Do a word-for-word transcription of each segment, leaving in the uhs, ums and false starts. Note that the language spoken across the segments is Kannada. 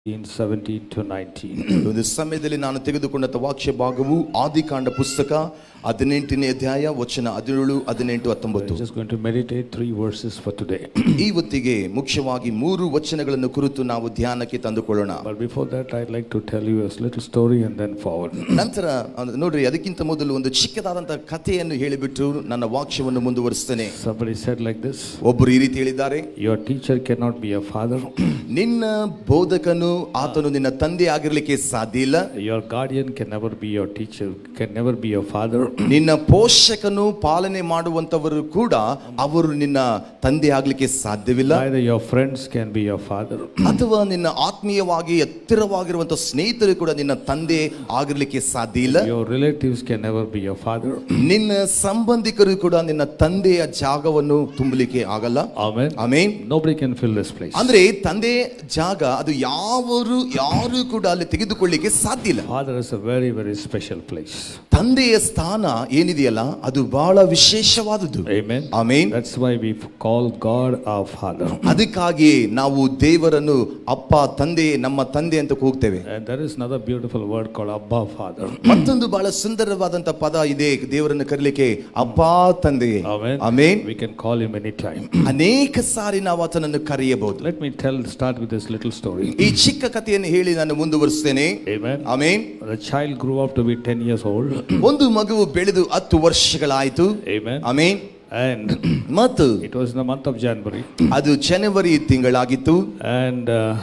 seventeen to nineteen. ಒಂದು ಸಮಯದಲ್ಲಿ ನಾನು ತೆಗೆದುಕೊಂಡ ವಾಕ್ಯ ಭಾಗವು ಆದಿಕಾಂಡ ಪುಸ್ತಕ ಹದಿನೆಂಟನೇ ಅಧ್ಯಾಯ ವಚನ ಹದಿನೇಳು ಹದಿನೆಂಟು ಹತ್ತೊಂಬತ್ತು. Just going to meditate three verses for today. ಈ ಹೊತ್ತಿಗೆ ಮುಖ್ಯವಾಗಿ ಮೂರು ವಚನಗಳನ್ನು ಕುರಿತು ನಾವು ಧ್ಯಾನಕ್ಕೆ ತಂದುಕೊಳ್ಳೋಣ. But before that I'd like to tell you a little story and then forward. ನಂತರ ನೋಡ್ರಿ, ಅದಕ್ಕಿಂತ ಮೊದಲು ಒಂದು ಚಿಕ್ಕದಾದಂತ ಕಥೆಯನ್ನು ಹೇಳಿಬಿಟ್ಟು ನನ್ನ ವಾಕ್ಯವನ್ನು ಮುಂದುವರಿಸ್ತೇನೆ. Somebody said like this. ಒಬ್ಬರು ಈ ರೀತಿ ಹೇಳಿದ್ದಾರೆ, Your teacher cannot be a father. ನಿನ್ನ ಬೋಧಕನು ಆತನು ನಿನ್ನ ತಂದೆ ಆಗಿರಲಿಕ್ಕೆ ಸಾಧ್ಯ ಇಲ್ಲ. Your guardian can never be your teacher, can never be your father. ನಿನ್ನ ಪೋಷಕನು ಪಾಲನೆ ಮಾಡುವಂತವರು ಕೂಡ ಅವರು ನಿನ್ನ ತಂದೆ ಆಗ್ಲಿಕ್ಕೆ ಸಾಧ್ಯವಿಲ್ಲ. Neither your friends can be your father. ಅಥವಾ ನಿನ್ನ ಆತ್ಮೀಯವಾಗಿ ಹತ್ತಿರವಾಗಿರುವಂತ ಸ್ನೇಹಿತರು ಕೂಡ ನಿನ್ನ ತಂದೆ ಆಗಿರ್ಲಿಕ್ಕೆ ಸಾಧ್ಯ ಇಲ್ಲ. Your relatives can never be your father. ನಿನ್ನ ಸಂಬಂಧಿಕರು ಕೂಡ ನಿನ್ನ ತಂದೆಯ ಜಾಗವನ್ನು ತುಂಬಲಿಕ್ಕೆ ಆಗಲ್ಲ. Amen. Amen. Nobody can fill this place. ಅಂದ್ರೆ ತಂದೆ ಜಾಗ ಅದು ಯಾವರು ಯಾರು ಕೂಡ ಅಲ್ಲಿ ತೆಗೆದುಕೊಳ್ಳಿಕ್ಕೆ ಸಾಧ್ಯ ಇಲ್ಲ. Father is a very very special place. ತಂದೆಯ ಸ್ಥಾನ ಏನಿದೆಯಲ್ಲ ಅದು ಬಹಳ ವಿಶೇಷವಾದದ್ದು. Amen. Amen. That's why we call God our Father. ಅದಕ್ಕಾಗಿ ನಾವು ದೇವರನ್ನು ಅಪ್ಪ ತಂದೆ ನಮ್ಮ ತಂದೆ ಅಂತ ಕೂಗ್ತೇವೆ. And there is another beautiful word called Abba Father. ಮತ್ತೊಂದು ಬಹಳ ಸುಂದರವಾದಂತ ಪದ ಇದೆ ದೇವರನ್ನು ಕರೆಯಲಿಕ್ಕೆ, ಅಪ್ಪ ತಂದೆ. Amen. Amen. We can call him anytime. ಅನೇಕ ಸಾರಿ ನಾವು ಆತನನ್ನು ಕರೆಯಬಹುದು. Let me tell start with this little story. ಈ ಚಿಕ್ಕ ಕಥೆಯನ್ನು ಹೇಳಿ ನಾನು ಮುಂದುವರಿಸ್ತೇನೆ. Amen. Amen. The child grew up to be ten years old. ಒಂದು ಮಗುವು ಬೆಳೆದು ಹತ್ತು ವರ್ಷಗಳಾಯಿತು. Amen. ಆಮೆನ್. And ಮತ್ತು it was in the month of January. ಅದು ಜನವರಿ ತಿಂಗಳಾಗಿತ್ತು. And uh,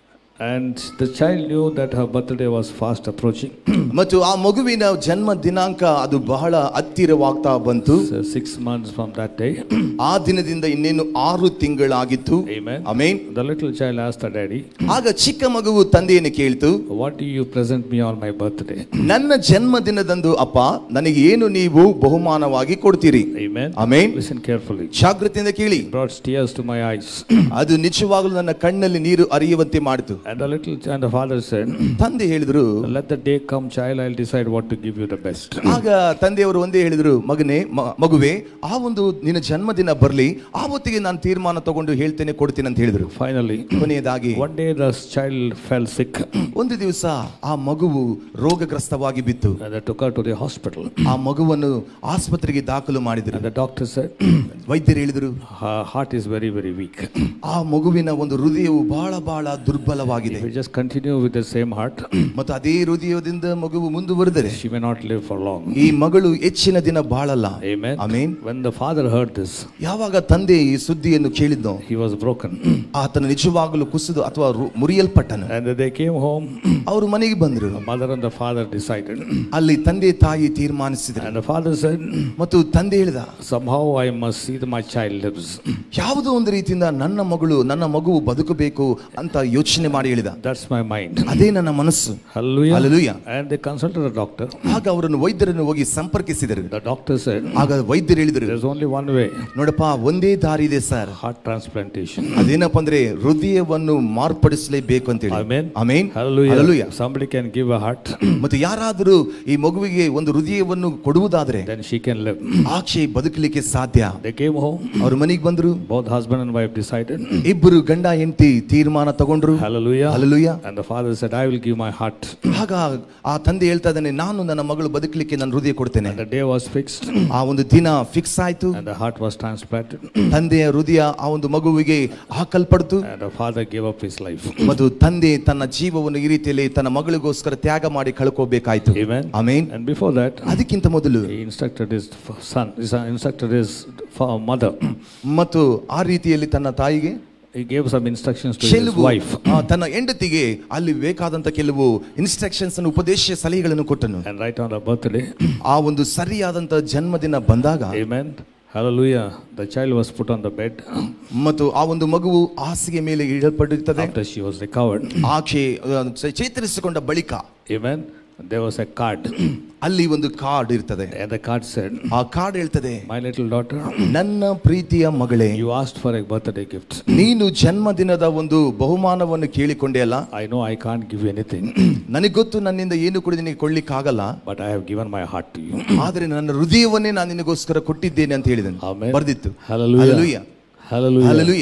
and the child knew that her birthday was fast approaching. ಮತ್ತು ಆ ಮಗುವಿನ ಜನ್ಮ ದಿನಾಂಕ ಅದು ಬಹಳ ಹತ್ತಿರವಾಗ್ತಾ ಬಂತು. So six months from that day. ಆ ದಿನದಿಂದ ಇನ್ನೇನು ಆರು ತಿಂಗಳಾಗಿತ್ತು. Amen. Amen. The little child asked her daddy. ಆಗ ಚಿಕ್ಕ ಮಗುವು ತಂದೆಯನ್ನು ಕೇಳಿತು, What do you present me on my birthday? ನನ್ನ ಜನ್ಮ ದಿನದಂದು ಅಪ್ಪ ನನಗೆ ಏನು ನೀವು ಬಹುಮಾನವಾಗಿ ಕೊಡ್ತೀರಿ? Amen. ಆಮೆನ್. Listen carefully. ಜಾಗೃತಿಯಿಂದ ಕೇಳಿ. Brought tears to my eyes. ಅದು ನಿಜವಾಗಲೂ ನನ್ನ ಕಣ್ಣಲ್ಲಿ ನೀರು ಹರಿಯುವಂತೆ ಮಾಡಿತು. And the little and the father said, ತಂದೆ ಹೇಳಿದ್ರು, Let the day come, child, I'll decide what to give you the best. ಆಗ ತಂದೆಯವರು ಒಂದೇ ಹೇಳಿದ್ರು, ಮಗನೇ ಮಗುವೆ ಆ ಒಂದು ನಿನ್ನ ಜನ್ಮದಿನ ಬರ್ಲಿ, ಆವತ್ತಿಗೆ ನಾನು ತೀರ್ಮಾನ ತಗೊಂಡು ಹೇಳ್ತೇನೆ ಕೊಡ್ತೀನಿ ಅಂತ ಹೇಳಿದ್ರು. Finally, ಕೊನೆಯದಾಗಿ one day the child fell sick. ಒಂದು ದಿವಸ ಆ ಮಗುವು ರೋಗಗ್ರಸ್ತವಾಗಿ ಬಿತ್ತು. And they took her to the hospital. ಆ ಮಗುವನ್ನು ಆಸ್ಪತ್ರೆಗೆ ದಾಖಲು ಮಾಡಿದ್ರು. And the doctor said, ವೈದ್ಯರು ಹೇಳಿದ್ರು, her heart is very very weak. ಆ ಮಗುವಿನ ಒಂದು ಹೃದಯವು ಬಹಳ ಬಹಳ ದುರ್ಬಲವಾಗಿದೆ. If we just continue with the same heart, ಮತ್ತು ಅದೇ ಹೃದಯದಿಂದ ಮಗುವು ಮುಂದುವರೆದರೆ she may not live for long. ಈ ಮಗಳು ಹೆಚ್ಚಿನ ದಿನ ಬಾಳಲ್ಲ. Amen. Amen. When the father heard this, ಯಾವಾಗ ತಂದೆ ಈ ಸುದ್ದಿಯನ್ನು ಕೇಳಿದ್ನೋ, he was broken. ಆತನ ನಿಜವಾಗಲೂ ಕುಸಿದು ಅಥವಾ ಮುರಿಯಲ್ಪಟ್ಟನು. And they came home. ಅವರು ಮನೆಗೆ ಬಂದರು. The mother and the father decided. ಅಲ್ಲಿ ತಂದೆ ತಾಯಿ ತೀರ್ಮಾನಿಸಿದರು. And the father said, ಮತ್ತು ತಂದೆ ಹೇಳಿದ, somehow I must see that my child lives. ಯಾವುದೋ ಒಂದು ರೀತಿಯಿಂದ ನನ್ನ ಮಗಳು ನನ್ನ ಮಗುವು ಬದುಕಬೇಕು ಅಂತ ಯೋಚನೆ ಮಾಡಿ ಹೇಳಿದ. That's my mind. ಅದೇ ನನ್ನ ಮನಸ್ಸು. Hallelujah. Hallelujah. And they consulted the doctor. ಆಗ ಅವರನ್ನು ವೈದ್ಯರನ್ನು ಹೋಗಿ ಸಂಪರ್ಕಿಸಿದರು. The doctor said, ಆಗ ವೈದ್ಯರು ಹೇಳಿದರು, there's only one way. ನೋಡಪ್ಪ, ಒಂದೇ ದಾರಿ ಇದೆ ಸರ್. Heart transplantation. ಅದೇನಪ್ಪ ಅಂದ್ರೆ ಹೃದಯವನ್ನು ಮಾರ್ಪಡಿಸಲೇಬೇಕು ಅಂತ ಹೇಳಿ. Amen. Amen. Hallelujah. Hallelujah. Somebody can give a heart. ಮತ್ತು ಯಾರಾದರೂ ಈ ಮಗುವಿಗೆ ಒಂದು ಹೃದಯವನ್ನು ಕೊಡುವುದಾದ್ರೆ then she can live. ಆಕೆ ಬದುಕಲಿಕ್ಕೆ ಸಾಧ್ಯ. They came home. ಅವರು ಮನೆಗೆ ಬಂದರು. Both husband and wife decided. ಇಬ್ಬರು ಗಂಡ ಹೆಂಡತಿ ತೀರ್ಮಾನ ತಗೊಂಡ್ರು. Hallelujah. Hallelujah. And the father said, I will give my heart. ಆಗ ಆ ತಂದೆ ಹೇಳ್ತಾ ಇದ್ದಾನೆ, ನಾನು ನನ್ನ ಮಗಳು ಬದುಕಲಿಕ್ಕೆ ನಾನು ಹೃದಯ ಕೊಡ್ತೇನೆ. And the day was fixed. ಆ ಒಂದು ದಿನ ಫಿಕ್ಸ್ ಆಯ್ತು. And the heart was transplanted. ತಂದೆಯ ಹೃದಯ ಆ ಒಂದು ಮಗುವಿಗೆ ಹಾಕಲ್ಪಡ್ತು. And the father gave up his life. ಮತ್ತು ತಂದೆ ತನ್ನ ಜೀವವನ್ನು ಈ ರೀತಿಯಲ್ಲಿ ತನ್ನ ಮಗಳಿಗೋಸ್ಕರ ತ್ಯಾಗ ಮಾಡಿ ಕಳ್ಕೋಬೇಕಾಯ್ತು. Amen. Amen. And before that, ಅದಕ್ಕಿಂತ ಮೊದಲು he instructed his son, he instructed his mother. ಮತ್ತು ಆ ರೀತಿಯಲ್ಲಿ ತನ್ನ ತಾಯಿಗೆ he gave some instructions to his wife. ತನ್ನ ಹೆಂಡತಿಗೆ ಅಲ್ಲಿ ಬೇಕಾದಂತ ಕೆಲವು ಇನ್ಸ್ಟ್ರಕ್ಷನ್ಸ್ ಅನ್ನು ಉಪದೇಶ ಸಲಹೆಗಳನ್ನು ಕೊಟ್ಟನು. And right on her birthday, ಆ ಒಂದು ಸರಿಯಾದಂತ ಜನ್ಮದಿನ ಬಂದಾಗ, amen, hallelujah, the child was put on the bed. ಮತ್ತು ಆ ಒಂದು ಮಗುವು ಹಾಸಿಗೆ ಮೇಲೆ ಇಡಲ್ಪಟ್ಟಿರುತ್ತದೆ. After she was recovered, ಆಕೆ ಚೇತರಿಸಿಕೊಂಡ ಬಳಿಕ, amen, there was a card. ಅಲ್ಲಿ ಒಂದು ಕಾರ್ಡ್ ಇರ್ತದೆ. And the card said, ಆ ಕಾರ್ಡ್ ಹೇಳ್ತದೆ, my little daughter, ನನ್ನ ಪ್ರೀತಿಯ ಮಗಳೇ, you asked for a birthday gift. ನೀನು ಜನ್ಮದಿನದ ಒಂದು ಬಹುಮಾನವನ್ನು ಕೇಳಿಕೊಂಡೆ ಅಲ್ಲ. I know I can't give you anything. ನನಗೆ ಗೊತ್ತು ನನ್ನಿಂದ ಏನು ಕೂಡ ನಿನಗೆ ಕೊಡ್ಲಿಕ್ಕೆ ಆಗಲ್ಲ. But I have given my heart to you. ಆದರೆ ನನ್ನ ಹೃದಯವನ್ನೇ ನಾನು ನಿನಗೋಸ್ಕರ ಕೊಟ್ಟಿದ್ದೇನೆ ಅಂತ ಹೇಳಿದನು. Amen. ಬರ್ದಿತ್ತು. Hallelujah. Hallelujah. Hallelujah. Hallelujah.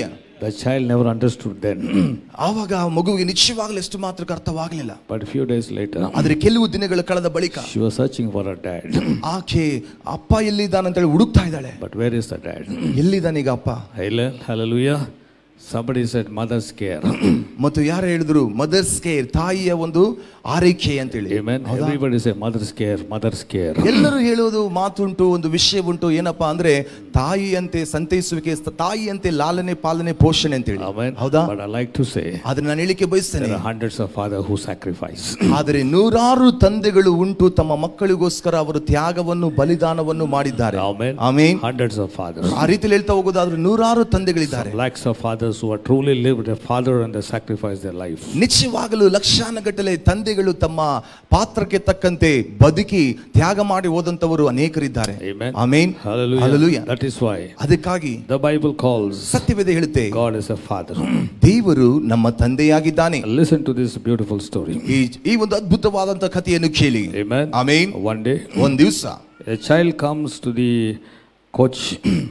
The child never understood then. ಆವಾಗ ಆ ಮಗುವಿಗೆ ನಿಶ್ಚಯವಾಗಲೂ ಎಷ್ಟು ಮಾತ್ರಕ್ಕೆ ಅರ್ಥವಾಗಲಿಲ್ಲ. But a few days later, ಆದರೆ ಕೆಲವು ದಿನಗಳ ಕಳೆದ ಬಳಿಕ she was searching for her dad. ಆಕೆ ಅಪ್ಪ ಎಲ್ಲಿದ್ದಾನೆ ಅಂತ ಹೇಳಿ ಹುಡುಕ್ತಾ ಇದ್ದಾಳೆ. But where is the dad? ಎಲ್ಲಿದ್ದಾನೆ ಈಗ ಅಪ್ಪ? Hallelujah. Somebody said mother's care. ಮತ್ತು ಯಾರು ಹೇಳಿದ್ರು ಮದರ್ಸ್ ಕೇರ್, ತಾಯಿಯ ಒಂದು ಆರೈಕೆ ಅಂತ ಹೇಳಿ. Amen. Everybody say mother's care, mother's care. ಎಲ್ಲರೂ ಹೇಳೋದು ಮಾತುಂಟು, ಒಂದು ವಿಷಯ ಉಂಟು. ಏನಪ್ಪಾ ಅಂದ್ರೆ ತಾಯಿಯಂತೆ ಸಂತೈಸುವಿಕೆ, ತಾಯಿಯಂತೆ ಲಾಲನೆ ಪಾಲನೆ ಪೋಷಣೆ ಅಂತ ಹೇಳಿ. ಹೌದಾ? But I like to say, ಆದ್ರೆ ನಾನು ಹೇಳಿಕೆ ಬಯಸ್ತೇನೆ, there are hundreds of fathers who sacrifice. ಆದರೆ ನೂರಾರು ತಂದೆಗಳು ಉಂಟು, ತಮ್ಮ ಮಕ್ಕಳಿಗೋಸ್ಕರ ಅವರು ತ್ಯಾಗವನ್ನು ಬಲಿದಾನವನ್ನು ಮಾಡಿದ್ದಾರೆ. Amen. Amen. Hundreds of fathers. ಆ ರೀತಿಯಲ್ಲಿ ಹೇಳ್ತಾ ಹೋಗೋದಾದ್ರೆ ನೂರಾರು ತಂದೆಗಳಿದ್ದಾರೆ. Lakhs of fathers who are truly lived a father and they sacrifice their life. ನಿಶ್ಚಯವಾಗಲೂ ಲಕ್ಷಾನುಗಟ್ಟಲೆ ತಂದೆಗಳು ತಮ್ಮ ಪಾತ್ರಕ್ಕೆ ತಕ್ಕಂತೆ ಬದುಕಿ ತ್ಯಾಗ ಮಾಡಿ ಹೋದಂತವರು ಅನೇಕರಿದ್ದಾರೆ. Amen. Hallelujah. That is why ಅದಕ್ಕಾಗಿ the Bible calls, ಸತ್ಯವೇದ ಹೇಳುತ್ತೆ, God is a father. ದೇವರು ನಮ್ಮ ತಂದೆಯಾಗಿದ್ದಾನೆ. Listen to this beautiful story. ಈ ಈ ಒಂದು ಅದ್ಭುತವಾದಂತ ಕಥೆಯನ್ನು ಕೇಳಿ. Amen. ಆಮೆನ್. One day, ಒಂದು ದಿವಸ a child comes to the coach.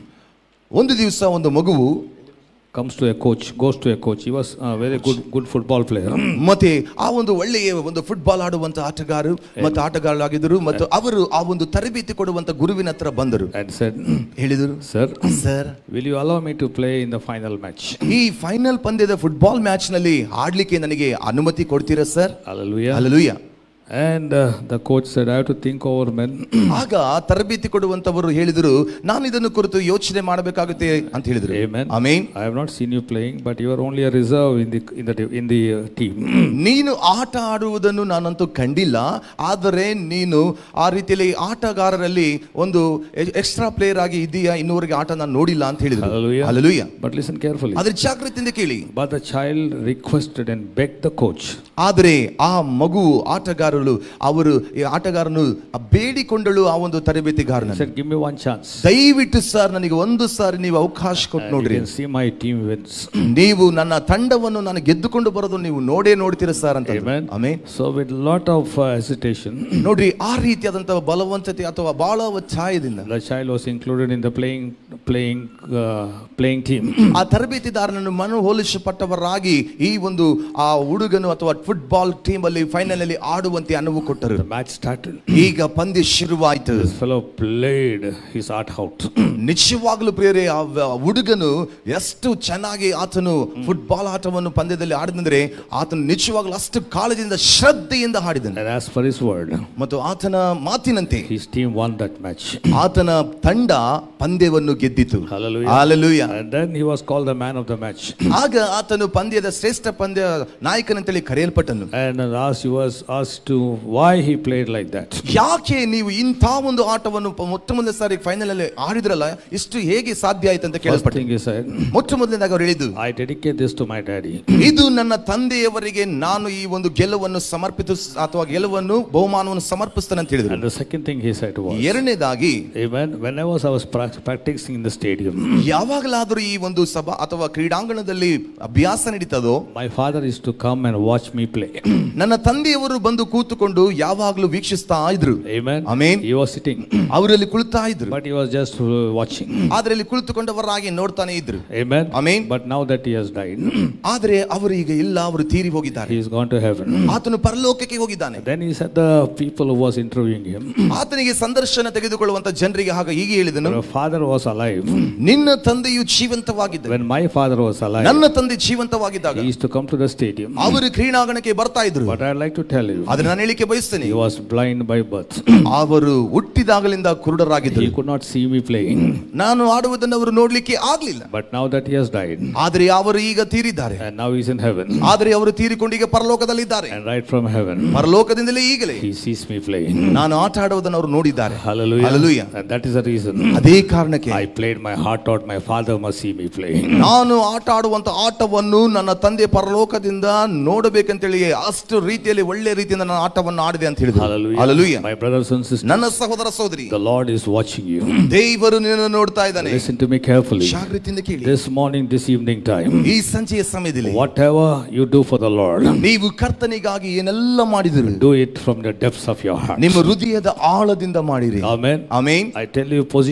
ಒಂದು ದಿವಸ ಒಂದು ಮಗುವು comes to a coach, goes to a coach. He was a very good good football player. ಮತ್ತೆ ಆ ಒಂದು ಒಳ್ಳೆಯ ಒಂದು ಫುಟ್ಬಾಲ್ ಆಡುವಂತ ಆಟಗಾರರು ಮತ್ತು ಆಟಗಾರರಾಗಿದ್ದರು. ಮತ್ತು ಅವರು ಆ ಒಂದು ತರಬೇತಿ ಕೊಡುವಂತ ಗುರುವಿನ ಹತ್ರ ಬಂದರು. And said, ಹೇಳಿದರು, sir, sir, will you allow me to play in the final match? ಈ ಫೈನಲ್ ಪಂದ್ಯದ ಫುಟ್ಬಾಲ್ ಮ್ಯಾಚ್ ನಲ್ಲಿ ಆಡ್ಲಿಕ್ಕೆ ನನಗೆ ಅನುಮತಿ ಕೊಡ್ತೀರಾ sir? Hallelujah. Hallelujah. And uh, the coach said, I have to think over, men. ಆಗ ತರಬೇತಿ ಕೊಡುವಂತವರು ಹೇಳಿದರು, ನಾನು ಇದನ್ನು ಕುರಿತು ಯೋಚನೆ ಮಾಡಬೇಕಾಗುತ್ತೆ ಅಂತ ಹೇಳಿದರು. Amen. Amen. I have not seen you playing, but you are only a reserve in the in the in the uh, team. ನೀನು ಆಟ ಆಡುವುದನ್ನು ನಾನಂತೂ ಕಂಡಿಲ್ಲ, ಆದರೆ ನೀನು ಆ ರೀತಿಯಲ್ಲಿ ಆಟಗಾರರಲ್ಲಿ ಒಂದು ಎಕ್ಸ್ಟ್ರಾ ಪ್ಲೇಯರ್ ಆಗಿ ಇದೆಯಾ, ಇನ್ನೂವರೆಗೆ ಆಟ ನಾನು ನೋಡಿಲ್ಲ ಅಂತ ಹೇಳಿದರು. Hallelujah. Hallelujah. But listen carefully. ಆದರೆ ಜಾಗೃತಿಯಿಂದ ಕೇಳಿ. But the child requested and begged the coach. ಆದರೆ ಆ ಮಗು ಆಟಗಾರರು ಅವರು ಆಟಗಾರನು ಬೇಡಿಕೊಂಡಳು ಆ ಒಂದು ತರಬೇತಿಗಾರನ. Said, give me one chance. ದಯವಿಟ್ಟು ಸರ್ ನನಗೆ ಒಂದು ಸಾರಿ ನೀವು ಅವಕಾಶ ಕೊಟ್ಟು ನೋಡ್ರಿ. You can see my team wins. ನೀವು ನನ್ನ ತಂಡವನ್ನು ನಾನು ಗೆದ್ದುಕೊಂಡು ಬರೋದು ನೀವು ನೋಡೇ ನೋಡ್ತೀರಾ ಸರ್ ಅಂತ. Amen. So with lot of uh, hesitation, ನೋಡ್ರಿ ಆ ರೀತಿಯಾದಂತಹ ಬಲವಂತತೆ ಅಥವಾ ಬಹಳ ಒತ್ತಾಯದಿಂದ the child was included in the playing playing uh, playing team. ಆ ತರಬೇತಿದಾರನನ್ನು ಮನವೊಲಿಸಲ್ಪಟ್ಟವರಾಗಿ ಈ ಒಂದು ಆ ಹುಡುಗನು ಅಥವಾ ಫುಟ್ಬಾಲ್ ಟೀಮ್ ಅಲ್ಲಿ ಫೈನಲ್ ಅಲ್ಲಿ ಆಡುವಂತೆ ಅನುವು ಕೊಟ್ಟರು. The match started. ಈಗ ಪಂದ್ಯ ಶುರುವಾಯಿತು. This fellow played his heart out. ನಿಶ್ಚಯವಾಗಲೂ ಪ್ರಿಯರೇ, ಆ ಹುಡುಗನು ಎಷ್ಟು ಚೆನ್ನಾಗಿ ಆತನು ಫುಟ್ಬಾಲ್ ಆಟವನ್ನು ಪಂದ್ಯದಲ್ಲಿ ಆಡಿದಂದ್ರೆ ಆತನು ನಿಶ್ಚಯವಾಗಲೂ ಅಷ್ಟು ಕಾಳಜಿಯಿಂದ ಶ್ರದ್ಧೆಯಿಂದ ಆಡಿದನು. And as per his word, ಮತ್ತು ಆತನ ಮಾತಿನಂತೆ his team won that match. ಆತನ ತಂಡ ಪಂದ್ಯವನ್ನು ಗೆದ್ದಿತು. Hallelujah. Hallelujah. And then he was called the man of the match. ಆಗ ಆತನು ಪಂದ್ಯದ ಶ್ರೇಷ್ಠ ಪಂದ್ಯ ನಾಯಕನಂತೇಳಿ ಕರೆಯಲ್ಪಟ್ಟನು. And asked, he was asked to why he played like that. ಯಾಕೆ ನೀವು ಇಂಥ ಒಂದು ಆಟವನ್ನು ಮೊಟ್ಟ ಮೊದಲ ಸಾರಿ ಫೈನಲ್ ಅಲ್ಲಿ ಆಡಿದ್ರಲ್ಲ, ಇಷ್ಟು ಹೇಗೆ ಸಾಧ್ಯ ಆಯ್ತು ಅಂತ ಕೇಳಲ್ಪಟ್ಟನು. ಮೊಟ್ಟ ಮೊದಲನೇದಾಗ ಅವರು ಹೇಳಿದ್ದು, I dedicate this to my daddy. ಇದು ನನ್ನ ತಂದೆಯವರಿಗೆ ನಾನು ಈ ಒಂದು ಗೆಲುವನ್ನು ಸಮರ್ಪಿತ ಅಥವಾ ಗೆಲುವನ್ನು ಬಹುಮಾನವನ್ನು ಸಮರ್ಪಿಸ್ತೇನೆ ಅಂತ ಹೇಳಿದ್ರು. And the second thing he said was, ಎರಡನೇದಾಗಿ, even when I was I was practicing in the stadium, ಯಾವಾಗಲಾದರೂ ಈ ಒಂದು ಸಭಾ ಅಥವಾ ಕ್ರೀಡಾಂಗಣದಲ್ಲಿ ಅಭ್ಯಾಸ ನಡೀತದೋ, my father used to come and watch me play. ನನ್ನ ತಂದೆಯವರು ಬಂದು ಕೂತುಕೊಂಡು ಯಾವಾಗಲೂ ವೀಕ್ಷಿಸ್ತಾ ಇದ್ರು. Amen. Amen. He was sitting. ಅವರಲ್ಲಿ ಕುಳಿತಾ ಇದ್ರು. But he was just watching. ಅದರಲ್ಲಿ ಕುಳಿತುಕೊಂಡವರಾಗಿ ನೋಡ್ತಾನೆ ಇದ್ರು. Amen. Amen. But now that he has died, ಆದರೆ ಅವರು ಈಗ ಇಲ್ಲ, ಅವರು ತೀರಿ ಹೋಗಿದ್ದಾರೆ. He has gone to heaven. ಆತನು ಪರಲೋಕಕ್ಕೆ ಹೋಗಿದ್ದಾನೆ. Then he said the people who was interviewing him, ಆತನಿಗೆ ಸಂದರ್ಶನ ತೆಗೆದುಕೊಳ್ಳುವಂತ ಜನರಿಗೆ ಹಾಗೆ ಹೀಗೆ ಹೇಳಿದನು, your father was alive. ನಿನ್ನ ತಂದೆಯು ಜೀವಂತವಾಗಿದ್ದ. When my father was alive, ನನ್ನ ತಂದೆ ಜೀವಂತವಾಗಿದ್ದಾಗ he used to come to the stadium. ಅವರು ಕ್ರೀಡಾಂಗಣಕ್ಕೆ ಬರ್ತಾ ಇದ್ರು. But I like to tell you, ಅದನ್ನ ನಾನು ಹೇಳಿಕೆ ಬಯಸ್ತೇನೆ, he was blind by birth. ಅವರು ಹುಟ್ಟಿದಾಗಲಿಂದ ಕುರುಡರಾಗಿದ್ದರು. He could not see me playing. ನಾನು ಆಡುವುದನ್ನು ಅವರು ನೋಡ್ಲಿಕ್ಕೆ ಆಗ್ಲಿಲ್ಲ. But now that he has died, ಆದರೆ ಅವರು ಈಗ ತೀರಿದ್ದಾರೆ. and now he is in heaven. ಆದರೆ ಅವರು ತೀರಿಕೊಂಡು ಈಗ ಪರಲೋಕದಲ್ಲಿದ್ದಾರೆ. And right from heaven, ಪರಲೋಕದಿಂದಲೇ ಈಗಲೇ he sees me playing. ನಾನು ಆಟ ಆಡುವುದನ್ನು ಅವರು ನೋಡಿದ್ದಾರೆ. Hallelujah. Hallelujah. And that is the reason. ಅದೇ ಕಾರಣಕ್ಕೆ I played my heart out. My father must see me playing. ನಾನು ಆಟ ಆಡುವಂತ ಆಟವನ್ನು ನನ್ನ ತಂದೆ ಪರಲೋಕದಿಂದ ನೋಡಬೇಕಂತೇಳಿ ಅಷ್ಟು ರೀತಿಯಲ್ಲಿ ಒಳ್ಳೆ ರೀತಿಯಿಂದ ನಾನು ಆಟವನ್ನು ಆಡಿದೆ ಅಂತ ಹೇಳಿದ್ರು. Hallelujah. My brothers and sisters, ನನ್ನ ಸಹೋದರ ಸಹೋದರಿ, the Lord is watching you. ದೇವರು ನಿನ್ನನ್ನು ನೋಡ್ತಾ ಇದ್ದಾನೆ. Listen to me carefully. ಜಾಗೃತಿಯಿಂದ ಕೇಳಿ. This morning, this evening time, ಈ ಸಂಜೆಯ ಸಮಯದಲ್ಲಿ whatever you do for the Lord, ನೀವು ಕರ್ತನಿಗಾಗಿ ಏನೆಲ್ಲ ಮಾಡಿದಿರಿ, do it from the depths of your heart. ನಿಮ್ಮ ಹೃದಯದ ಆಳದಿಂದ ಮಾಡಿರಿ. Amen. Amen. I tell you, position in the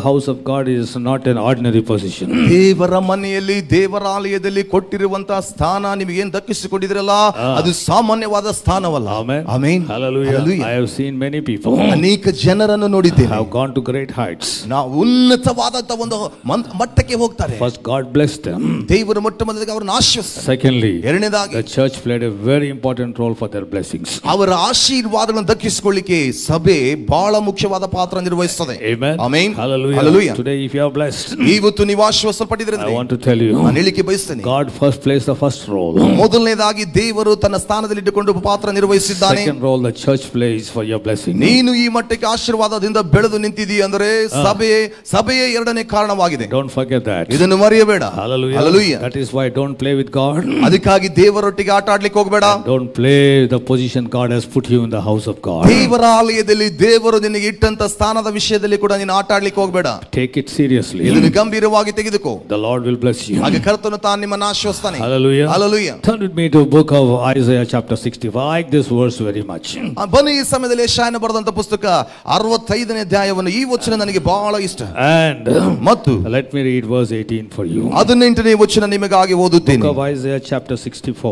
house of God is not an ordinary position. ದೇವರ ಮನೆಯಲ್ಲಿ ದೇವರಾಲಯದಲ್ಲಿ ಕೊಟ್ಟಿರುವಂತಹ ಸ್ಥಾನ ನಿಮಗೆ ಏನು ದಕ್ಕಿಸಿಕೊಂಡಿದ್ರಲ್ಲ ಅದು ಸಾಮಾನ್ಯವಾದ ಸ್ಥಾನವಲ್ಲ. Amen. Amen. Hallelujah. Hallelujah. I have seen many people. ಅನೇಕ ಜನರನ್ನು ನೋಡಿದ್ದೇನೆ. Have gone to great heights. ನಾವು ಉನ್ನತವಾದಂತ ಒಂದು ಮಟ್ಟಕ್ಕೆ ಹೋಗ್ತಾರೆ. First God blessed them. ದೇವರು ಮೊಟ್ಟ ಮೊದಲಿಗೆ ಅವರನ್ನು ಆಶೀರ್ವದಿಸಿದರು. Secondly, ಎರಡನೇದಾಗಿ the church played a very important role for their blessings. ಅವರ ಆಶೀರ್ವಾದಗಳನ್ನು ದಕ್ಕಿಸಿಕೊಳ್ಳಿಕ್ಕೆ ಸಭೆ ಬಹಳ ಮುಖ್ಯವಾದ ಪಾತ್ರ ನಿರ್ವಹಿಸುತ್ತದೆ. Amen. Amen. Hallelujah. Hallelujah. Today if you are blessed, ಇವತ್ತು ನೀವು ಆಶೀರ್ವದಿಸಲ್ಪಟ್ಟಿದ್ದೀರಿ. I want to tell you, ನಾನು ಹೇಳಿಕ್ಕೆ ಬಯಸ್ತೇನೆ, God first placed the first role. ಮೊದಲನೇದಾಗಿ ದೇವರು ತನ್ನ ಸ್ಥಾನದಲ್ಲಿ ಇಟ್ಟುಕೊಂಡು ಪಾತ್ರ ನಿರ್ವಹಿಸಿದ್ದಾನೆ. Second role the church plays for your blessing. ನೀನು ಈ ಮಟ್ಟಕ್ಕೆ ಆಶೀರ್ವಾದದಿಂದ ಬೆಳೆದು ನಿಂತಿದ್ದೀ ಅಂದರೆ ಸಭೆ ಸಭೆಯೇ ಎರಡನೇ ಕಾರಣವಾಗಿದೆ. Don't forget that. ಇದನ್ನು ಮರೆಯಬೇಡ. Hallelujah. Hallelujah. That is why don't play with God. ಅದಕ್ಕಾಗಿ ದೇವರೊಟ್ಟಿಗೆ ಆಟ ಆಡ್ಲಿಕ್ಕೆ ಹೋಗಬೇಡ. Don't play the position God has put you in the house of God. ದೇವರಾಲಯದಲ್ಲಿ ದೇವರು ನಿನಗೆ ಇಟ್ಟಂತ ಸ್ಥಾನದ ವಿಷಯದಲ್ಲಿ ಕೂಡ ನೀನು ಆಟ ಆಡ್ಲಿಕ್ಕೆ ಹೋಗಬೇಡ. Take it seriously. ಇದನ್ನು ಗಂಭೀರವಾಗಿ ತೆಗೆದುಕೋ. The Lord will bless you. ಹಾಗೆ ಕರ್ತನು ತಾನು ನಿಮ್ಮನ್ನು ಆಶೀರ್ವದಿಸ್ತಾನೆ. Hallelujah. Hallelujah. Turn with me to book of Isaiah chapter sixty-five. I like this verse very much. ಬನ್ನಿ, ಈ ಸಮಯದಲ್ಲಿ ಯೆಶಾಯನ ಬರೆದಂತ ಪುಸ್ತಕ ಅರವತ್ತೈದನೇ ಅಧ್ಯಾಯವನ್ನು, ಈ ವಚನ ನನಗೆ ಬಹಳ ಇಷ್ಟ. And ಮತ್ತು let me read verse eighteen for you. ಹದಿನೆಂಟನೇ ವಚನ ನಿಮಗಾಗಿ ಓದುತ್ತೇನೆ. Book of Isaiah chapter sixty-four.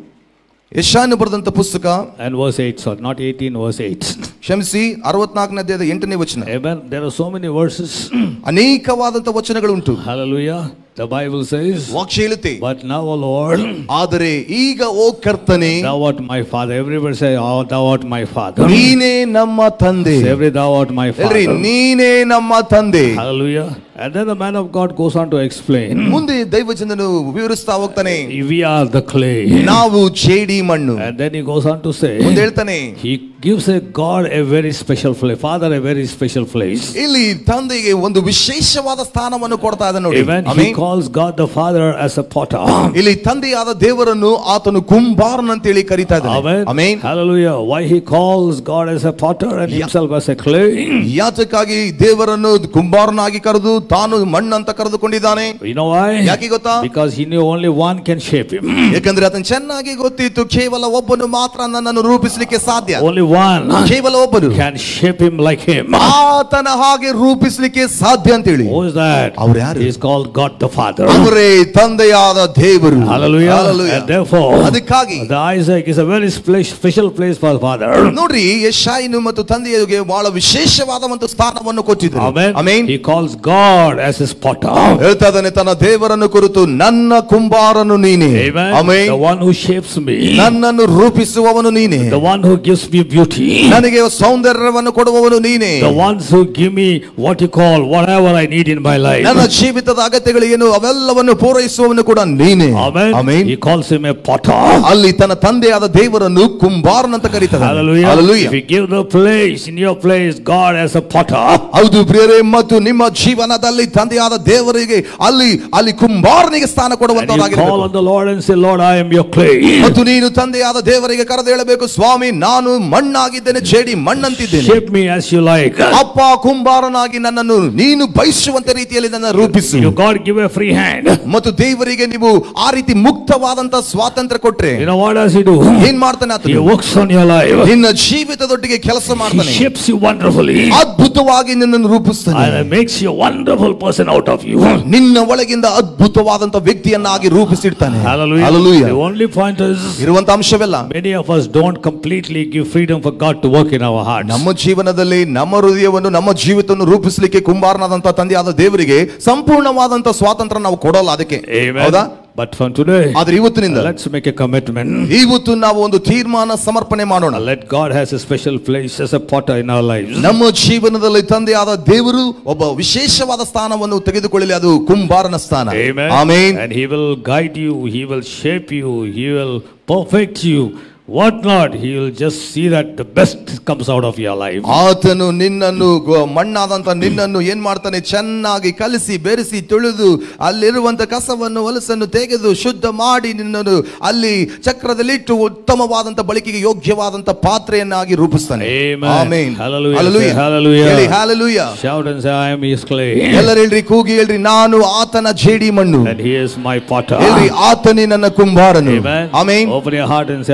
ಯೆಶಾಯನ ಬರೆದಂತ ಪುಸ್ತಕ and verse eight, sorry, not eighteen, verse eight. ಕ್ಷಮಿಸಿ, ಅರವತ್ನಾಲ್ಕನೇ ಅಧ್ಯಾಯದ ಎಂಟನೇ ವಚನ. Amen. There are so many verses. ಅನೇಕವಾದಂತ ವಚನಗಳುಂಟು. Hallelujah. The Bible says, ವಾಕ್ಯ ಹೇಳುತ್ತೆ, but now, O Lord, ಆದರೆ ಈಗ ಓ ಕರ್ತನೇ, thou art my father. Everybody say, oh, thou art my father. ನೀನೇ ನಮ್ಮ ತಂದೆ. Every thou art my father. ನೀನೇ ನಮ್ಮ ತಂದೆ. Hallelujah. And then the man of God goes on to explain. ಮುಂದೆ ದೈವಜನನು ವಿವರಿಸ್ತಾ ಹೋಗ್ತಾನೆ, we are the clay. ನಾವು ಜೇಡಿ ಮಣ್ಣು. And then he goes on to say, ಮುಂದೆ ಹೇಳ್ತಾನೆ, he gives a God a very special place, father a very special place. ಇಲ್ಲಿ ತಂದೆಗೆ ಒಂದು ವಿಶೇಷವಾದ ಸ್ಥಾನವನ್ನು ಕೊಡ್ತಾ ಇದ್ದಾನೆ ನೋಡಿ. Amen. He calls God the Father as a potter. ಇಲ್ಲಿ ತಂದೆಯಾದ ದೇವರನ್ನು ಆತನು ಕುಂಬಾರನಂತ ಹೇಳಿ ಕರೀತಾ ಇದ್ದಾನೆ. Amen. Hallelujah. Why he calls God as a potter and himself as a clay? ಯಾತಕ್ಕಾಗಿ ದೇವರನ್ನು ಕುಂಬಾರನಾಗಿ ಕರೆದು ತಾನು ಮಣ್ಣಂತ ಕರೆದುಕೊಂಡಿದ್ದಾನೆ? You know why? ಯಾಕೆ ಗೊತ್ತಾ? Because he knew only one can shape him. ಯಾಕಂದ್ರೆ ಆತನು ಚೆನ್ನಾಗಿ ಗೊತ್ತಿತ್ತು, ಕೇವಲ ಒಬ್ಬನು ಮಾತ್ರ ನನ್ನನ್ನು ರೂಪಿಸಲಿಕ್ಕೆ ಸಾಧ್ಯ. Only one ಕೇವಲ ಒಬ್ಬನು can shape him like him. ಆತನ ಹಾಗೆ ರೂಪಿಸಲಿಕ್ಕೆ ಸಾಧ್ಯ ಅಂತ ಹೇಳಿ. Who is that? ಅವರು ಯಾರು? He is called God the Father. ಅವರೇ ತಂದೆಯಾದ ದೇವರು. Hallelujah. Hallelujah. And therefore, ಅದಕ್ಕಾಗಿ the Isaac is a very special place for Father. ನೋಡ್ರಿ, ಯೆಶಾಯನು ಮತ್ತು ತಂದೆಗೆ ಬಹಳ ವಿಶೇಷವಾದ ಒಂದು ಸ್ಥಾನವನ್ನು ಕೊಟ್ಟಿದ್ದಾರೆ. Amen. Amen. He calls God as his potter. ಹೇಳ್ತಾ ಇದ್ದಾನೆ ತನ್ನ ದೇವರನ್ನು ಕುರಿತು, ನನ್ನ ಕುಂಬಾರನು ನೀನೇ. Amen. The one who shapes me. ನನ್ನನ್ನು ರೂಪಿಸುವವನು ನೀನೇ. The one who gives me beauty. ನನಗೆ ಸೌಂದರ್ಯವನ್ನು ಕೊಡುವವನು ನೀನೇ. The ones who give me what you call whatever I need in my life. ನನ್ನ ಜೀವಿತದ ಅಗತ್ಯಗಳು ಏನು ಅವೆಲ್ಲವನ್ನು ಪೂರೈಸುವವನು ಕೂಡ ನೀನೇ. Amen. Amen. He calls him a potter. ಅಲ್ಲಿ ತನ್ನ ತಂದೆಯಾದ ದೇವರನ್ನು ಕುಂಬಾರನಂತ ಕರೀತಾರೆ. Hallelujah. Hallelujah. If you give the place in your place God as a potter. ಹೌದು ಪ್ರಿಯರೇ, ಮತ್ತು ನಿಮ್ಮ ಜೀವನದಲ್ಲಿ ತಂದೆಯಾದ ದೇವರಿಗೆ ಅಲ್ಲಿ ಅಲ್ಲಿ ಕುಂಬಾರನಿಗೆ ಸ್ಥಾನ ಕೊಡುವಂತವರಾಗಿರಬೇಕು. Call on the Lord and say, Lord, I am your clay. ಮತ್ತು ನೀನು ತಂದೆಯಾದ ದೇವರಿಗೆ ಕರೆದು ಹೇಳಬೇಕು, ಸ್ವಾಮಿ ನಾನು ಮಣ್ಣಾಗಿದ್ದೇನೆ, ಜೇಡಿ ಮಣ್ಣಂತಿದ್ದೇನೆ. Shape me as you like. ಅಪ್ಪ, ಕುಂಬಾರನಾಗಿ ನನ್ನನ್ನು ನೀನು ಬಯಸುವಂತ ರೀತಿಯಲ್ಲಿ ನನ್ನ ರೂಪಿಸು. You God give a free hand. ಮತ್ತು ದೇವರಿಗೆ ನೀವು ಆ ರೀತಿ ಮುಕ್ತವಾದಂತ ಸ್ವಾತಂತ್ರ್ಯ ಕೊಟ್ರೆ, you know what does he do? ಏನ್ ಮಾಡ್ತಾನೆ ಆತನು? He works on your life. ನಿನ್ನ ಜೀವಿತದೊಟ್ಟಿಗೆ ಕೆಲಸ ಮಾಡ್ತಾನೆ. He shapes you wonderfully. ಅದ್ಭುತವಾಗಿ ನಿನ್ನನ್ನು ರೂಪಿಸ್ತಾನೆ. And makes you a wonderful person out of you. ನಿನ್ನ ಒಳಗಿಂದ ಅದ್ಭುತವಾದಂತ ವ್ಯಕ್ತಿಯನ್ನಾಗಿ ರೂಪಿಸಿಡ್ತಾನೆ. Hallelujah. Hallelujah. The only point is, ಇರುವಂತ ಅಂಶವೆಲ್ಲ, many of us don't completely give freedom for God to work in our hearts. ನಮ್ಮ ಜೀವನದಲ್ಲಿ ನಮ್ಮ ಹೃದಯವನ್ನು ನಮ್ಮ ಜೀವಿತವನ್ನು ರೂಪಿಸಲಿಕ್ಕೆ ಕುಂಬಾರನಾದಂತ ತಂದೆಯಾದ ದೇವರಿಗೆ ಸಂಪೂರ್ಣವಾದಂತ ಸ್ವಾತಂತ್ರ್ಯ ನಾವು ಕೊಡಲ್ಲ. ಅದಕ್ಕೆ ಹೌದಾ? But from today, ಆದ್ರೆ ಇವತ್ತಿನಿಂದ let's make a commitment. ಇವತ್ತು ನಾವು ಒಂದು ತೀರ್ಮಾನ ಸಮರ್ಪಣೆ ಮಾಡೋಣ. Let God has a special place as a potter in our lives. ನಮ್ಮ ಜೀವನದಲ್ಲಿ ತಂದೆಯಾದ ದೇವರು ಒಬ್ಬ ವಿಶೇಷವಾದ ಸ್ಥಾನವನ್ನು ತೆಗೆದುಕೊಳ್ಳಲಿ, ಅದು ಕುಂಬಾರನ ಸ್ಥಾನ. Amen. And he will guide you, he will shape you, he will perfect you. What not, he will just see that the best comes out of your life. ಆತನು ನಿನ್ನನ್ನು ಮಣ್ಣಾದಂತ ನಿನ್ನನ್ನು ಏನ್ ಮಾಡ್ತಾನೆ, ಚೆನ್ನಾಗಿ ಕಲಿಸಿ ಬೆರೆಸಿ ತುಳಿದು ಅಲ್ಲಿರುವಂತ ಕಸವನ್ನು ಹೊಲಸನ್ನು ತೆಗೆದು ಶುದ್ಧ ಮಾಡಿ ನಿನ್ನನ್ನು ಅಲ್ಲಿ ಚಕ್ರದಲ್ಲಿಟ್ಟು ಉತ್ತಮವಾದಂತ ಬಳಿಕೆಗೆ ಯೋಗ್ಯವಾದಂತ ಪಾತ್ರೆಯನ್ನಾಗಿ ರೂಪಿಸ್ತಾನೆ. ಆಮೆನ್. Hallelujah. Hallelujah. ಹೇಳಿ hallelujah. Shout and say, I am his clay. ಎಲ್ಲರೂ ಹೇಳ್ರಿ, ಕೂಗಿ ಹೇಳ್ರಿ, ನಾನು ಆತನ ಜೇಡಿ ಮಣ್ಣು. And he is my potter. ಹೇಳ್ರಿ, ಆತನೇ ನನ್ನ ಕುಂಬಾರನು. Amen. Amen. Open your heart and say, I give you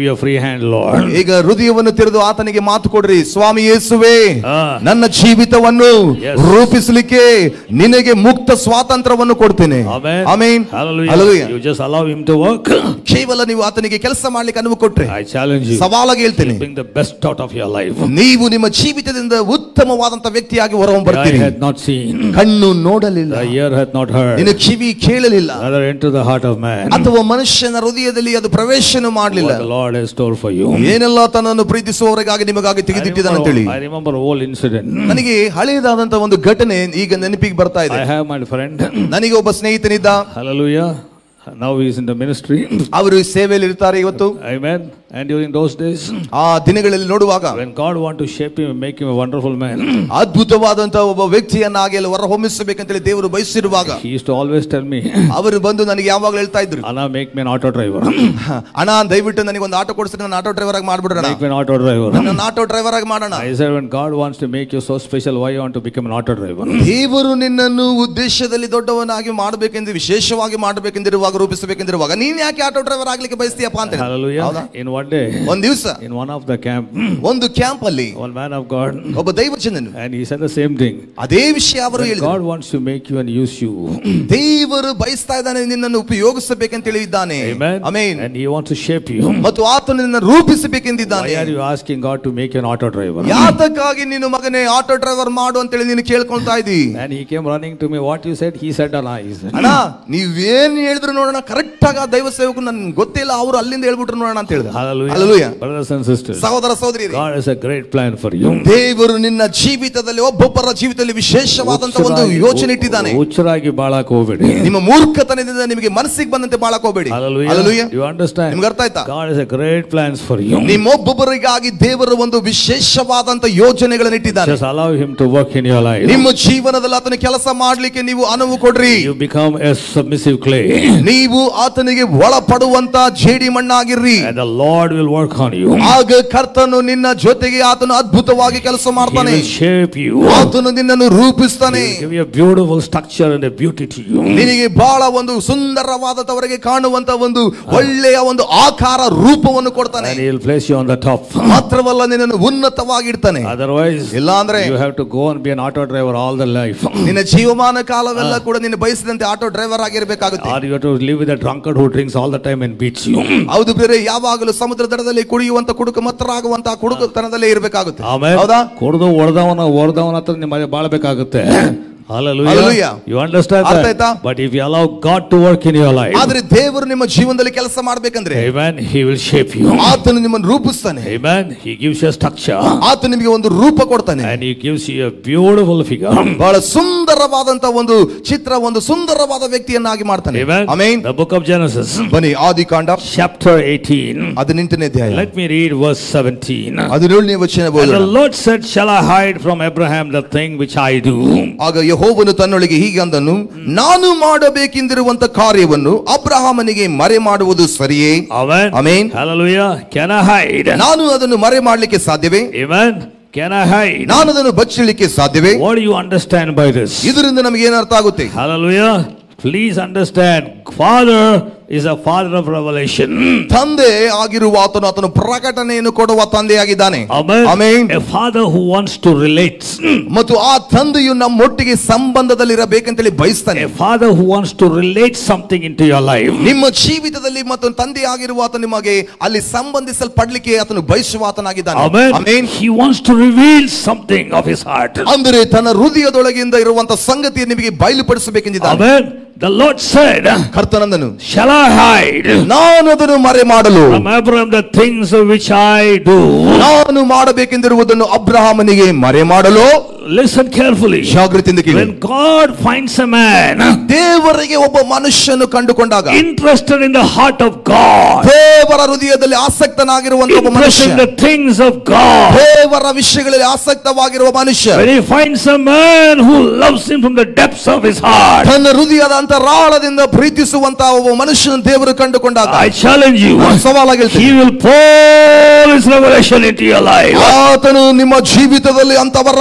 your free hand, Lord. ಈಗ ಹೃದಯವನ್ನು ತೆರೆದು ಆತನಿಗೆ ಮಾತು ಕೊಡ್ರಿ. ಸ್ವಾಮಿ ಯೇಸುವೇ, ನನ್ನ ಜೀವಿತವನ್ನು ರೂಪಿಸಲಿಕ್ಕೆ ನಿನಗೆ ಮುಕ್ತ ಸ್ವಾತಂತ್ರ್ಯವನ್ನು ಕೊಡ್ತೇನೆ. Amen. Hallelujah. You just allow him to work. ಕೇವಲ ನೀವು ಆತನಿಗೆ ಕೆಲಸ ಮಾಡ್ಲಿಕ್ಕೆ ಅನುವು ಕೊಟ್ರೆ, I challenge you, ಸವಾಲಾಗಿ ಹೇಳ್ತೇನೆ, bring the best out of your life. ನೀವು ನಿಮ್ಮ ಜೀವಿತದಿಂದ ಉತ್ತಮವಾದಂತ ವ್ಯಕ್ತಿಯಾಗಿ ಹೊರಬರ್ತೀರಿ. I had not seen, ಕಣ್ಣು ನೋಡಲಿಲ್ಲ, the ear had not heard, ನಿನ್ನ ಕಿವಿ ಕೇಳಲಿಲ್ಲ, neither enter the heart of man, ಅಥವಾ ಮನುಷ್ಯನ ಹೃದಯದಲ್ಲಿ ಅದು ಪ್ರವೇಶನೂ ಮಾಡಲಿಲ್ಲ. What the Lord has stored for you. ಏನೆಲ್ಲ ತನ್ನನ್ನು ಪ್ರೀತಿಸುವವರಿಗಾಗಿ ನಿಮಗಾಗಿ ತೆಗೆದಿಟ್ಟಿದ್ದಾನೆ ಅಂತ ಹೇಳಿ. I remember a whole incident. ನನಗೆ ಹಳೆಯದಾದಂತ ಒಂದು ಘಟನೆ ಈಗ ನೆನಪಿಗೆ ಬರ್ತಾ ಇದೆ. I have my friend. ನನಗೆ ಒಬ್ಬ ಸ್ನೇಹಿತನಿದ್ದ. Hallelujah. Now he is in the ministry. ಅವರು ಸೇವೆಯಲ್ಲಿ ಇರ್ತಾರೆ ಇವತ್ತು. Amen. And during those days, ಆ ದಿನಗಳಲ್ಲಿ ನೋಡುವಾಗ, when God want to shape him and make him a wonderful man, ಅದ್ಭುತವಾದಂತ ಒಬ್ಬ ವ್ಯಕ್ತಿಯನ್ನಾಗಿ ಅಲ್ಲಿ ಹೊರಹೊಮ್ಮಿಸಬೇಕಂತ ಹೇಳಿ ದೇವರು ಬಯಸಿರುವಾಗ, he used to always tell me, ಅವರು ಬಂದು ನನಗೆ ಯಾವಾಗಲೂ ಹೇಳ್ತಾ ಇದ್ರು, ಅಣ್ಣ make me an auto driver. ಅಣ್ಣ ದಯವಿಟ್ಟು ನನಗೆ ಒಂದು ಆಟೋ ಕೊಡಿಸ್ರಿ, ನಾನು ಆಟೋ ಡ್ರೈವರ್ ಆಗಿ ಮಾಡ್ಬಿಡೋಣ. Make me an auto driver. ನನ್ನ ಆಟೋ ಡ್ರೈವರ್ ಆಗಿ ಮಾಡೋಣ. I said, when God wants to make you so special, why you want to become an auto driver? ದೇವರು ನಿನ್ನನ್ನು ಉದ್ದೇಶದಲ್ಲಿ ದೊಡ್ಡವನಾಗಿ ಮಾಡಬೇಕೆಂದು, ವಿಶೇಷವಾಗಿ ಮಾಡಬೇಕೆಂದಿರುವಾಗ, ರೂಪಿಸಬೇಕೆಂದಿರುವಾಗ ನೀನ್ ಯಾಕೆ ಆಟೋ ಡ್ರೈವರ್ ಆಗ್ಲಿಕ್ಕೆ ಬಯಸ್ತೀಯಪ್ಪ ಅಂತ. Hallelujah. In one day, ಒಂದು ದಿವಸ, in one of the camp, ಒಂದು ಕ್ಯಾಂಪ್ ಅಲ್ಲಿ one man of God, ಒಬ್ಬ ದೈವಜನನು, and he said the same thing. ಅದೇ ವಿಷಯ ಅವರು ಹೇಳಿದರು. God wants to make you and use you. ದೇವರು ಬಯಸ್ತಾ ಇದ್ದಾನೆ ನಿನ್ನನ್ನು ಉಪಯೋಗಿಸಬೇಕಂತ ಹೇಳಿದ್ದಾನೆ. Amen. And he wants to shape you. ಮತ್ತು ಆತನು ನಿನ್ನನ್ನು ರೂಪಿಸಬೇಕೆಂದಿದ್ದಾನೆ. Why are you asking God to make you an auto driver? ಯಾತಕ್ಕಾಗಿ ನೀನು ಮಗನೇ ಆಟೋ ಡ್ರೈವರ್ ಮಾಡು ಅಂತ ಹೇಳಿ ನೀನು ಕೇಳ್ಕೊಳ್ತಾ ಇದ್ದೀ? And he came running to me. What you said? He said, "Allah is." ಅಣ್ಣ ನೀವೇನ್ ಹೇಳಿದ್ರು ನೋಡೋಣ, ಕರೆಕ್ಟ್ ಆಗಿ ದೈವ ಸೇವಕರು ನನ್ಗೆ ಗೊತ್ತಿಲ್ಲ, ಅವರು ಅಲ್ಲಿಂದ ಹೇಳ್ಬಿಟ್ರು ನೋಡೋಣ ಅಂತ ಹೇಳಿದ. Hallelujah. Brothers and sisters, ಸಹೋದರ ಸಹೋದರಿಯರೇ, God has a great plan for you. ದೇವರು ನಿನ್ನ ಜೀವಿತದಲ್ಲಿ, ಒಬ್ಬೊಬ್ಬರ ಜೀವಿತದಲ್ಲಿ ವಿಶೇಷವಾದಂತ ಒಂದು ಯೋಚನೆ ಇಟ್ಟಿದ್ದಾನೆ. ಹುಚ್ಚರಾಗಿ ಬಾಳಕ್ಕೆ ಹೋಗಬೇಡಿ. ನಿಮ್ಮ ಮೂರ್ಖತನದಿಂದ ನಿಮಗೆ ಮನಸ್ಸಿಗೆ ಬಂದಂತೆ ಬಾಳಕ್ಕೆ ಹೋಗಬೇಡಿ. Hallelujah. You understand? ನಿಮಗೆ ಅರ್ಥ ಆಯ್ತಾ? God has a great plans for you. ನಿಮ್ಮೊಬ್ಬೊಬ್ಬರಿಗಾಗಿ ದೇವರು ಒಂದು ವಿಶೇಷವಾದಂತ ಯೋಜನೆಗಳನ್ನು ಇಟ್ಟಿದ್ದಾನೆ. Just allow him to work in your life. ನಿಮ್ಮ ಜೀವನದಲ್ಲಿ ಆತನ ಕೆಲಸ ಮಾಡಲಿಕ್ಕೆ ನೀವು ಅನುವು ಕೊಡ್ರಿ. You become a submissive clay. ನೀವು ಆತನಿಗೆ ಒಳಪಡುವಂತ ಜೇಡಿ ಮಣ್ಣಾಗಿರ್ರಿ. And the Lord will work on you. ಆಗ ಕರ್ತನು ನಿನ್ನ ಜೊತೆಗೆ ಆತನು ಅದ್ಭುತವಾಗಿ ಕೆಲಸ ಮಾಡ್ತಾನೆ. He will shape you. ಆತನು ನಿನ್ನನ್ನು ರೂಪಿಸ್ತಾನೆ. He will give you a beautiful structure and a beauty to you. ನಿನಗೆ ಬಹಳ ಒಂದು ಸುಂದರವಾದವರೆಗೆ ಕಾಣುವಂತ ಒಂದು ಒಳ್ಳೆಯ ಒಂದು ಆಕಾರ ರೂಪವನ್ನು ಕೊಡ್ತಾನೆ. And he will place you on the top. ಮಾತ್ರವಲ್ಲ, ನಿನ್ನನ್ನು ಉನ್ನತವಾಗಿ ಇಡ್ತಾನೆ. Otherwise, ಇಲ್ಲ ಅಂದ್ರೆ you have to go and be an auto driver all the life. ನಿನ್ನ ಜೀವಮಾನ ಕಾಲವೆಲ್ಲ ಕೂಡ ನೀನು ಬಯಸಿದಂತೆ ಆಟೋ ಡ್ರೈವರ್ ಆಗಿರಬೇಕಾಗುತ್ತೆ. Or you have to live with a drunkard who drinks all the time and beats you. ಹೌದು, ಬೇರೆ ಯಾವಾಗಲೂ ಸಮುದ್ರ ದಡದಲ್ಲಿ ಕುಡಿಯುವಂತ ಕುಡುಕ ಮತ್ತರಾಗುವಂತ ಕುಡುಕತನದಲ್ಲೇ ಇರಬೇಕಾಗುತ್ತೆ. ಹೌದಾ? ಕುಡಿದು ಹೊಡೆದವನ ಹೊಡೆದವನ ಹತ್ರ ನಿಮ್ಮ ಬಾಳಬೇಕಾಗುತ್ತೆ. Hallelujah. You understand that? But if you allow God to work in your life, ಆದರೆ ದೇವರು ನಿಮ್ಮ ಜೀವನದಲ್ಲಿ ಕೆಲಸ ಮಾಡಬೇಕಂದ್ರೆ, amen, he will shape you. ಆತನು ನಿಮ್ಮನ್ನು ರೂಪಿಸ್ತಾನೆ. Amen. He gives you a structure. ಆತನು ನಿಮಗೆ ಒಂದು ರೂಪ ಕೊಡ್ತಾನೆ. And he gives you a beautiful figure. ಬಹಳ ಸುಂದರವಾದಂತ ಒಂದು ಚಿತ್ರ, ಒಂದು ಸುಂದರವಾದ ವ್ಯಕ್ತಿಯನ್ನಾಗಿ ಮಾಡ್ತಾನೆ. Amen. The book of Genesis. ಬನ್ನಿ ಆದಿಕಾಂಡ chapter eighteen. ಹದಿನೆಂಟನೇ ಅಧ್ಯಾಯ. Let me read verse seventeen. ಹದಿನೇಳನೇ ವಚನ ಓದೋಣ. The Lord said, "Shall I hide from Abraham the thing which I do?" ಆಗ ಯೆಹೋವನು ತನ್ನೊಳಗೆ ಹೀಗೆ ಅಂದನು, ನಾನು ಮಾಡಬೇಕೆಂದಿರುವಂತ ಕಾರ್ಯವನ್ನು ಅಬ್ರಹಾಮನಿಗೆ ಮರೆ ಮಾಡುವುದು ಸರಿಯೇ? Amen. Amen. Hallelujah. Can I hide? ನಾನು ಅದನ್ನು ಮರೆ ಮಾಡಲಿಕ್ಕೆ ಸಾಧ್ಯವೇ? Amen. Can I hide? ನಾನು ಅದನ್ನು ಬಚ್ಚಲಿಕ್ಕೆ ಸಾಧ್ಯವೇ? What do you understand by this? ಇದರಿಂದ ನಮಗೆ ಏನು ಅರ್ಥ ಆಗುತ್ತೆ? Hallelujah. Please understand, Father is a father of revelation. ತಂದೆ ಆಗಿರುವ ಆತನು ಆತನು ಪ್ರಕಟಣೆಯನ್ನು ಕೊಡುವ ತಂದೆಯಾಗಿದ್ದಾನೆ. Amen. A father who wants to relate. ಮತ್ತು ಆ ತಂದೆಯು ನಮ್ಮೊಟ್ಟಿಗೆ ಸಂಬಂಧದಲ್ಲಿ ಇರಬೇಕಂತ ಹೇಳಿ ಬಯಸ್ತಾನೆ. A father who wants to relate something into your life. ನಿಮ್ಮ ಜೀವಿತದಲ್ಲಿ ಮತ್ತು ತಂದೆ ಆಗಿರುವ ಆತನು ನಿಮಗೆ ಅಲ್ಲಿ ಸಂಬಂಧಿಸಲ್ಪಡಲಿಕ್ಕೆ ಆತನು ಬಯಸುವ ಆತನಾಗಿದ್ದಾನೆ. Amen. He wants to reveal something of his heart. ಅಂದರೆ ತನ್ನ ಹೃದಯದೊಳಗಿಂದ ಇರುವಂತ ಸಂಗತಿ ನಿಮಗೆ ಬಯಲುಪಡಿಸಬೇಕೆಂದಿದ್ದಾನೆ. Amen. The Lord said, ಕರ್ತನಂದನು, shall I hide ನಾನು ಅದನ್ನು ಮರೆ ಮಾಡಲು from Abraham the things which I do? ನಾನು ಮಾಡಬೇಕೆಂದಿರುವುದನ್ನು ಅಬ್ರಹಾಮನಿಗೆ ಮರೆ ಮಾಡಲು. Listen carefully. ಜಾಗೃತಿಯಿಂದ ಕೇಳಿ. When God finds a man, ದೇವರಿಗೆ ಒಬ್ಬ ಮನುಷ್ಯನು ಕಂಡುಕೊಂಡಾಗ, interested in the heart of God, ದೇವರ ಹೃದಯದಲ್ಲಿ ಆಸಕ್ತನಾಗಿರುವಂತ ಒಬ್ಬ ಮನುಷ್ಯ, interested in the things of God, ದೇವರ ವಿಷಯಗಳಲ್ಲಿ ಆಸಕ್ತವಾಗಿರುವ ಮನುಷ್ಯ, when he finds a man who loves him from the depths of his heart, ತನ್ನ ಹೃದಯದ ಅಂತರಾಳದಿಂದ ಪ್ರೀತಿಸುವಂತ ಒಬ್ಬ ಮನುಷ್ಯನ ದೇವರು ಕಂಡುಕೊಂಡಾಗ, I challenge you, ಸವಾಲಾಗಿ ಹೇಳ್ತೀನಿ, he will pour his revelation into your life. ಆತನು ನಿಮ್ಮ ಜೀವಿತದಲ್ಲಿ ಅಂತವರ ಮೇಲೆ ತನ್ನ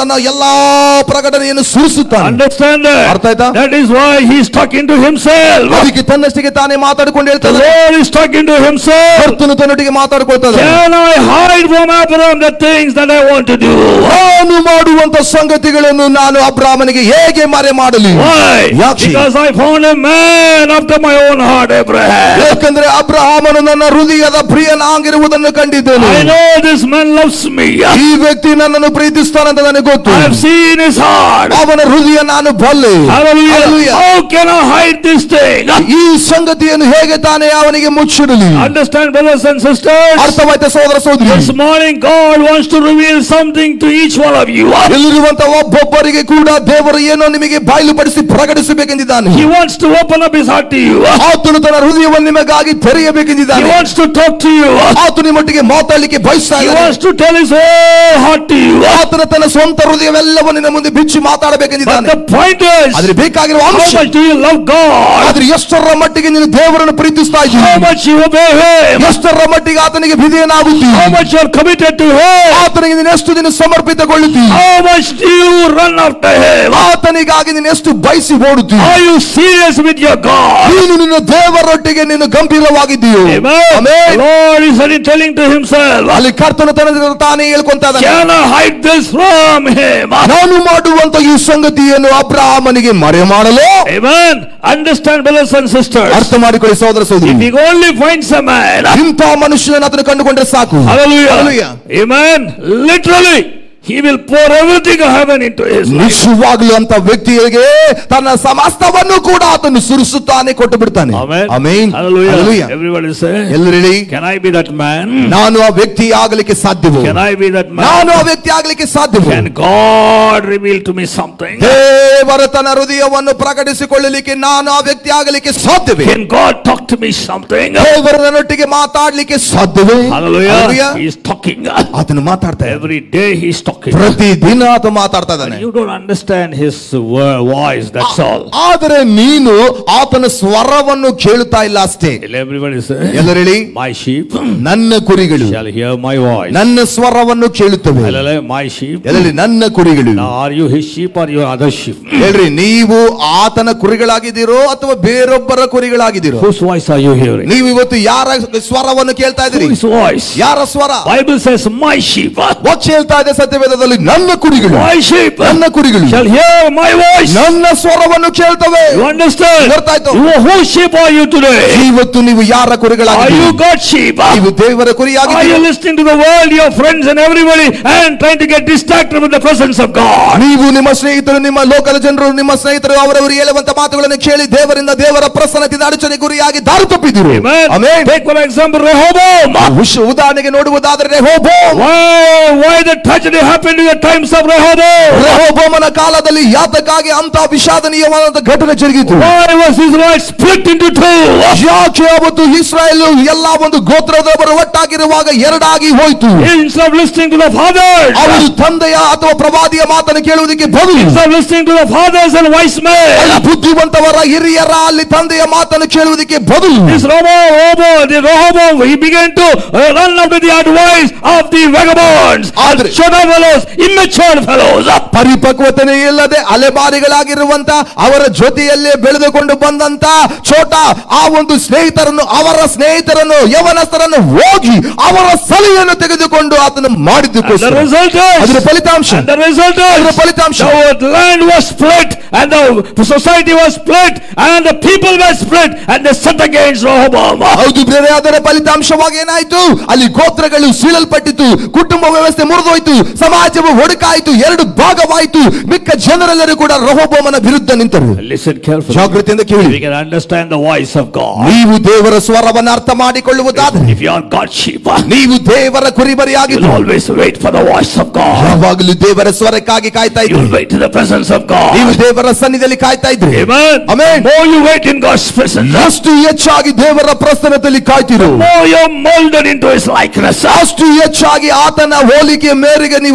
ತನ್ನ ಎಲ್ಲಾ ಪ್ರಕಟಣೆಯನ್ನು ಸುರಿಸುತ್ತಾನೆ. Understand that? ಅರ್ಥ ಆಯ್ತಾ? That is why he is talking to himself. ಅದಕ್ಕೆ ತನ್ನಷ್ಟಿಗೆ ತಾನೇ ಮಾತಾಡಿಕೊಂಡು The ಹೇಳ್ತಾನೆ. Lord is talking to himself. ಕರ್ತನು ತನ್ನೊಟ್ಟಿಗೆ ಮಾತಾಡಿಕೊಳ್ತಾನೆ. Can I hide from Abraham the things that I want to do? ನಾನು ಮಾಡುವಂತ ಸಂಗತಿಗಳನ್ನು ನಾನು ಅಬ್ರಾಮನಿಗೆ ಹೇಗೆ ಮರೆ ಮಾಡಲಿ? Why? ಯಾಕೆ? Because I found a man after my own heart, Abraham. ಯಾಕಂದ್ರೆ ಅಬ್ರಹಾಮನು ನನ್ನ ಹೃದಯದ ಪ್ರಿಯನಾಗಿರುವುದನ್ನು ಕಂಡಿದ್ದೇನೆ. I know this man loves me. ಈ ವ್ಯಕ್ತಿ ನನ್ನನ್ನು ಪ್ರೀತಿಸ್ತಾನಂತ ನನಗೆ ಗೊತ್ತು. I have seen his heart. ಅವನ ಹೃದಯ ನಾನು ಬಲ್ಲೆ. Hallelujah. How can I hide this thing? ಈ ಸಂಗತಿಯನ್ನು ಹೇಗೆ ತಾನೇ ಅವನಿಗೆ ಮುಚ್ಚಿಡಲಿ? Understand, brothers and sisters? ಅರ್ಥವಾಯ್ತಾ ಸಹೋದರ ಸಹೋದರಿ? This morning God wants to reveal something to each one of you. ಇಲ್ಲಿರುವಂತ ಒಬ್ಬೊಬ್ಬರಿಗೆ ಕೂಡ ದೇವರು ಏನೋ ನಿಮಗೆ ಬಯಲುಪಡಿಸಿ ಪ್ರಕಟಿಸಬೇಕೆಂದಿದ್ದಾನೆ. He wants to open up his heart to you. ಆತನು ತನ್ನ ಹೃದಯವನ್ನು ನಿಮಗಾಗಿ ತೆರೆಯಬೇಕೆಂದಿದ್ದಾನೆ. He wants to talk to you. ಆತನು ನಿಮ್ಮೊಟ್ಟಿಗೆ ಮಾತಾಡಲಿಕ್ಕೆ ಬಯಸ್ತಾ He ಇದ್ದಾನೆ. wants to tell his whole heart to you. ಆತನ ತನ್ನ ಸ್ವಂತ ಹೃದಯವೆಲ್ಲವನ್ನು ನಿನ್ನ ಮುಂದೆ ಬಿಚ್ಚಿ But ಮಾತಾಡಬೇಕೆಂದಿದ್ದಾನೆ. the point is, ಆದ್ರೆ ಬೇಕಾಗಿರುವ how ಅಂಶ, much do you love God? ಆದ್ರೆ ಎಷ್ಟರ ಮಟ್ಟಿಗೆ ನೀನು ದೇವರನ್ನು ಪ್ರೀತಿಸ್ತಾ ಇದ್ದೀಯ? How much you obey Him? ಎಷ್ಟರ ಮಟ್ಟಿಗೆ ಆತನಿಗೆ ವಿಧೇಯನಾಗುತ್ತೀಯ? How much you are committed to Him? ಆತನಿಗೆ ನೀನು ಎಷ್ಟು ದಿನ ಸಮರ್ಪಿತಗೊಳ್ಳುತ್ತೀಯ? How much do you run after Him? ಆತನಿಗಾಗಿ ನೀನು ಎಷ್ಟು ಬಯಸಿ ಓಡುತ್ತೀಯ? Are you serious with your God? ನೀನು ನಿನ್ನ ದೇವರೊಟ್ಟಿಗೆ ನೀನು ಗಂಭೀರವಾಗಿದ್ದೀಯೋ? Amen. Amen. The Lord is really telling to Himself, ಅಲ್ಲಿ ಕರ್ತನು ತನ್ನ ತಾನೇ ಹೇಳ್ಕೊಂತ ಇದ್ದಾನೆ. can I hide this from Him? ನಾನು ಮಾಡುವಂತ ಈ ಸಂಗತಿಯನ್ನು ಅಬ್ರಹಾಮನಿಗೆ ಮರೆ ಮಾಡಲು. Amen. Understand, brothers and sisters. ಅರ್ಥ ಮಾಡಿಕೊಳ್ಳಿ ಸಹೋದರ ಸಹೋದರಿ. If he only finds a man, ಇಂಥ ಮನುಷ್ಯನನ್ನು ಅದನ್ನು ಕಂಡುಕೊಂಡ್ರೆ ಸಾಕು. hallelujah, Hallelujah. Amen. Literally, he will pour everything of heaven into his life. ನಿಶ್ಚಯವಾಗಲೂ ಅಂತ ವ್ಯಕ್ತಿಗೆ ತನ್ನ ಸಮಸ್ತವನ್ನು ಕೂಡ ಆತನು ಸುರಿಸುತ್ತಾನೆ, ಕೊಟ್ಟು ಬಿಡ್ತಾನೆ. Amen. Amen. Hallelujah. Hallelujah. Everybody say, ಎಲ್ಲರೂ ಹೇಳಿ, can I be that man? ನಾನು ಆ ವ್ಯಕ್ತಿ ಆಗಲಿಕ್ಕೆ ಸಾಧ್ಯವೋ? Can I be that man? ನಾನು ಆ ವ್ಯಕ್ತಿ ಆಗಲಿಕ್ಕೆ ಸಾಧ್ಯವೋ? Can God reveal to me something? ದೇವರ ತನ್ನ ಹೃದಯವನ್ನು ಪ್ರಕಟಿಸಿಕೊಳ್ಳಲಿಕ್ಕೆ ನಾನು ಆ ವ್ಯಕ್ತಿ ಆಗಲಿಕ್ಕೆ ಸಾಧ್ಯವೇ? Can God talk to me something? ದೇವರ ನನ್ನೊಟ್ಟಿಗೆ ಮಾತಾಡಲಿಕ್ಕೆ ಸಾಧ್ಯವೇ? Hallelujah. Hallelujah. He is talking. ಆತನು ಮಾತಾಡ್ತಾ ಇದ್ದಾನೆ. Every day he is talking. ಪ್ರತಿದಿನ ಆತ ಮಾತಾಡ್ತಾ ಇದ್ದಾನೆ. You don't understand his voice, that's all. ಆದರೆ ನೀನು ಆತನ ಸ್ವರವನ್ನು ಕೇಳುತ್ತಾ ಇಲ್ಲ ಅಷ್ಟೇ. Everybody say, ಎಲ್ಲರೂ ಹೇಳಿ, my sheep ನನ್ನ ಕುರಿಗಳು shall hear my voice. ನನ್ನ ಸ್ವರವನ್ನು ಕೇಳುತ್ತವೆ. Hallelujah. My sheep. ಎಲ್ಲರೂ ನನ್ನ ಕುರಿಗಳು. Now are you his sheep or you other sheep? ಹೇಳ್ರಿ, ನೀವು ಆತನ ಕುರಿಗಳಾಗಿದ್ದೀರೋ ಅಥವಾ ಬೇರೊಬ್ಬರ ಕುರಿಗಳಾಗಿದ್ದೀರೋ? Whose voice are you hearing? ನೀವು ಇವತ್ತು ಯಾರ ಸ್ವರವನ್ನು ಕೇಳ್ತಾ ಇದ್ದೀರಿ? Whose voice? ಯಾರ ಸ್ವರ? Bible says my sheep. ವಾಕ್ಯ ಹೇಳ್ತಾ ಇದೆ ಸತ್ಯವೇದದಲ್ಲಿ, ನನ್ನ ಕುರಿಗಳು, My sheep ನನ್ನ ಕುರಿಗಳು shall hear my voice. ನನ್ನ ಸ್ವರವನ್ನು ಕೇಳ್ತವೆ. You understand? ಅರ್ಥ ಆಯ್ತು? You whose sheep are you today? ಇವತ್ತು ನೀವು ಯಾರ Are ಕುರಿಗಳಾಗಿದ್ದೀರಿ? you God's sheep? ನೀವು ದೇವರ Are you ಕುರಿಯಾಗಿದ್ದೀರಿ? listening to the world, your friends and everybody, and trying to get distracted with the presence of God? ನೀವು ನಿಮ್ಮ ಸ್ನೇಹಿತರು, ನಿಮ್ಮ ಲೋಕದ ಜನರು, ನಿಮ್ಮ ಸ್ನೇಹಿತರು ಅವರವರು ಹೇಳುವಂತ ಮಾತುಗಳನ್ನು ಕೇಳಿ ದೇವರಿಂದ ದೇವರ ಪ್ರಸನ್ನತೆಯಿಂದ ಅಡಚಣೆ ಗುರಿಯಾಗಿ ದಾರಿ ತಪ್ಪಿದ್ರು. Amen. Amen. Take for example Rehoboam. ಉಶ- ಉದಾಹರಣೆಗೆ ನೋಡುವುದಾದರೆ ರೆಹೋಬೋಮ್. Why, why the tragedy happened in the times of Rehoboam? ರೆಹೋಬೋಮನ ಕಾಲದಲ್ಲಿ ಯಾತಕ್ಕಾಗಿ ಅಂತ ವಿಷಾದನೀಯವಾದ ಘಟನೆ ಜರುಗಿತು? Why was Israel split into two? ಯಾಕೆ ಅವತ್ತು ಇಸ್ರಾಯೇಲ್ ಎಲ್ಲ ಒಂದು ಗೋತ್ರದವರು ಒಟ್ಟಾಗಿರುವಾಗ ಎರಡಾಗಿ ಹೋಯಿತು? Instead of listening to the fathers, ಅವರು ತಂದೆಯ ಅಥವಾ ಪ್ರವಾದಿಯ ಮಾತನ್ನು ಕೇಳುವುದಕ್ಕೆ ಬದಲು instead of listening to the fathers and wise men, ಅಲ್ಲಿ ಬುದ್ಧಿವಂತವರ ಹಿರಿಯರ ಅಲ್ಲಿ ತಂದೆಯ ಮಾತನ್ನು ಕೇಳುವುದಕ್ಕೆ ಬದಲು this Rehoboam, the Rehoboam, he began to uh, run after the advice of the vagabonds, Adre- chota fellows, immature fellows. ಪರಿಪಕ್ವತೆ ಇಲ್ಲದೆ ಅಲೆಮಾರಿಗಳಾಗಿರುವಂತ ಅವರ ಜೊತೆಯಲ್ಲೇ ಬೆಳೆದುಕೊಂಡು ಬಂದಂತ ಛೋಟ ಆ ಒಂದು ಸ್ನೇಹಿತರನ್ನು, ಅವರ ಸ್ನೇಹಿತರನ್ನು, ಯವನಸ್ಥರನ್ನು ಹೋಗಿ ಅವರ ಸಲಹೆಯನ್ನು ತೆಗೆದುಕೊಂಡು ಆತನು ಮಾಡಿದ್ದಕ್ಕೋಸ್ಕರ The result is, ಅದರ ಫಲಿತಾಂಶ and the result ಅದರ is, ಫಲಿತಾಂಶ the land was split, and the society was split, and the people were split, and they set against Rehoboam. ಹೌದು ಬೇರೆ, ಅದರ ಫಲಿತಾಂಶವಾಗಿ ಏನಾಯ್ತು? ಅಲ್ಲಿ ಗೋತ್ರಗಳು ಸೀಳಲ್ಪಟ್ಟಿತು, ಕುಟುಂಬ ವ್ಯವಸ್ಥೆ ಮುರಿದೋಯ್ತು, ಸಮಾಜವು ಒಡಕಾಯಿತು, ಎರಡು ಭಾಗವಾಯಿತು. ಮಿಕ್ಕ ಜನರೆಲ್ಲರೂ ಕೂಡ ರೆಹೋಬೋಮನ ವಿರುದ್ಧ ನಿಂತರು. Listen carefully. ಜಾಗೃತಿಯಿಂದ ಕೇಳಿ. We can understand the voice of God. ನೀವು ದೇವರ ಸ್ವರವನ್ನು ಅರ್ಥ ಮಾಡಿಕೊಳ್ಳುವುದಾದರೆ, If you are God's sheep, ನೀವು ದೇವರ you ಕುರಿಮರಿಯಾಗಿದ್ದು will always wait for the voice of God. ಯಾವಾಗಲೂ ದೇವರ ಸ್ವರಕ್ಕಾಗಿ ಕಾಯ್ತಾ You will ಇದ್ದೀರಿ. wait in the presence of God. ನೀವು ದೇವರ ಸನ್ನಿಧಿಯಲ್ಲಿ ಕಾಯ್ತಾ ಇದ್ರಿ. Amen. Amen. More you wait in God's presence, ಅಷ್ಟು ಹೆಚ್ಚಾಗಿ ದೇವರ ಪ್ರಸನ್ನತೆಯಲ್ಲಿ ಕಾಯ್ತಿರು, more you are molded into His likeness. ಅಷ್ಟು ಹೆಚ್ಚಾಗಿ ಆತನ ಹೋಲಿಕೆಯ ಮೇರೆಗೆ ನೀವು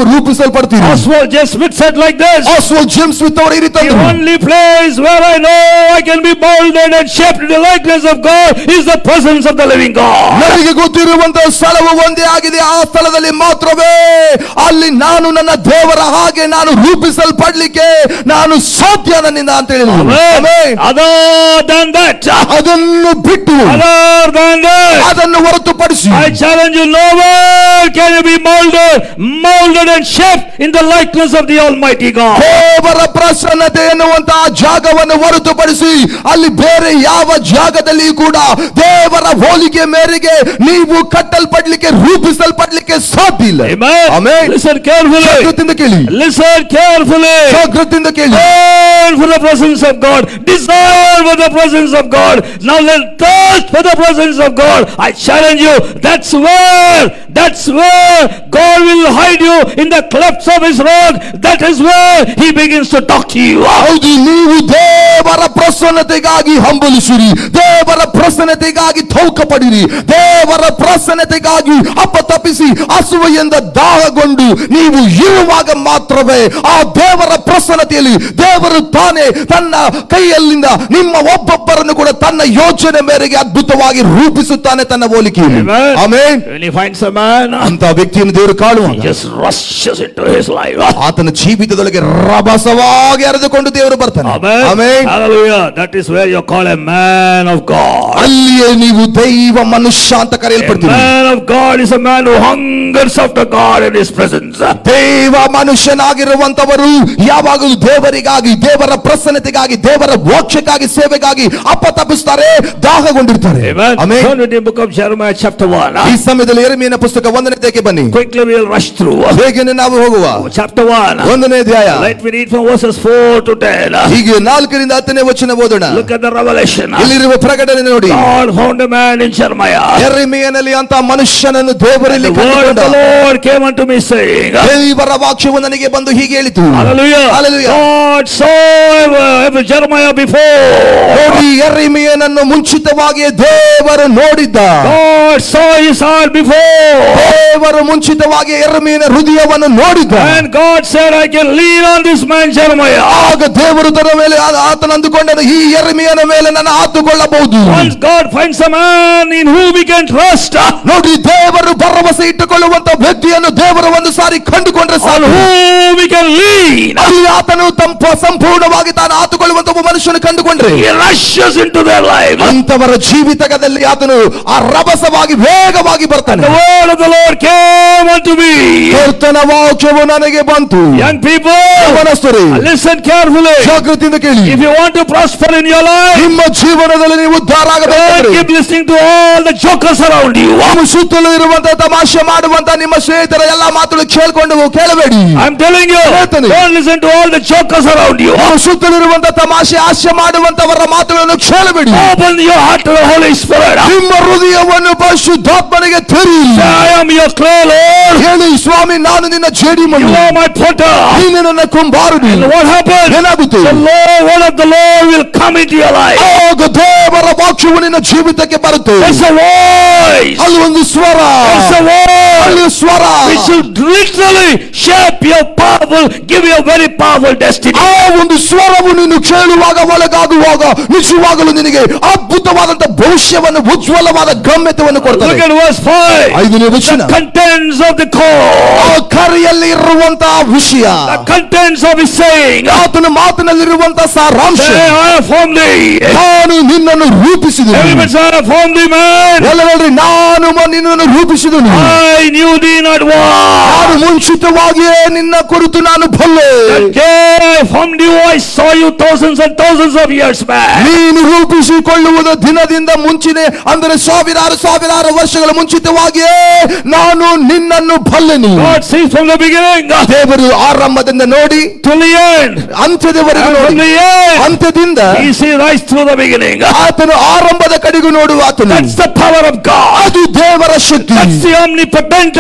ರೂಪಿಸಲ್ಪಡ್ತೀರಿ. Oswald J. Smith said like this. Oswald J. Smith ಅವರು ಈ ರೀತಿ The only place where I know I can be molded and shaped in the likeness of God is the presence of the living God. ನನಗೆ ಗೊತ್ತಿರುವಂತಹ ಸ್ಥಳವು ಒಂದೇ ಆಗಿದೆ. ಆ ಸ್ಥಳದಲ್ಲಿ ಮಾತ್ರವೇ ಅಲ್ಲಿ ನಾನು ನನ್ನ ದೇವರ ಹಾಗೆ ನಾನು ರೂಪಿಸಲ್ಪಡಲಿಕ್ಕೆ ನಾನು ಸಾಧ್ಯ ನನ್ನಿಂದ ಅಂತ ಹೇಳಿದ್ರು. Other than that, ಅದನ್ನು ಬಿಟ್ಟು other than that, ಅದನ್ನು ಹೊರತುಪಡಿಸಿ I challenge you, nowhere can you be molded, molded and shaped in the likeness of the Almighty God. ದೇವರ ಪ್ರಸನ್ನತೆ ಎನ್ನುವಂತಹ ಜಾಗವನ್ನು ಹೊರತುಪಡಿಸಿ ಅಲ್ಲಿ ಬೇರೆ ಯಾವ ಜಾಗದಲ್ಲಿ ಕೂಡ ದೇವರ ಹೋಲಿಕೆ ಮೇರೆಗೆ ನೀವು ಕಟ್ಟಲ್ಪಡಲಿಕ್ಕೆ ರೂಪಿಸಲ್ಪಡಲಿಕ್ಕೆ ಸಾಧ್ಯ ಇಲ್ಲ. Amen. Listen carefully. ಜಾಗೃತಿಯಿಂದ ಕೇಳಿ. Listen carefully. ಜಾಗೃತಿಯಿಂದ ಕೇಳಿ. Burn for the presence of God. Desire for the presence of God. Now let thirst for the presence of God. I challenge you. That's where, that's where God will hide you in the clefts of His rock. That is where He begins to talk to you. ಹೌದು, ನೀವು ದೇವರ ಪ್ರಸನ್ನತೆಗಾಗಿ ಹಂಬಲಿಸಿರಿ, ದೇವರ ಪ್ರಸನ್ನತೆಗಾಗಿ ತೌಕ ಪಡಿರಿ, ದೇವರ ಪ್ರಸನ್ನತೆಗಾಗಿ ಅಪ್ಪ ತಪ್ಪಿಸಿ ಹಸುವೆಯಿಂದ ದಾಹಗೊಂಡು ನೀವು ಇರುವಾಗ ಮಾತ್ರವೇ ಆ ದೇವರ ಪ್ರಸನ್ನತೆಯಲ್ಲಿ ದೇವರು ತಾನೇ ತನ್ನ ಕೈಯಲ್ಲಿಂದ ನಿಮ್ಮ ಒಬ್ಬೊಬ್ಬರನ್ನು ಕೂಡ ತನ್ನ ಯೋಚನೆ ಮೇರೆಗೆ ಅದ್ಭುತವಾಗಿ ರೂಪಿಸುತ್ತಾನೆ ತನ್ನ ಹೋಲಿಕೆಯಲ್ಲಿ. Amen. When he finds a man, ಅಂತ ವ್ಯಕ್ತಿಯನ್ನು ದೇವರು ಕಾಣುವಾಗ he just rushes into his life. ಆತನ ಜೀವಿತದೊಳಗೆ ರಭಸವಾಗಿ ಹರಿದುಕೊಂಡು ದೇವರು ಬರ್ತಾನೆ. Amen. Hallelujah. That is where you call a man of God. ಅಲ್ಲಿಯೇ ನೀವು ದೈವ ಮನುಷ್ಯ ಅಂತ ಕರೆಯಲ್ಪಡ್ತೀರಿ. A man of God is a man who hungers after God and His presence. ದೈವ ಮನುಷ್ಯನಾಗಿರುವಂತವರು ಯಾವಾಗಲೂ ದೇವರಿಗಾಗಿ, ದೇವರ ಪ್ರಸನ್ನತೆಗಾಗಿ, ದೇವರ ವಾಕ್ಯಕ್ಕಾಗಿ, ಸೇವೆಗಾಗಿ ಅಪ್ಪ ತಪ್ಪಿಸ್ತಾರೆ, ದಾಹಗೊಂಡಿರ್ತಾರೆ. Amen. Turn to the book of Jeremiah chapter one. ಈ ಸಮಯದಲ್ಲಿ ಯೆರೆಮೀಯನ ಪುಸ್ತಕ ಒಂದನೇ ಅಧ್ಯಾಯಕ್ಕೆ ಬನ್ನಿ. Quickly we will rush through. ಬೇಗನೆ ನಾವು ಹೋಗುವ. Chapter one. ಒಂದನೇ ಅಧ್ಯಾಯ. Let me read from verses four to ten. ಹೀಗೆ ನಾಲ್ಕರಿಂದ ಹತ್ತನೇ ವಚನ ಓದೋಣ. Look at the revelation. ಇಲ್ಲಿರುವ ಪ್ರಕಟಣೆ ನೋಡಿ. God found a man in Jeremiah. ಯೆರೆಮೀಯನಲ್ಲಿ ಅಂತ ಮನುಷ್ಯನನ್ನು ದೇವರಲ್ಲಿ ಕಂಡುಕೊಂಡ. The word of the Lord came unto me saying. ದೇವರ ವಾಕ್ಯವು ನನಗೆ ಬಂದು ಹೀಗೆ ಹೇಳಿತು. Hallelujah. Hallelujah. God saw Jeremiah before. ನೋಡಿ, ಯೆರೆಮೀಯನನ್ನು ಮುಂಚಿತವಾಗಿ ದೇವರು ನೋಡಿದ್ದ. God saw his heart before. ದೇವರು ಮುಂಚಿತವಾಗಿ ಯೆರೆಮೀಯನ ಹೃದಯವನ್ನು ನೋಡಿದ್ದ. And God said, I can lean on this man Jeremiah. ಆಗ ದೇವರು ತನ್ನ ಮೇಲೆ ಆತನ ಅಂದುಕೊಂಡನು, ಈ ಯೆರೆಮೀಯನ ಮೇಲೆ ನಾನು ಆತುಕೊಳ್ಳಬಹುದು. Once God finds a man in whom we can trust. ನೋಡಿ, ದೇವರು ಭರವಸೆ ಇಟ್ಟುಕೊಳ್ಳುವಂತ ವ್ಯಕ್ತಿಯನ್ನು ದೇವರು ಒಂದು ಸಾರಿ ಕಂಡುಕೊಂಡ್ರೆ ಸಾಕು. whom we can lean. ಅಲ್ಲಿ ಆತನು ತಂಪ ಸಂಪೂರ್ಣವಾಗಿ ತಾನು ಆತುಕೊಳ್ಳುವಂತ ಒಬ್ಬ ಮನುಷ್ಯನು ಕಂಡುಕೊಂಡ್ರೆ He rushes into their life. ಅಂತವರ ಜೀವಿತದಲ್ಲಿ ಆತನು ಆ ರಭಸವಾಗಿ ವೇಗವಾಗಿ ಬರ್ತಾನೆ. The word of the Lord came unto me. ಕರ್ತನ ವಾಕ್ಯವು ನನಗೆ ಬಂತು. Young people, ಗಮನಿಸಿರಿ, listen carefully. ಜಾಗೃತಿಯಿಂದ ಕೇಳಿ. If you want to prosper in your life, ನಿಮ್ಮ ಜೀವನದಲ್ಲಿ ನೀವು ಉದ್ಧಾರ ಆಗಬೇಕು. keep listening to all the jokers around you. ನಿಮ್ಮ ಸುತ್ತಲೂ ಇರುವಂತ ತಮಾಷೆ ಮಾಡುವಂತ ನಿಮ್ಮ ಸ್ನೇಹಿತರ ಎಲ್ಲಾ ಮಾತುಗಳು ಕೇಳಿಕೊಂಡು ಕೇಳಬೇಡಿ. I'm telling you, don't listen to all the jokers around you. ನಿಮ್ಮ ಸುತ್ತಲಿರುವಂತ ತಮಾಷೆ ಹಾಸ್ಯ ಮಾಡುವಂತವರ ಮಾತುಗಳನ್ನು ಕೇಳಬೇಡಿ. Open your heart to the Holy Spirit. ನಿಮ್ಮ ಹೃದಯವನ್ನು ಪರಿಶುದ್ಧಾತ್ಮನಿಗೆ ತೆರೆಯಿರಿ. I am your clay, Lord. ಹೇಳಿ, ಸ್ವಾಮಿ, ನಾನು ನಿನ್ನ ಜೇಡಿಮಣ್ಣು, you are my potter, ನೀನು ನನ್ನ ಕುಂಬಾರನು. And what happens? ಏನಾಗುತ್ತೆ? The Lord, word of the Lord will come into your life. ಆಗ ದೇವರ ವಾಕ್ಯವು ನಿನ್ನ ಜೀವಿತಕ್ಕೆ ಬರುತ್ತೆ. There's a voice. ಅಲ್ಲಿ ಒಂದು ಸ್ವರ. There's a voice. ಅಲ್ಲಿ ಸ್ವರ. Which will literally shape your powerful, give you a very powerful destiny. ಆ ಒಂದು ಸ್ವರವು ನೀನು ಕೇಳುವಾಗ, ಒಳಗಾಗುವಾಗ ನಿಜವಾಗಲೂ ನಿನಗೆ ಅದ್ಭುತವಾದಂತ ಭವಿಷ್ಯವನ್ನು, ಉಜ್ವಲವಾದ ಗಮ್ಯತೆಯನ್ನು ಕೊಡ್ತದೆ. Look at verse five. ಐದನೇ ವಚನ. The contents of the core. ಆ ಕರೆಯಲ್ಲಿ ಇರುವಂತಹ ವಿಷಯ. The contents of his saying. ಆತನ ಮಾತಿನಲ್ಲಿರುವಂತಹ ಸಾರಾಂಶ. Say, I have formed thee. ನಾನು ನಿನ್ನನ್ನು ರೂಪಿಸಿದೆನು. Everybody say, I have formed thee, man. ಎಲ್ಲರೂ ನಾನು ನಿನ್ನನ್ನು ರೂಪಿಸಿದೆನು. I knew thee not once. ನಾನು ಮುಂಚಿತವಾಗಿಯೇ ನಿನ್ನ ಕುರಿತು ನಾನು ಬಲ್ಲೆ. The day I formed you, I saw you thousands and thousands of years back. ನೀನು ರೂಪಿಸಿಕೊಳ್ಳುವುದು ದಿನದಿಂದ ಮುಂಚಿನೆ, ಅಂದರೆ ಸಾವಿರಾರು ಸಾವಿರಾರು ವರ್ಷಗಳ ಮುಂಚಿತವಾಗಿಯೇ ನಾನು ನಿನ್ನನ್ನು ಬಲ್ಲೆನು. God sees from the beginning. ದೇವರು ಆರಂಭದಿಂದ ನೋಡಿ till the end. ಅಂತ್ಯದವರೆಗೂ ನೋಡಿ. ಅಂತ್ಯದಿಂದ He sees right through the beginning. ಆತನು ಆರಂಭದ ಕಡೆಗೂ ನೋಡುವ ಆತನು. That's the power of God. ಅದು ದೇವರ ಶಕ್ತಿ. That's the omnipotent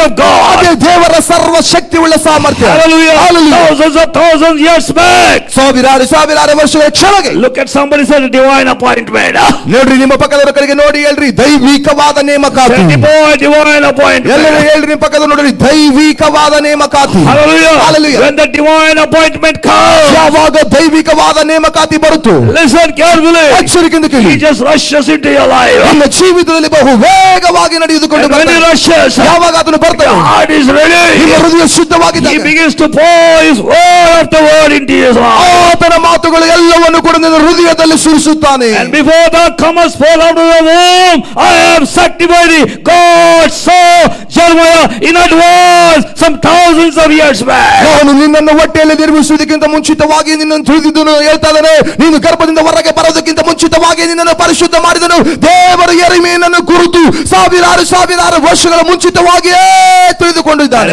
of God. ಅದೇ ದೇವರ ಸರ್ವ ಶಕ್ತಿಯುಳ್ಳ ಸಾಮರ್ಥ್ಯ. Hallelujah. Hallelujah. Thousands of thousands years back. ಸಾವಿರಾರು ಸಾವಿರಾರು ವರ್ಷಗಳ ಕೆಳಗೆ. Look at somebody said divine appointment. ನೋಡ್ರಿ ನಿಮ್ಮ ಪಕ್ಕದವರ ಕಡೆಗೆ ನೋಡಿ ಹೇಳ್ರಿ ದೈವಿಕವಾದ ನೇಮಕಾತಿ. Divine appointment. ಎಲ್ಲರೂ ಹೇಳ್ರಿ ನಿಮ್ಮ ಪಕ್ಕದ ನೋಡ್ರಿ ದೈವಿಕವಾದ ನೇಮಕಾತಿ. Hallelujah. Hallelujah. When the divine appointment comes, ಯಾವಾಗ ದೈವಿಕವಾದ ನೇಮಕಾತಿ ಬರುತ್ತೋ, listen carefully. ಎಚ್ಚರಿಕೆಯಿಂದ ಕೇಳಿ. He just rushes into your life. ನಿಮ್ಮ ಜೀವಿತದಲ್ಲಿ ಬಹು ವೇಗವಾಗಿ ನಡೆದುಕೊಂಡು When he ಬರ್ತಾನೆ. rushes, ಯಾವಾಗ ಅದನ್ನು ಬರ್ತಾನೆ, your heart is ready. ನಿಮ್ಮ ಹೃದಯ ಶುದ್ಧವಾಗಿದ್ದಾಗ He begins to pour his word after word into his heart. ಆತನ ಮಾತುಗಳು ಎಲ್ಲವನ್ನು ಕೂಡ ನಿನ್ನ ಹೃದಯದಲ್ಲಿ ಸುರಿಸುತ್ತಾನೆ. And before thou comest forth out of the womb, I have sanctified thee. God saw Jeremiah in advance some thousands of years back. ನಾನು ನಿನ್ನನ್ನು ಹೊಟ್ಟೆಯಲ್ಲಿ ನಿರ್ಮಿಸುವುದಕ್ಕಿಂತ ಮುಂಚಿತವಾಗಿ ನಿನ್ನನ್ನು ತಿಳಿದಿದ್ದನು ಹೇಳ್ತಾ ಇದ್ದಾನೆ. ನೀನು ಗರ್ಭದಿಂದ ಹೊರಗೆ ಬರೋದಕ್ಕಿಂತ ಮುಂಚಿತವಾಗಿ ನಿನ್ನನ್ನು ಪರಿಶುದ್ಧ ಮಾಡಿದನು. ದೇವರು ಯೆರೆಮೀಯನನ್ನು ಕುರಿತು ಸಾವಿರಾರು ಸಾವಿರಾರು ವರ್ಷಗಳ ಮುಂಚಿತವಾಗಿಯೇ ತಿಳಿದುಕೊಂಡಿದ್ದಾನೆ.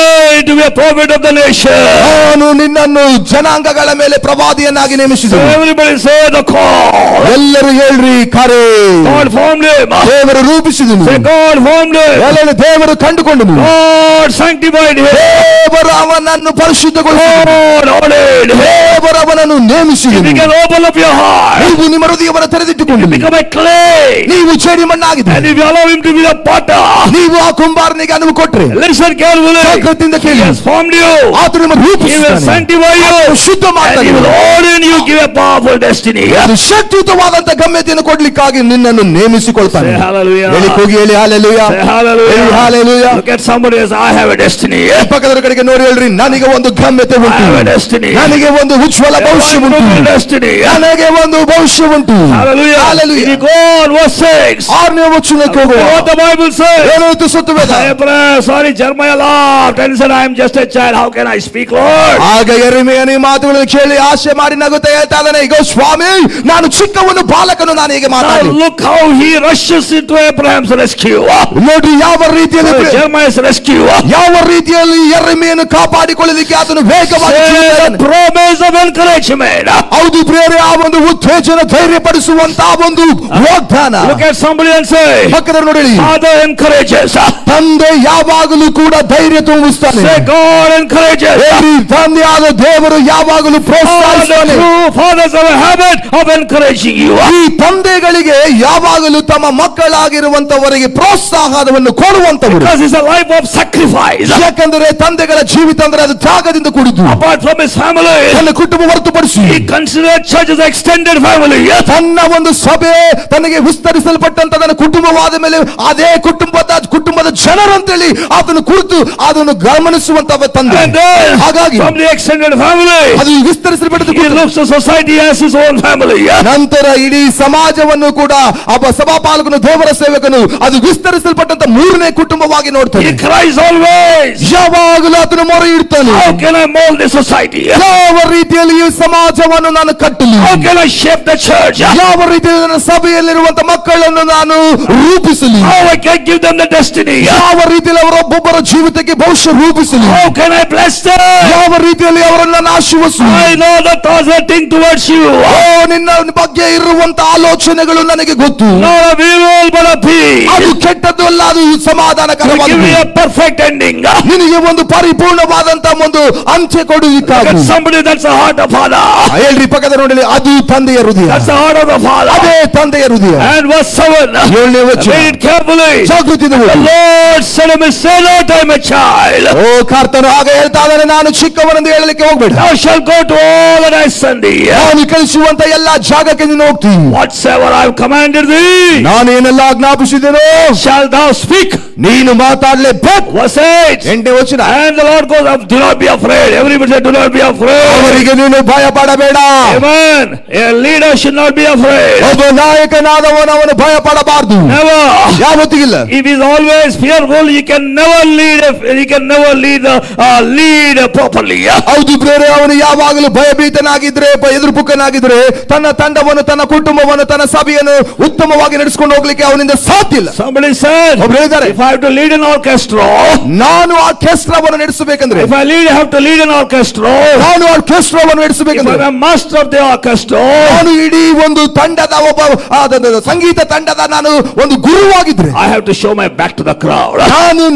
To be a prophet of the nation. ನಾನು ನಿನ್ನನ್ನು ಜನಾಂಗಗಳ ಮೇಲೆ ಪ್ರವಾದಿಯನ್ನಾಗಿ ನೇಮಿಸಿದನು. Everybody say the call. ಎಲ್ಲರೂ ಹೇಳ್ರಿ ಕರೆ. God formed him. ದೇವರು ರೂಪಿಸಿದನು. Say God formed him. ಎಲ್ಲರೂ ದೇವರು ಕಂಡುಕೊಂಡನು. God sanctified him. ದೇವರು ಅವನನ್ನು ಪರಿಶುದ್ಧಗೊಳಿಸಿದನು. God ordered him. ದೇವರು ಅವನನ್ನು ನೇಮಿಸಿದನು. You can open up your heart. ನೀವು ನಿಮ್ಮ ಹೃದಯವನ್ನು ತೆರೆದಿಟ್ಟುಕೊಂಡು Become a clay. ನೀವು ಜೇಡಿ ಮಣ್ಣಾಗಿದ್ದೀರಿ. And if you allow him to be the potter, ನೀವು ಆ ಕುಂಬಾರನಿಗೆ ಅನುವು ಕೊಟ್ರೆ, listen carefully. ಜಾಗೃತಿಯಿಂದ ಕೇಳಿ. He has formed you. ಆತನು ನಿಮ್ಮನ್ನು He will ರೂಪಿಸಿದ್ದಾನೆ. sanctify you. ಶುದ್ಧ And ಮಾಡ್ತಾನೆ. he will order you. Give a powerful destiny. ಅದು ಶಕ್ತಿಯುತವಾದಂತ ಗಮ್ಯತೆಯನ್ನು ಕೊಡ್ಲಿಕ್ಕಾಗಿ ನಿನ್ನನ್ನು ನೇಮಿಸಿಕೊಳ್ತಾನೆ. Say hallelujah. ಹೇಳಿ ಕೂಗಿ ಹೇಳಿ hallelujah. Say hallelujah. ಹೇಳಿ hallelujah. Look at somebody else. I have a destiny. ಪಕ್ಕದ ಕಡೆಗೆ ನೋಡಿ ಹೇಳ್ರಿ ನನಗೆ ಒಂದು ಗಮ್ಯತೆ I ಉಂಟು. have a destiny. ನನಗೆ ಒಂದು ಉಜ್ವಲ ಭವಿಷ್ಯ ಉಂಟು. Destiny. ನನಗೆ ಒಂದು ಭವಿಷ್ಯ ಉಂಟು. Hallelujah. Hallelujah. If you go on verse six. ಆರನೇ ವಚನಕ್ಕೆ ಹೋಗುವ. What the Bible says. ಏನಾಯ್ತು ಸತ್ಯವೇದ? Sorry, Jeremiah laughed and said, I am just a child. How can I speak, Lord? ಆಗ ಯೆರೆಮೀಯನ ಈ ಮಾತುಗಳನ್ನು ಕೇಳಿ ಆಶೆ ಮಾಡಿ ನಗುತ್ತಾ ಹೇಳ್ತಾ ಇದ್ದಾನೆ, ಈಗ ಸ್ವಾಮಿ ನಾನು ಚಿಕ್ಕವನು ಬಾಲಕನು ನಾನು ಹೇಗೆ Now ಮಾತಾಡಲಿ. look how he rushes into Abraham's rescue. ನೋಡಿ ಯಾವ ರೀತಿಯಲ್ಲಿ Jeremiah's rescue. ಯಾವ ರೀತಿಯಲ್ಲಿ ಯೆರೆಮೀಯನು ಕಾಪಾಡಿಕೊಳ್ಳಲಿಕ್ಕೆ ಆತನು ವೇಗವಾಗಿ The promise of encouragement. ಹೌದು ಪ್ರಿಯರೇ, ಆ ಒಂದು ಉತ್ತೇಜನ ಧೈರ್ಯ ಪಡಿಸುವಂತಹ ಒಂದು ವಾಗ್ದಾನ. Look at somebody and say, ಪಕ್ಕದ ನೋಡಿ, Father encourages. ತಂದೆ ಯಾವಾಗಲೂ ಕೂಡ ಧೈರ್ಯ ತುಂಬಿಸ್ತಾನೆ. Say God encourages. ತಂದೆಯಾದ ದೇವರು ಯಾವಾಗಲೂ ಪ್ರೋತ್ಸಾಹಿಸ್ತಾನೆ. Fathers have a habit of encouraging you. ಈ ತಂದೆಗಳಿಗೆ ಯಾವಾಗಲೂ ತಮ್ಮ ಮಕ್ಕಳಾಗಿರುವಂತವರಿಗೆ ಪ್ರೋತ್ಸಾಹವನ್ನು ಕೊಡುವಂತವರು. Because it's a life of sacrifice. ಯಾಕಂದರೆ ತಂದೆಗಳ ಜೀವಿತ ಅಂದ್ರೆ ಅದು ತ್ಯಾಗದಿಂದ ಕೂಡಿದ್ದು. Apart from his family, ತನ್ನ ಕುಟುಂಬ ಹೊರತುಪಡಿಸಿ he considered church as extended family. ತನ್ನ ಒಂದು ಸಭೆ ತನಗೆ ವಿಸ್ತರಿಸಲ್ಪಟ್ಟಂತ ತನ್ನ ಕುಟುಂಬವಾದ ಮೇಲೆ ಅದೇ ಕುಟುಂಬದ ಕುಟುಂಬದ ಜನರಂತೇಳಿ ಅದನ್ನು ಕುರಿತು ಅದನ್ನು ಗಮನಿಸುವಂತ ತಂದೆ. ಹಾಗಾಗಿ from the extended family, ಅದು ವಿಸ್ತರಿಸಲ್ಪಟ್ಟದ್ದು. he looks to society as his own family. ನಂತರ ಇಡೀ ಸಮಾಜವನ್ನು ಕೂಡ ಒಬ್ಬ ಸಭಾಪಾಲಕನು ದೇವರ ಸೇವಕನು ಅದು ವಿಸ್ತರಿಸಲ್ಪಟ್ಟಂತ ಮೂರನೇ ಕುಟುಂಬವಾಗಿ ನೋಡ್ತಾನೆ. He cries always. ಯಾವಾಗಲೂ ಅದನ್ನು ಮೊರೆ ಇಡ್ತಾನೆ. How can I mold this society? ಯಾವ ರೀತಿಯಲ್ಲಿ ಈ ಸಮಾಜವನ್ನು ನಾನು ಕಟ್ಟಲಿ? How can I shape the church? ಯಾವ ರೀತಿಯಲ್ಲಿ ನನ್ನ ಸಭೆಯಲ್ಲಿರುವಂತ ಮಕ್ಕಳನ್ನು ನಾನು ರೂಪಿಸಲಿ? How I can give them the destiny? ಯಾವ ರೀತಿಯಲ್ಲಿ ಅವರೊಬ್ಬೊಬ್ಬರ ಜೀವಿತಕ್ಕೆ ಭವಿಷ್ಯ ರೂಪಿಸಲಿ? How can I bless them? ಯಾವ ರೀತಿಯಲ್ಲಿ ಅವರನ್ನು ನಾನು ಆಶೀರ್ವದಿಸಲಿ? I know the thoughts I think towards you. ಓ, ನಿನ್ನ ಬಗ್ಗೆ ಇರುವಂತ ಆಲೋಚನೆಗಳು ನನಗೆ ಗೊತ್ತು. Not of evil but of peace. ಅದು ಕೆಟ್ಟದ್ದು ಅಲ್ಲ, ಅದು To give ಸಮಾಧಾನಕರವಾದ. me a perfect ending. ನಿನಗೆ ಒಂದು ಪರಿಪೂರ್ಣವಾದಂತ ಒಂದು ಅಂತ್ಯ ಕೊಡುವುದಕ್ಕಾಗಿ. Get somebody that's the heart of Father. ಹೇಳ್ರಿ ಪಕ್ಕದ ನೋಡಿ, ಅದು ತಂದೆಯ ಹೃದಯ. That's the heart of the Father. ಅದೇ ತಂದೆಯ ಹೃದಯ. And verse seven. ಏಳನೇ ವಚನ. Read it carefully. ಜಾಗೃತಿಯಿಂದ The ಓದಿ. Lord said to me, say not I am a child. ಓ ಕರ್ತನು ಆಗ ಹೇಳ್ತಾ ಇದ್ದಾನೆ, ನಾನು ಚಿಕ್ಕವನೆಂದು ಹೇಳಲಿಕ್ಕೆ ಹೋಗ್ಬೇಡ. Thou shalt go to all that I send thee. ನಾನು ಕಳಿಸುವಂತ ಎಲ್ಲಾ ಜಾಗಕ್ಕೆ ನೀನು ಹೋಗ್ತೀನಿ. Whatsoever I have commanded thee, ನಾನೇನೆಲ್ಲ ಆಜ್ಞಾಪಿಸಿದೆನೋ shalt thou speak. ನೀನು ಮಾತಾಡಲೇಬೇಕು. Verse eight. ಎಂಟನೇ ವಚನ. And the Lord goes up, do not be afraid. Everybody say, do not be afraid. ಅವರಿಗೆ ನೀನು ಭಯ ಪಡಬೇಡ. Amen. A leader should not be afraid. ಒಬ್ಬ ನಾಯಕನಾದವನು ಅವನು ಭಯ ಪಡಬಾರದು. Never. ಯಾವತ್ತಿಗಿಲ್ಲ. If he is always fearful, he can never lead. He can never lead the uh, lead properly. ಹೌದು ಪ್ರೇರೆ, ಅವನು ಯಾವಾಗಲೂ ಭಯಭೀತನಾಗಿದ್ರೆ ಎದುರುಪುಕ್ಕನಾಗಿದ್ರೆ ತನ್ನ ತಂಡವನ್ನು ತನ್ನ ಕುಟುಂಬವನ್ನು ತನ್ನ ಸಭೆಯನ್ನು ಉತ್ತಮವಾಗಿ ನಡೆಸಿಕೊಂಡು ಹೋಗ್ಲಿಕ್ಕೆ ಅವನಿಂದ ಸಾಧ್ಯ ಇಲ್ಲ. Somebody said, ಒಬ್ರು ಹೇಳಿದ್ದಾರೆ, if I have to lead an orchestra, ನಾನು ಆರ್ಕೆಸ್ಟ್ರಾವನ್ನು ನಡೆಸಬೇಕಂದ್ರೆ, if I lead, I have to lead an orchestra, ನಾನು ಆರ್ಕೆಸ್ಟ್ರಾವನ್ನು ನಡೆಸಬೇಕಂದ್ರೆ, if I am master of the orchestra, ನಾನು ಇಡೀ ಒಂದು ತಂಡದ ಒಬ್ಬ ಆ, ದ- ದ- ಸಂಗೀತ ತಂಡದ ನಾನು ಒಂದು ಗುರುವಾಗಿದ್ರೆ, I have to show my back to the crowd. ನಾನು ನನ್ನ ಬೆನ್ನ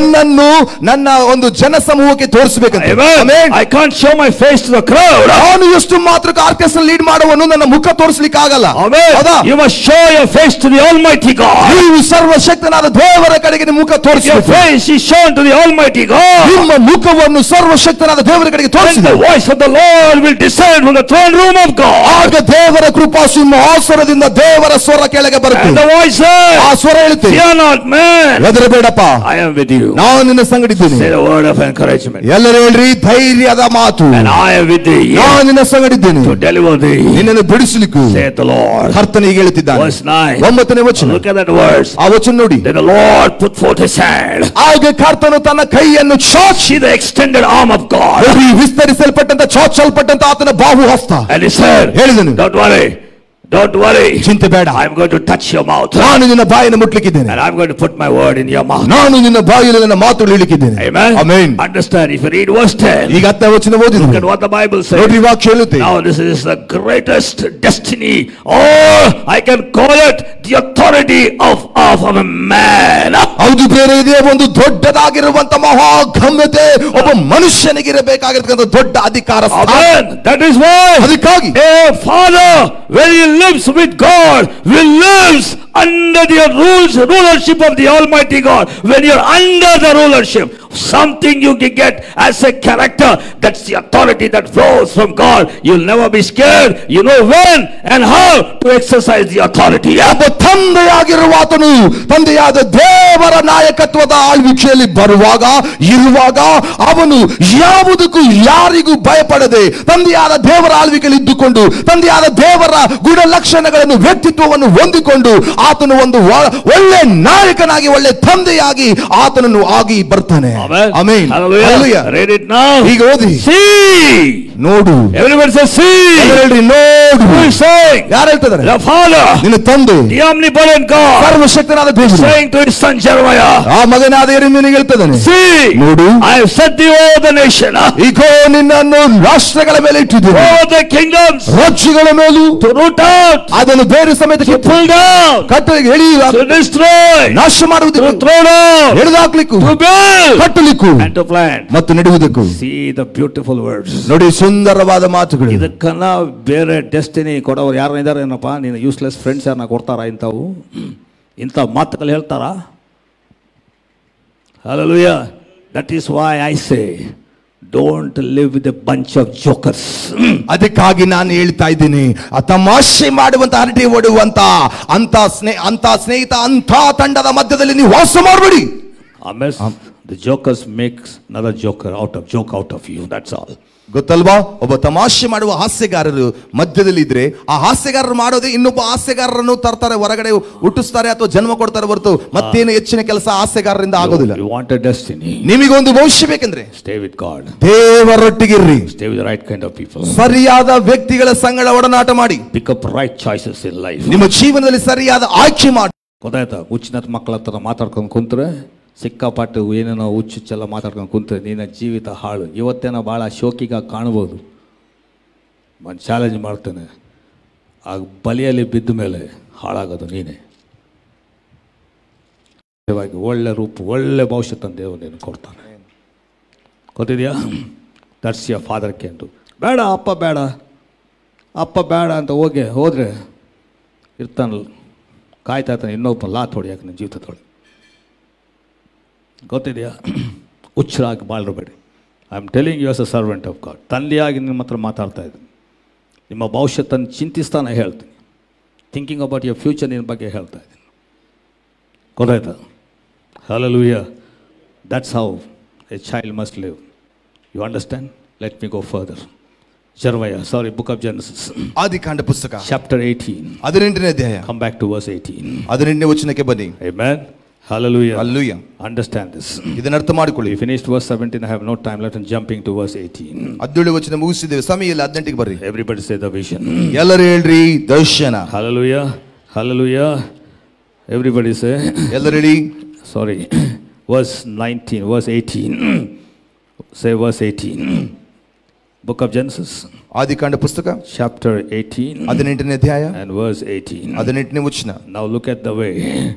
ಬೆನ್ನನ್ನು ನನ್ನ ಒಂದು ಜನಸಮೂಹಕ್ಕೆ ತೋರಿಸಬೇಕಂತ. I can't show my face to the crowd. ನಾನು ಎಷ್ಟು ಮಾತ್ರಕ್ಕೆ ಆರ್ಕೆಸ್ಟ್ರಾ ಲೀಡ್ ಮಾಡುವನು ನನ್ನ ಮುಖ ತೋರಿಸಲಿಕ್ಕೆ ಆಗಲ್ಲ. You must show your face to the Almighty God. ನೀವು ಸರ್ವಶಕ್ತನಾದ ದೇವರ ಕಡೆಗೆ ನಿಮ್ಮ ಮುಖ ತೋರಿಸಿ. Your face is shown to the Almighty God. ನಿಮ್ಮ ಮುಖವನ್ನು ಸರ್ವಶಕ್ತನಾದ ದೇವರ ಕಡೆಗೆ ತೋರಿಸಿ. The voice of the Lord will descend from the throne room of God. ಆಗ ದೇವರ ಕೃಪಾ ಸಿಂಹಾಸನದಿಂದ ದೇವರ ಸ್ವರ ಕೆಳಗೆ ಬರುತ್ತೆ. And the voice says, ಆ ಸ್ವರ ಹೇಳುತ್ತೆ, fear not, man. ಹೆದರಬೇಡಪ್ಪ, I am with you. ನಾನು ನಿನ್ನ ಸಂಗಡಿದ್ದೇನೆ. Say the word of encouragement. ಎಲ್ಲರೂ ಹೇಳ್ರಿ ಧೈರ್ಯದ ಮಾತು. And I am with thee. ನಾನು ನಿನ್ನ ಸಂಗಡಿದ್ದೇನೆ. To deliver thee. ನಿನ್ನನ್ನು ಬಿಡಿಸಲಿಕ್ಕೆ saith the Lord. ಕರ್ತನಿಗೆ ಹೇಳುತ್ತಿದ್ದಾನೆ. Verse nine. ಒಂಬತ್ತನೇ ವಚನ. Look at that verse. ಆ ವಚನ ನೋಡಿ. Then the Lord put forth his hand. ಆಗ ಕರ್ತನು ತನ್ನ ಕೈಯನ್ನು ಚಾಚಿ, see the extended arm of God. ವಿಸ್ತರಿಸಲ್ಪಟ್ಟಂತ ಚಾಚಲ್ಪಟ್ಟಂತ ಆತನ ಬಾಹು ಹಸ್ತ. And he said, ಹೇಳಿದನು, don't worry. Don't worry. ಚಿಂತೆ ಬೇಡ. I'm going to touch your mouth. ನಾನು ನಿನ್ನ ಬಾಯನ್ನು ಮುಟ್ಲಿಕ್ಕಿದ್ದೇನೆ. And I'm going to put my word in your mouth. ನಾನು ನಿನ್ನ ಬಾಯಲ್ಲಿ ನನ್ನ ಮಾತುಗಳು ಇಳಿಕ್ಕಿದ್ದೇನೆ. Amen. Amen. Understand, if you read verse ten. ಈಗ ಹತ್ತನೇ ವಚನ ಓದಿದ್ರೆ, look at what the Bible says. ನೋಡಿ ವಾಕ್ಯ ಹೇಳುತ್ತೆ. Now this is the greatest destiny, or I can call it the authority of of a man. ಹೌದು, ಬೇರೆ ಇದೆ ಒಂದು ದೊಡ್ಡದಾಗಿರುವಂತ ಮಹಾಗಮ್ಯತೆ ಒಬ್ಬ ಮನುಷ್ಯನಿಗೆ ಇರಬೇಕಾಗಿರತಕ್ಕಂಥ ದೊಡ್ಡ ಅಧಿಕಾರ. Amen. That is why ಅದಕ್ಕಾಗಿ a father, when he lives with God, will lives under the rules rulership of the Almighty God. When you're under the rulership, something you can get as a character, that's the authority that flows from God. You'll never be scared. You know when and how to exercise the authority. ಒಬ್ಬ ತಂದೆಯಾಗಿರುವಾತನು ತಂದೆಯಾದ ದೇವರ ನಾಯಕತ್ವದ ಆಳ್ವಿಕೆಯಲ್ಲಿ ಬರುವಾಗ ಇರುವಾಗ ಅವನು ಯಾವುದಕ್ಕೂ ಯಾರಿಗೂ ಭಯಪಡದೆ ತಂದೆಯಾದ ದೇವರ ಆಳ್ವಿಕೆಯಲ್ಲಿ ಇದ್ದುಕೊಂಡು ತಂದೆಯಾದ ದೇವರ ಗುಣ ಲಕ್ಷಣಗಳನ್ನು ವ್ಯಕ್ತಿತ್ವವನ್ನು ಹೊಂದಿಕೊಂಡು ಆತನು ಒಂದು ಒಳ್ಳೆ ನಾಯಕನಾಗಿ ಒಳ್ಳೆ ತಂದೆಯಾಗಿ ಆತನನ್ನು ಆಗಿ ಬರ್ತಾನೆ. Amen. Hallelujah. Read it now. ಈಗ ಓದಿ. See. ನೋಡು. Everyone say see. ಹೇಳ್ರಿ ನೋಡು. Who is saying? ಯಾರು ಹೇಳ್ತಾರೆ? The Father. ನಿನ್ನ ತಂದೆ. The omnipotent God. ಸರ್ವಶಕ್ತನಾದ ದೇವರು. Saying to his son Jeremiah. ಆ ಮಗನಾದ ಯೆರೆಮೀಯನಿಗೆ ಹೇಳ್ತಾನೆ. See. ನೋಡು. I have set thee over the nation. ಇಗೋ ನಿನ್ನನ್ನು ರಾಷ್ಟ್ರಗಳ ಮೇಲೆ ಇಟ್ಟಿದ್ದೇನೆ. Over the kingdoms. ರಾಜ್ಯಗಳ ಮೇಲೂ. To root out. ಅದನ್ನು ಬೇರೆ ಸಮೇತ to pull down. ಕಟ್ಟಲಿಕ್ಕೆ ಎಳಿ. To destroy. ನಾಶ ಮಾಡುವುದಕ್ಕೆ. To throw down. ಎಳೆದಾಕ್ಲಿಕ್ಕೂ. To build. ಕಟ್ಟಲಿಕ್ಕೂ. And to plant. ಮತ್ತು ನೆಡುವುದಕ್ಕೂ. See the beautiful words. ನೋಡಿ ಸುಂದರವಾದ ಮಾತುಗಳು. ಇದಕ್ಕನ್ನ ಬೇರೆ ಡೆಸ್ಟಿನಿ ಕೊಡೋರು ಯಾರು ಇದ್ದಾರೆ ಏನಪ್ಪ? ನೀನು ಯೂಸ್ಲೆಸ್ ಫ್ರೆಂಡ್ಸ್ ಯಾರನ್ನ ಕೊಡ್ತಾರ ಇಂಥವು? ಇಂಥ ಮಾತುಗಳು ಹೇಳ್ತಾರಾ? Hallelujah. That is why I say don't live with a bunch of jokers. ಅದಕ್ಕಾಗಿ ನಾನು ಹೇಳ್ತಾ ಇದ್ದೀನಿ, ತಮಾಷೆ ಮಾಡುವಂತ ಹರಟೆ ಹೊಡೆಯುವಂತ ಅಂತ ಸ್ನೇಹ ಅಂತ ಸ್ನೇಹಿತ ಅಂತ ತಂಡದ ಮಧ್ಯದಲ್ಲಿ ನೀವು ವಾಸ ಮಾಡಬೇಡಿ. The jokers makes another joker out of joke out of you. That's all. ಗೊತ್ತಲ್ವಾ? ಒಬ್ಬ ತಮಾಷೆ ಮಾಡುವ ಹಾಸ್ಯಗಾರರು ಮಧ್ಯದಲ್ಲಿ ಇದ್ರೆ ಆ ಹಾಸ್ಯಗಾರರು ಮಾಡೋದೇ ಇನ್ನೊಬ್ಬ ಹಾಸ್ಯಗಾರರನ್ನು ತರ್ತಾರೆ, ಹೊರಗಡೆ ಹುಟ್ಟಿಸ್ತಾರೆ ಅಥವಾ ಜನ್ಮ ಕೊಡ್ತಾರೆ ಹೊರತು ಮತ್ತೇನು ಹೆಚ್ಚಿನ ಕೆಲಸ ಹಾಸ್ಯಗಾರರಿಂದ ಆಗೋದಿಲ್ಲ. You want a destiny. ನಿಮಗೊಂದು ಭವಿಷ್ಯ ಬೇಕೆಂದ್ರೆ stay with God. ದೇವರೊಟ್ಟಿಗಿರ್ರಿ. Stay with the right kind of people. ಸರಿಯಾದ ವ್ಯಕ್ತಿಗಳ ಸಂಗಡ ಒಡನಾಟ ಮಾಡಿ. Pick up right choices in life. ನಿಮ್ಮ ಜೀವನದಲ್ಲಿ ಸರಿಯಾದ ಆಯ್ಕೆ ಮಾಡಿ. ಗೊತ್ತಾಯ್ತಾ? ಹುಚ್ಚಿನ ಮಕ್ಕಳ ಹತ್ರ ಮಾತಾಡ್ಕೊಂಡು ಕುಂತ್ರೆ ಸಿಕ್ಕಾಪಟ್ಟು ಏನೇನೋ ಹುಚ್ಚುಚ್ಚೆಲ್ಲ ಮಾತಾಡ್ಕೊಂಡು ಕುಂತ್ರೆ ನಿನ್ನ ಜೀವಿತ ಹಾಳು. ಇವತ್ತೇನೋ ಭಾಳ ಶೋಕಿಗಾಗಿ ಕಾಣ್ಬೋದು. ನಾನು ಚಾಲೆಂಜ್ ಮಾಡ್ತೇನೆ, ಆ ಬಲಿಯಲ್ಲಿ ಬಿದ್ದ ಮೇಲೆ ಹಾಳಾಗೋದು ನೀನೇ. ಒಳ್ಳೆ ರೂಪ ಒಳ್ಳೆ ಭವಿಷ್ಯತನ್ನು ದೇವರು ನೀನು ಕೊಡ್ತಾನೆ. ಗೊತ್ತಿದೆಯಾ? That's your father can do. ಬೇಡ ಅಪ್ಪ ಬೇಡ ಅಪ್ಪ ಬೇಡ ಅಂತ ಹೋಗಿ ಹೋದರೆ ಇರ್ತಾನಲ್ಲ, ಕಾಯ್ತಾ ಇರ್ತಾನೆ ಇನ್ನೊಬ್ಬ ಲಾತ್ ಹೊಡಿಯಾಕೆ ನಿನ್ನ ಜೀವಿತದೊಳಗೆ. ಗೊತ್ತಿದೆಯಾ? ಹುಚ್ಚರಾಗಿ ಬಾಳ್ರಬೇಡಿ. I am telling you as a servant of God. ತಂದೆಯಾಗಿ ನಿಮ್ಮ ಹತ್ರ ಮಾತಾಡ್ತಾ ಇದ್ದೀನಿ. ನಿಮ್ಮ ಭವಿಷ್ಯತನ್ನು ಚಿಂತಿಸ್ತಾನೆ ಹೇಳ್ತೀನಿ. ಥಿಂಕಿಂಗ್ ಅಬೌಟ್ ಯುವರ್ ಫ್ಯೂಚರ್ ನಿನ್ನ ಬಗ್ಗೆ ಹೇಳ್ತಾ ಇದ್ದೀನಿ. ಗೊತ್ತಾಯ್ತಾ? Hallelujah. That's how a child must live. You understand? Let me go further. Jeremiah, sorry, book of Genesis. ಆದಿಕಾಂಡ ಪುಸ್ತಕ chapter eighteen. ಹದಿನೆಂಟನೇ ಅಧ್ಯಾಯ. Come back to verse eighteen. ಹದಿನೆಂಟನೇ ವಚನಕ್ಕೆ ಬನ್ನಿ. Amen. Hallelujah. Hallelujah. Understand this. ಇದನ್ನ ಅರ್ಥ ಮಾಡಿಕೊಳ್ಳಿ. We finished verse seventeen. I have no time left and jumping to verse eighteen. ಹದಿನೇಳು ವಚನ ಮುಗಿಸಿದ್ದೇವೆ, ಸಮಯ ಇಲ್ಲ. ಹದಿನೆಂಟಕ್ಕೆ ಬರ್ರಿ. Everybody say the vision. ಎಲ್ಲರೂ ಹೇಳ್ರಿ ದರ್ಶನ. Hallelujah. Hallelujah. Everybody say. ಎಲ್ಲರೂ ಹೇಳಿ. Sorry. Verse nineteen, verse eighteen. Say verse eighteen. Book of Genesis. ಆದಿಕಾಂಡ ಪುಸ್ತಕ chapter eighteen. ಹದಿನೆಂಟನೇ ಅಧ್ಯಾಯ and verse eighteen. ಹದಿನೆಂಟನೇ ವಚನ. Now look at the way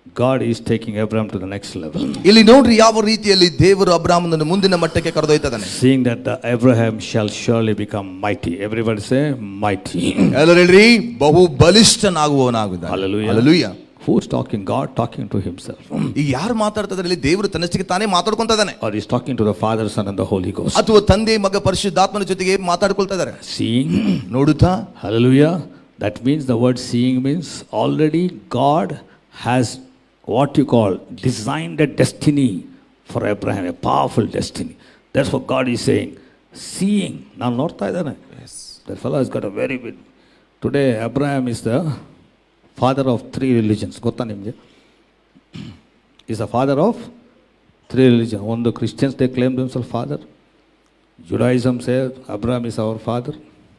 God is taking Abraham to the next level. ಇಲ್ಲಿ ನೋಡ್ರಿ ಯಾವ ರೀತಿಯಲ್ಲಿ ದೇವರು ಅಬ್ರಹಾಮನನ್ನು ಮುಂದಿನ ಮಟ್ಟಕ್ಕೆ ಕರೆದೊಯ್ತಾನೆ. Seeing that the Abraham shall surely become mighty. Everybody say mighty. ಎಲ್ಲರೂ ಹೇಳ್ರಿ ಬಹು ಬಲಿಷ್ಠನಾಗುವವನಾಗುತ್ತಾನೆ. Hallelujah. Hallelujah. Who is talking? God talking to himself. ಈಗ ಯಾರು ಮಾತಾಡ್ತಾ ಇದ್ದಾರೆ ಇಲ್ಲಿ? ದೇವರು ತನ್ನಷ್ಟಕ್ಕೆ ತಾನೇ ಮಾತಾಡ್ಕೊಂತಾ ಇದ್ದಾನೆ. Or he is talking to the Father, Son and the Holy Ghost. ಅಥವಾ ತಂದೆ ಮಗ ಪರಿಶುದ್ಧಾತ್ಮನ ಜೊತೆಗೆ ಮಾತಾಡ್ಕೊಳ್ತಾ ಇದ್ದಾರೆ. Seeing, ನೋಡುತ್ತಾ. Hallelujah. That means the word seeing means already God has what you call designed a destiny for Abraham, a powerful destiny. That's what God is saying. Seeing. Now ನೋಡ್ತಾ ಇದ್ದಾನೆ. Yes. That fellow has got a very big. Today Abraham is the father of three religions. ಗೊತ್ತಾ ನಿಮಗೆ? Is the father of three religions. One, the Christians, they claim themselves father. Judaism says Abraham is our father.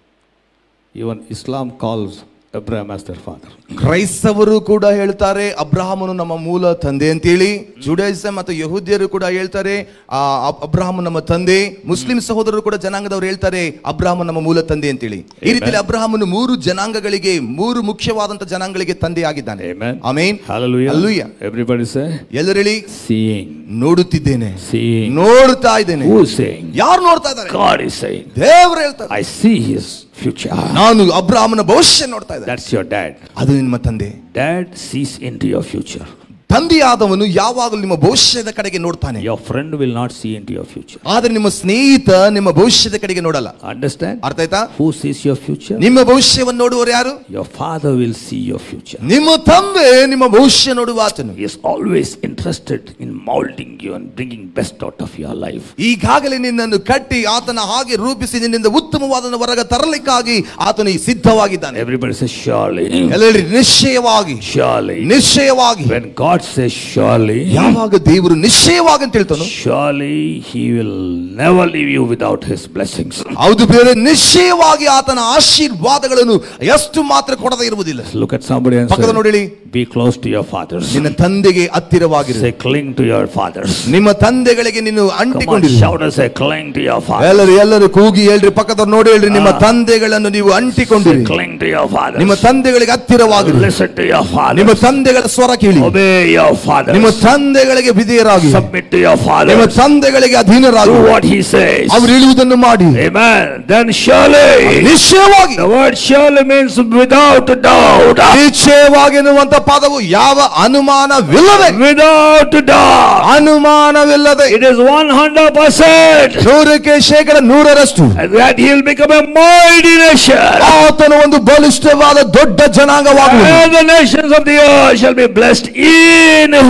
Even Islam calls Abraham as their father. ಕ್ರೈಸ್ತವರು ಕೂಡ ಹೇಳ್ತಾರೆ ಅಬ್ರಹಾಮನು ನಮ್ಮ ಮೂಲ ತಂದೆ ಅಂತೇಳಿ. ಜುಡಾಯಿಸಂ ಮತ್ತು ಯಹೂದ್ಯರು ಕೂಡ ಹೇಳ್ತಾರೆ ಅಬ್ರಹಾಮ ನಮ್ಮ ತಂದೆ. ಮುಸ್ಲಿಂ ಸಹೋದರರು ಕೂಡ ಜನಾಂಗದವರು ಹೇಳ್ತಾರೆ ಅಬ್ರಹಾಮ ನಮ್ಮ ಮೂಲ ತಂದೆ ಅಂತೇಳಿ. ಈ ರೀತಿಯಲ್ಲಿ ಅಬ್ರಹಾಮನು ಮೂರು ಜನಾಂಗಗಳಿಗೆ, ಮೂರು ಮುಖ್ಯವಾದಂತ ಜನಾಂಗಗಳಿಗೆ ತಂದೆ ಆಗಿದ್ದಾನೆ. Amen. Hallelujah. Hallelujah. Everybody say. ಎಲ್ಲರೂ ಹೇಳಿ seeing. ನೋಡುತ್ತಿದ್ದೇನೆ. Seeing. ನೋಡ್ತಾ ಇದ್ದೇನೆ. Who is saying? ಯಾರು ನೋಡ್ತಾ ಇದ್ದಾರೆ? God is saying. ದೇವರು ಹೇಳ್ತಾರೆ. I see his future. ನಾನು ಅಬ್ರಹಾಮನ ಭವಿಷ್ಯ ನೋಡ್ತಾ ಇದ್ದೇನೆ. That's your dad. ಅದು ನಿಮ್ಮ ತಂದೆ. Dad sees into your future. ತಂದೆಯಾದವನು ಯಾವಾಗಲೂ ನಿಮ್ಮ ಭವಿಷ್ಯದ ಕಡೆಗೆ ನೋಡ್ತಾನೆ. Your friend will not see into your future. ಆದರೆ ನಿಮ್ಮ ಸ್ನೇಹಿತ ನಿಮ್ಮ ಭವಿಷ್ಯದ ಕಡೆಗೆ ನೋಡಲ್ಲ. Understand? ಅರ್ಥ ಆಯ್ತಾ? Who sees your future? ನಿಮ್ಮ ಭವಿಷ್ಯವನ್ನು ನೋಡುವವರು ಯಾರು? Your father will see your future. ನಿಮ್ಮ ತಂದೆ ನಿಮ್ಮ ಭವಿಷ್ಯ ನೋಡುವ ಆತನು. He is always interested in molding you and bringing best out of your life. ಈಗಾಗಲೇ ನಿನ್ನನ್ನು ಕಟ್ಟಿ ಆತನ ಹಾಗೆ ರೂಪಿಸಿ ನಿನ್ನಿಂದ ಉತ್ತಮವಾದನ್ನು ಹೊರಗೆ ತರಲಿಕ್ಕಾಗಿ ಆತನು ಸಿದ್ಧವಾಗಿದ್ದಾನೆ. Everybody say surely. ಎಲ್ಲರೂ ನಿಶ್ಚಯವಾಗಿ. Surely. ನಿಶ್ಚಯವಾಗಿ. When God says surely, ಯಾವಾಗ ದೇವರು ನಿಶ್ಚಯವಾಗಿ ಅಂತ ಹೇಳ್ತಾನೋ, surely he will never leave you without his blessings. ಹೌದು ಬೇರೆ ನಿಶ್ಚಯವಾಗಿ ಆತನ ಆಶೀರ್ವಾದಗಳನ್ನು ಎಷ್ಟು ಮಾತ್ರ ಕೊಡದೇ ಇರುವುದಿಲ್ಲ. Look at somebody and ಪಕ್ಕದ ನೋಡಿ ಹೇಳಿ, be close to your fathers. ನಿನ್ನ ತಂದೆಗೆ ಹತ್ತಿರವಾಗಿರು. Say cling to your fathers. ನಿಮ್ಮ ತಂದೆಗಳಿಗೆ ನೀನು ಅಂಟಿಕೊಂಡಿರು. Shout and say cling to your fathers. ಎಲ್ಲರೂ ಎಲ್ಲರೂ ಕೂಗಿ ಹೇಳ್ರಿ, ಪಕ್ಕದ ನೋಡಿ ಹೇಳ್ರಿ, ನಿಮ್ಮ ತಂದೆಗಳನ್ನು ನೀವು ಅಂಟಿಕೊಂಡಿರಿ. Cling to your fathers. ನಿಮ್ಮ ತಂದೆಗಳಿಗೆ ಹತ್ತಿರವಾಗಿರು. Listen to your fathers. ನಿಮ್ಮ ತಂದೆಗಳ ಸ್ವರ ಕೇಳಿ. Obey your fathers. ನಿಮ್ಮ ತಂದೆಗಳಿಗೆ ವಿಧೇಯರಾಗಿ. Submit to your fathers. ನಿಮ್ಮ ತಂದೆಗಳಿಗೆ ಅಧೀನರಾಗಿ. Do what he says. ಅವರು ಹೇಳುವುದನ್ನು ಮಾಡಿ. Amen. Then surely. ನಿಶ್ಚಯವಾಗಿ. The word surely means without doubt. ನಿಶ್ಚಯವಾಗಿ ಎನ್ನುವಂತ ಪದವು ಯಾವ ಅನುಮಾನವಿಲ್ಲದೆ. Without doubt. ಅನುಮಾನವಿಲ್ಲದೆ. It is one hundred percent. ನೂರಕ್ಕೆ ಶೇಕಡ ನೂರರಷ್ಟು. That he will become a mighty nation. ಆತನು ಒಂದು ಬಲಿಷ್ಠವಾದ ದೊಡ್ಡ ಜನಾಂಗವಾಗುವನು. And the nations of the earth shall be blessed in him.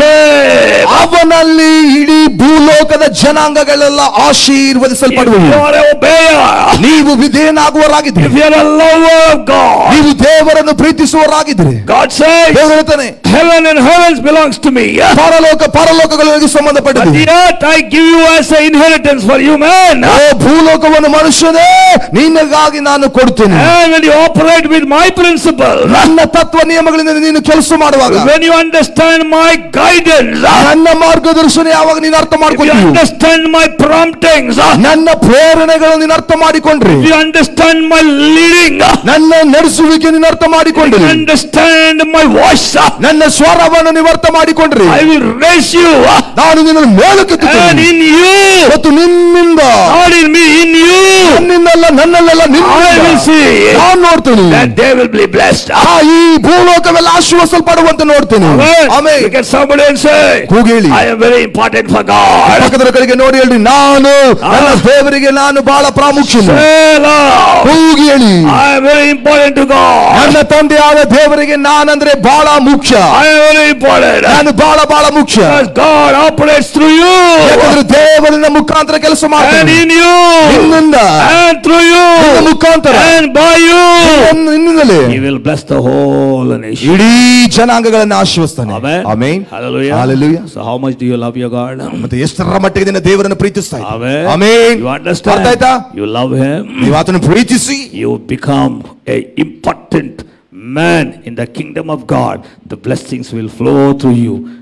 ಅವನಲ್ಲಿ ಇಡೀ ಭೂಲೋಕದ ಜನಾಂಗಗಳೆಲ್ಲ ಆಶೀರ್ವದಿಸಲ್ಪಡುವವು. ನೀವು ವಿಧೇಯನಾಗುವರಾಗಿದ್ದರೆ, if you are a lover of God, ನೀವು ದೇವರನ್ನು ಪ್ರೀತಿಸುವರಾಗಿದ್ದರೆ, God says, ದೇವರು ಹೇಳ್ತಾನೆ, heaven and heavens belongs to me. ಪರಲೋಕ ಪರಲೋಕಗಳು ನನಗೆ ಸಂಬಂಧಪಟ್ಟದ್ದು. The earth I give you as an inheritance for you man. ಓ ಭೂಲೋಕವನ್ನು ಮನುಷ್ಯನೇ ನಿನಗಾಗಿ ನಾನು ಕೊಡುತ್ತೇನೆ. And when you operate with my principle, ನನ್ನ ತತ್ವ ನಿಯಮಗಳಿಂದ ನೀನು ಕೆಲಸ ಮಾಡುವಾಗ, when you understand my guidance, ನನ್ನ ಮಾರ್ಗದರ್ಶನ ಯಾವಾಗ ನೀನು ಅರ್ಥ ಮಾಡಿಕೊಂಡ್ರೆ, you understand my promptings, ನನ್ನ ಪ್ರೇರಣೆಗಳನ್ನು ನೀನು ಅರ್ಥ ಮಾಡಿಕೊಂಡ್ರೆ, you understand my leading, ನನ್ನ ನಡೆಸುವಿಕೆ ನೀನು ಅರ್ಥ ಮಾಡಿಕೊಂಡ್ರೆ, you understand my voice, ನನ್ನ ಸ್ವರವನ್ನು ನೀವು ಅರ್ಥ ಮಾಡಿಕೊಂಡ್ರೆ, I will raise you, ನಾನು ನಿನ್ನನ್ನು ಮೇಲಕ್ಕೆತ್ತುತ್ತೇನೆ. and in you, ಮತ್ತು ನಿನ್ನಿಂದ, not in me, in you, ನನ್ನಿಂದಲ್ಲ ನನ್ನಲ್ಲೆಲ್ಲ I will see, ನಾನು ನೋಡ್ತೇನೆ, that they will be blessed. ಆ ಈ ಭೂಲೋಕವೆಲ್ಲ ಆಶೀರ್ವದಿಸಲ್ಪಡುವಂತೆ ನೋಡ್ತೇನೆ. Amen. Look at somebody and say, ಕೂಗೇಳಿ, I am very important for God. ಪಕ್ಕದ ಕಡೆಗೆ ನೋಡಿ ಹೇಳಿ, ನಾನು ನನ್ನ ದೇವರಿಗೆ ನಾನು ಬಹಳ ಪ್ರಾಮುಖ್ಯ. ಕೂಗೇಳಿ, I am very important to God. ನನ್ನ ತಂದೆಯಾದ ದೇವರಿಗೆ ನಾನಂದ್ರೆ ಬಹಳ ಮುಖ್ಯ. I am very important. ನಾನು ಬಹಳ ಬಹಳ ಮುಖ್ಯ. Because God operates through you. ಯಾಕಂದ್ರೆ ದೇವರಿಂದ ಮುಖಾಂತರ ಕೆಲಸ ಮಾಡ್ತಾನೆ. And in you. ನಿನ್ನಿಂದ. And through you. ನಿನ್ನ ಮುಖಾಂತರ. And by you. ನಿನ್ನಿಂದಲೇ. He will bless the whole nation. ಇಡೀ ಜನಾಂಗಗಳನ್ನು ಆಶೀರ್ವದಿಸ್ತಾನೆ. Amen. Amen. Hallelujah. Hallelujah. So how much do you love your God? ಮತ್ತೆ ಎಷ್ಟರ ಮಟ್ಟಿಗೆ ನಿನ್ನ ದೇವರನ್ನು ಪ್ರೀತಿಸ್ತಾ ಇದ್ದೀಯ? Amen. Amen. You understand? ಅರ್ಥ ಆಯ್ತಾ? You love him. ನೀವು ಆತನನ್ನು ಪ್ರೀತಿಸಿ, you become a important man in the kingdom of God. The blessings will flow through you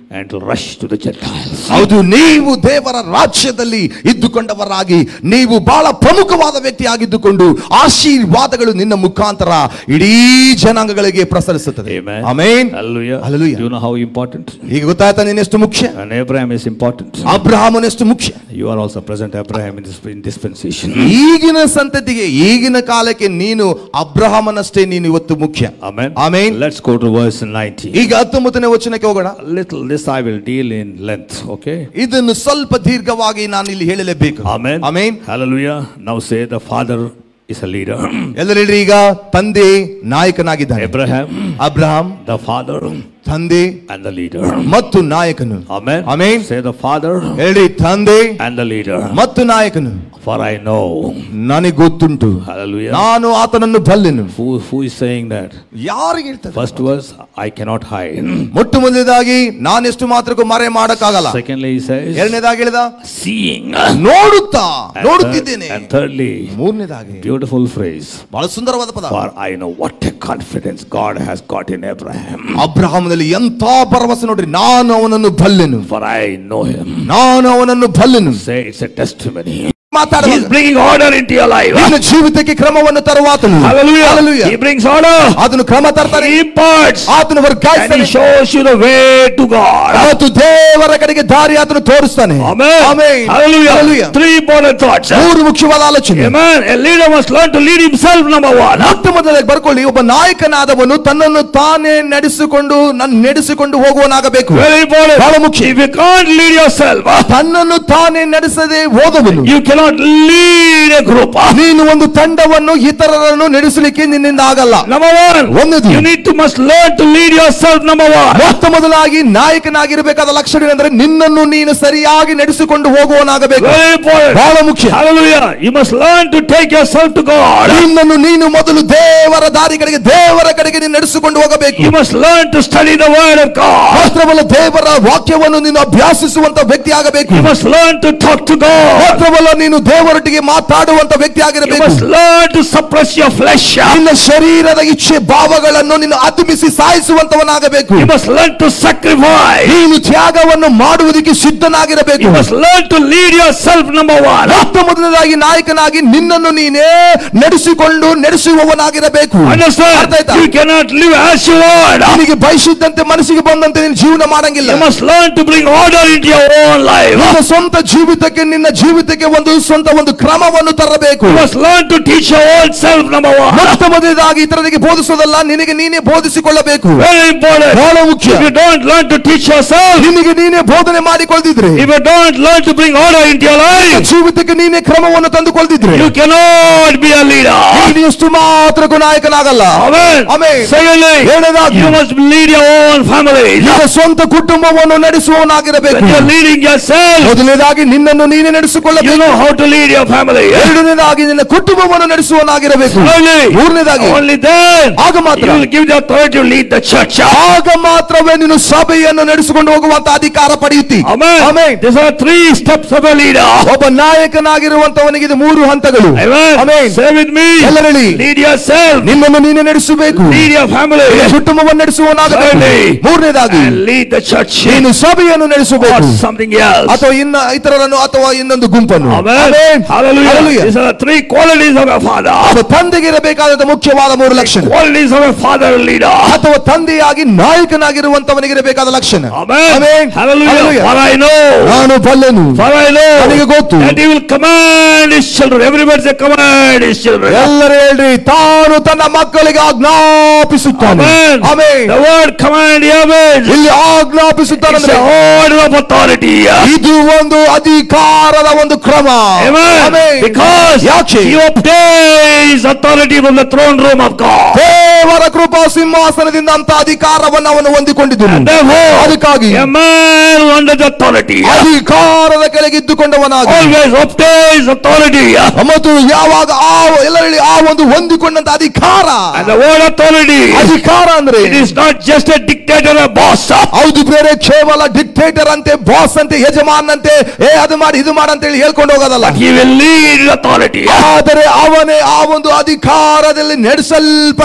and to rush to the Gentiles. ಹೌದು, ನೀವು ದೇವರ ರಾಜ್ಯದಲ್ಲಿ ಇದ್ದುಕೊಂಡವರಾಗಿ ನೀವು ಬಹಳ ಪ್ರಮುಖವಾದ ವ್ಯಕ್ತಿ ಆಗಿದ್ದುಕೊಂಡು ಆಶೀರ್ವಾದಗಳು ನಿನ್ನ ಮುಖಾಂತರ ಇಡೀ ಜನಾಂಗಗಳಿಗೆ ಪ್ರಸರಿಸುತ್ತದೆ. Amen. Hallelujah. Hallelujah. You know how important? ಈಗ ಗೊತ್ತಾಯ್ತಾ ನೀನು ಎಷ್ಟು ಮುಖ್ಯ? And Abraham is important. ಅಬ್ರಹಾಮನು ಎಷ್ಟು ಮುಖ್ಯ? You are also present Abraham in this in dispensation. ಈಗಿನ ಸಂತತಿಗೆ ಈಗಿನ ಕಾಲಕ್ಕೆ ನೀನು ಅಬ್ರಹಾಮನಷ್ಟೇ ನೀನು ಇವತ್ತು ಮುಖ್ಯ. Amen. Amen. Let's go to verse nineteen. ಈಗ ಹತ್ತೊಂಬತ್ತನೇ ವಚನಕ್ಕೆ ಹೋಗೋಣ. Little this I will deal in length, okay? ಇದನ್ನು ಸ್ವಲ್ಪ ದೀರ್ಘವಾಗಿ ನಾನು ಇಲ್ಲಿ ಹೇಳಲೇಬೇಕು. Amen. Amen. Hallelujah. Now say the father is a leader. ಎಲ್ಲರೂ ಹೇಳ್ರಿ, ಈಗ ತಂದೆ ನಾಯಕನಾಗಿದ್ದಾನೆ. Abraham, ಅಬ್ರಹಾಂ the father, ತಂದೆ and the leader. ಮತ್ತು ನಾಯಕನು. Amen. Amen. Say the father, ಹೇಳ್ರಿ, ತಂದೆ and the leader. ಮತ್ತು ನಾಯಕನು. For I know. ನನಗೆ ಗೊತ್ತುಂಟು. Hallelujah. ನಾನು ಆತನನ್ನು ಬಲ್ಲೆನು. Who who is saying that? ಯಾರಿಗೆ ಹೇಳ್ತಾರೆ? First verse, I cannot hide. ಮೊಟ್ಟ ಮೊದಲನೇದಾಗಿ ನಾನೆಷ್ಟು ಮಾತ್ರಕ್ಕೂ ಮರೆ ಮಾಡಕ್ಕಾಗಲ್ಲ. Secondly he says, ಎರಡನೇದಾಗಿ ಹೇಳಿದ seeing. ನೋಡುತ್ತಾ ನೋಡುತ್ತಿದ್ದೇನೆ. And thirdly, ಮೂರನೇದಾಗಿ beautiful phrase. ಬಹಳ ಸುಂದರವಾದ ಪದ. For I know what a confidence God has got in Abraham. ಅಬ್ರಹಾಮನಲ್ಲಿ ಎಂತ ಭರವಸೆ ನೋಡ್ರಿ, ನಾನು ಅವನನ್ನು ಬಲ್ಲೆನು. For I know him. ನಾನು ಅವನನ್ನು ಬಲ್ಲೆನು. Say it's a testimony. He is bringing order into your life. ನಿನ್ನ ಜೀವಿತಕ್ಕೆ ಕ್ರಮವನ್ನು ತರುವಾತನು. Hallelujah. Hallelujah. He brings order. ಆತನು ಕ್ರಮ ತರ್ತಾನೆ. He imparts. ಆತನು ವರ್ಗಾಯಿಸ್ತಾನೆ. And he shows you the way to God. ಮತ್ತು ದೇವರ ಕಡೆಗೆ ದಾರಿ ಆತನು ತೋರಿಸ್ತಾನೆ. Amen. Amen. Hallelujah. Hallelujah. Three important thoughts. ಮೂರು ಮುಖ್ಯವಾದ ಆಲೋಚನೆ. Amen. A leader must learn to lead himself, number one. ಮೊಟ್ಟ ಮೊದಲಾಗಿ ಬರ್ಕೊಳ್ಳಿ, ಒಬ್ಬ ನಾಯಕನಾದವನು ತನ್ನನ್ನು ತಾನೇ ನಡೆಸಿಕೊಂಡು ನನ್ನ ನಡೆಸಿಕೊಂಡು ಹೋಗುವನಾಗಬೇಕು. Very important. ಬಹಳ ಮುಖ್ಯ. If you can't lead yourself, ತನ್ನನ್ನು ತಾನೇ ನಡೆಸದೆ ಹೋದವನು, you cannot lead a group. ನೀನು ಒಂದು ತಂಡವನ್ನು ಇತರರನ್ನು ನಡೆಸಲಿಕ್ಕೆ ನಿನ್ನಿಂದ ಆಗಲ್ಲ. Number one, ಒಂದದು, you need to must learn to lead yourself. Number one, ಮೊಟ್ಟ ಮೊದಲಾಗಿ ನಾಯಕನಾಗಿರಬೇಕಾದ ಲಕ್ಷಣ ಏನಂದ್ರೆ ನಿನ್ನನ್ನು ನೀನು ಸರಿಯಾಗಿ ನಡೆಸಿಕೊಂಡು ಹೋಗುವನಾಗಬೇಕು. very important. ಬಹಳ ಮುಖ್ಯ. Hallelujah. You must learn to take yourself to God. ನಿನ್ನನ್ನು ನೀನು ಮೊದಲು ದೇವರ ದಾರಿ ಕಡೆಗೆ ದೇವರ ಕಡೆಗೆ ನೀನು ನಡೆಸಿಕೊಂಡು ಹೋಗಬೇಕು. You must learn to study the word of God. ಮಾತ್ರವಲ್ಲ ದೇವರ ವಾಕ್ಯವನ್ನು ನೀನು ಅಭ್ಯಾಸಿಸುವಂತ ವ್ಯಕ್ತಿ ಆಗಬೇಕು. You must learn to talk to God. ಮಾತ್ರವಲ್ಲ ನೀನು ದೇವರೊಟ್ಟಿಗೆ ಮಾತಾಡುವಂತ ವ್ಯಕ್ತಿ You ಆಗಿರಬೇಕು. must learn to suppress your flesh. ನಿನ್ನ ಶರೀರದ ಇಚ್ಛೆ ಭಾವಗಳನ್ನು ನೀನು ಅದುಮಿಸಿ ಸಾಯಿಸುವಂತವನಾಗಬೇಕು. You must learn to sacrifice. ನೀನು ತ್ಯಾಗವನ್ನು ಮಾಡುವುದಕ್ಕೆ ಸಿದ್ಧನಾಗಿರಬೇಕು. You must learn to lead yourself. Number one, ಮೊಟ್ಟ ಮೊದಲನೇದಾಗಿ ನಾಯಕನಾಗಿ ನಿನ್ನನ್ನು ನೀನೇ ನಡೆಸಿಕೊಂಡು ನಡೆಸುವವನಾಗಿರಬೇಕು. understand? You cannot live as you want. ನಿನಗೆ ಬಯಸಿದ್ದಂತೆ ಮನಸ್ಸಿಗೆ ಬಂದಂತೆ ನೀನು ಜೀವನ ಮಾಡಂಗಿಲ್ಲ. You must learn to bring order into your own life. ನಿನ್ನ ಸ್ವಂತ ಜೀವಿತಕ್ಕೆ ನಿನ್ನ ಜೀವಿತಕ್ಕೆ ಒಂದು ಸ್ವಂತ ಒಂದು ಕ್ರಮವನ್ನು ತರಬೇಕು. You must learn to teach your own self. Number one, ಮೊಟ್ಟ ಮೊದಲನೇದಾಗಿ ಇತರರಿಗೆ ಬೋಧಿಸೋದಲ್ಲ, ನಿನಗೆ ನೀನೇ ಬೋಧಿಸಿಕೊಳ್ಳಬೇಕು. very important. ಬಹಳ ಮುಖ್ಯ. If you don't learn to teach yourself, ನಿನಗೆ ನೀನೇ ಬೋಧನೆ ಮಾಡಿಕೊಳ್ಳದಿದ್ರೆ, if you don't learn to bring order into your life, ಜೀವಿತಕ್ಕೆ ನೀನೇ ಕ್ರಮವನ್ನು ತಂದುಕೊಳ್ಳದಿದ್ರೆ, you cannot be a leader. ನೀನು ಎಷ್ಟು ಮಾತ್ರಕ್ಕೂ ನಾಯಕನಾಗಲ್ಲ. Amen. Amen. Secondly, ಎರಡನೇದಾಗಿ you must lead your own family. ನಿನ್ನ ಸ್ವಂತ ಕುಟುಂಬವನ್ನು ನಡೆಸುವವನಾಗಿರಬೇಕು. When you are leading yourself, ಮೊದಲನೇದಾಗಿ ನಿನ್ನನ್ನು ನೀನೇ you ನಡೆಸಿಕೊಳ್ಳಬೇಕು. know how to lead your family. ಎರಡನೇದಾಗಿ ನಿನ್ನ ಕುಟುಂಬವನ್ನು ನಡೆಸುವವನಾಗಿರಬೇಕು. Thirdly, ಮೂರನೇದಾಗಿ only then ಆಗ ಮಾತ್ರ you will give the authority to lead the church. ಆಗ ಮಾತ್ರವೇ ನೀನು ಸಭೆಯನ್ನು ನಡೆಸಿಕೊಂಡು ಹೋಗುವಂತ ಅಧಿಕಾರ ಪಡೆಯುತ್ತಿ. Amen. Amen. These are three steps of a leader. ಒಬ್ಬ ನಾಯಕನಾಗಿರುವಂತವನಿಗೆ ಇದು ಮೂರು ಹಂತಗಳು. Amen. Amen. Say with me. ಎಲ್ಲರಲ್ಲಿ Lead yourself. ನಿನ್ನನ್ನು ನೀನೇ ನಡೆಸಬೇಕು. Lead your family. ಕುಟುಂಬವನ್ನು ನಡೆಸುವವನಾಗಬೇಕು. Thirdly, ಮೂರನೇದಾಗಿ and lead the church. ನೀನು ಸಭೆಯನ್ನು Or ನಡೆಸಬೇಕು. something else. ಅಥವಾ ಇನ್ನ ಇತರರನ್ನು ಅಥವಾ ಇನ್ನೊಂದು ಗುಂಪನ್ನು. Amen. Amen. Hallelujah. Hallelujah. These are the three qualities of a father. ಒಬ್ಬ ತಂದೆಗೆ ಇರಬೇಕಾದ ಮುಖ್ಯವಾದ ಮೂರು ಲಕ್ಷಣ. Qualities of a father leader. ಅಥವಾ ತಂದೆಯಾಗಿ ನಾಯಕನಾಗಿರುವಂತವನಿಗೆ ಇರಬೇಕಾದ ಲಕ್ಷಣ. Amen. Amen. Hallelujah. Hallelujah. For I know. ನಾನು ಬಲ್ಲೆನು. For I know. ನನಗೆ ಗೊತ್ತು. And he will command his children. Everybody say command his children. ಎಲ್ಲರೂ ಹೇಳ್ರಿ, ತಾನು ತನ್ನ ಮಕ್ಕಳಿಗೆ ಆಜ್ಞಾಪಿಸುತ್ತಾನೆ. Amen. Amen. The word command here means ಇಲ್ಲಿ ಆಜ್ಞಾಪಿಸುತ್ತಾನೆ it's ಅಂದ್ರೆ an order of authority. ಇದು ಒಂದು ಅಧಿಕಾರದ ಒಂದು ಕ್ರಮ. Amen. Amen. Because ಯಾಕೆ? he obtains authority from the throne room of God. ದೇವರ ಕೃಪಾ ಸಿಂಹಾಸನದಿಂದ ಅಂತ ಅಧಿಕಾರವನ್ನು ಅವನು ಹೊಂದಿಕೊಂಡಿದ್ದನು. And therefore, ಅದಕ್ಕಾಗಿ a man under the authority ಅಧಿಕಾರದ ಕೆಳಗೆ ಇದ್ದುಕೊಂಡವನಾಗಿ always obtains authority. ಮತ್ತು ಯಾವಾಗ ಆ ಎಲ್ಲರಲ್ಲಿ ಆ ಒಂದು ಹೊಂದಿಕೊಂಡಂತ ಅಧಿಕಾರ. And the word authority, ಅಧಿಕಾರ ಅಂದ್ರೆ it is not just a dictator, a boss. ಹೌದು, ಬೇರೆ ಕೇವಲ ಡಿಕ್ಟೇಟರ್ ಅಂತೆ, ಬಾಸ್ ಅಂತೆ, ಯಜಮಾನ್ ಅಂತೆ, ಏ ಅದು ಮಾಡಿ ಇದು ಮಾಡಿ ಅಂತ ಹೇಳಿ ಹೇಳ್ಕೊಂಡು ಹೋಗೋದಲ್ಲ. He will lead authority. ಆದರೆ ಅವನೇ ಆ ಒಂದು ಅಧಿಕಾರದಲ್ಲಿ ನಡೆಸಲ್ಪಡ್ತಾನೆ,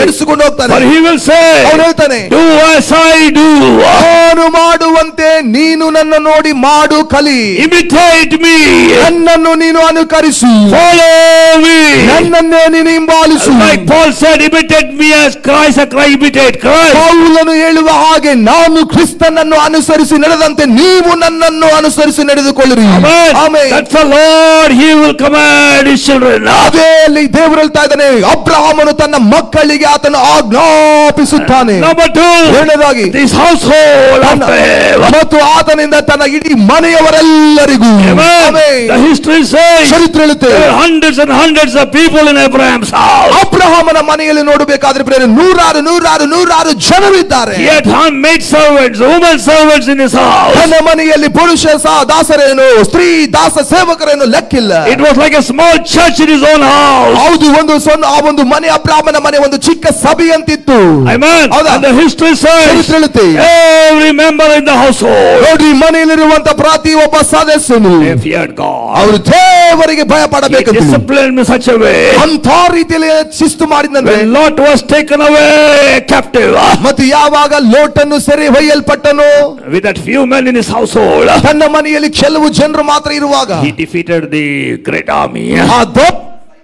ನಡೆಸಿಕೊಂಡು ಹೋಗ್ತಾನೆ. For he will say, ಅವನು ಹೇಳ್ತಾನೆ, do as I do. ನಾನು ಮಾಡುವಂತೆ ನೀನು ನನ್ನ ನೋಡಿ ಮಾಡು, ಕಲಿ. Imitate me. ನನ್ನನ್ನು ನೀನು ಅನುಕರಿಸು. Follow me. ನನ್ನನ್ನೇ ನೀನು ಹಿಂಬಾಲಿಸು. Like Paul said, imitate me as Christ, a Christ imitate Christ. ಪೌಲನು ಹೇಳುವ ಹಾಗೆ ನಾನು ಕ್ರಿಸ್ತನನ್ನು ಅನುಸರಿಸಿ ನಡೆದಂತೆ ನೀವು ನನ್ನನ್ನು ಅನುಸರಿಸಿ ನಡೆದುಕೊಳ್ಳಿರಿ. Amen. That's the Lord, he will command his children. ಅದೇ ಅಲ್ಲಿ ದೇವರು ಹೇಳ್ತಾ ಇದ್ದಾನೆ, ಅಬ್ರಹಾಮನು ತನ್ನ ಮಕ್ಕಳಿಗೆ ಆತನು ಆಜ್ಞಾಪಿಸುತ್ತಾನೆ. Number two, ಎರಡನೇದಾಗಿ this household of him. ಮತ್ತು ಆತನಿಂದ ತನ್ನ ಇಡೀ ಮನೆಯವರೆಲ್ಲರಿಗೂ. The history says ಚರಿತ್ರೆ ಹೇಳುತ್ತೆ, there were hundreds and hundreds of people in Abraham's house. ಅಬ್ರಹಾಮನ ಮನೆಯಲ್ಲಿ ನೋಡಬೇಕಾದ್ರೆ ಪ್ರೇರೆ ನೂರಾರು ನೂರಾರು ನೂರಾರು ಜನರು ಇದ್ದಾರೆ. He had maid servants, women servants in his house. ತನ್ನ ಮನೆಯಲ್ಲಿ ಪುರುಷ ದಾಸರೇನು, ಸ್ತ್ರೀ ದಾಸ ಸೇವಕರೇನು ಲೆಕ್ಕಿಲ್ಲ. It was like a small church in his own house. ಹೌದು, ಒಂದು ಸಣ್ಣ ಆ ಒಂದು ಮನೆ, ಅಬ್ರಹಾಮನ ಮನೆ ಒಂದು ಚಿಕ್ಕ ಸಭೆಯಂತಿತ್ತು. Amen. And the history says every member in the household, ನೋಡ್ರಿ, ಮನೆಯಲ್ಲಿರುವಂತ ಪ್ರತಿ ಒಬ್ಬ ಸದಸ್ಯನು they feared God. ಅವರು ದೇವರಿಗೆ ಭಯ ಪಡಬೇಕು. Disciplined in such a way. ಅಂತ ರೀತಿಯಲ್ಲಿ ಶಿಸ್ತು ಮಾಡಿದಂತೆ When Lot was taken away captive, ಮತ್ತು ಯಾವಾಗ ಲೋಟನ್ನು ಸೆರೆ ಒಯ್ಯಲ್ಪಟ್ಟನು, with that few men in his household, ತನ್ನ ಮನೆಯಲ್ಲಿ ಕೆಲವು ಜನರು ಮಾತ್ರ ಇರುವಾಗ he defeated the great army. ಆ ದೊಡ್ಡ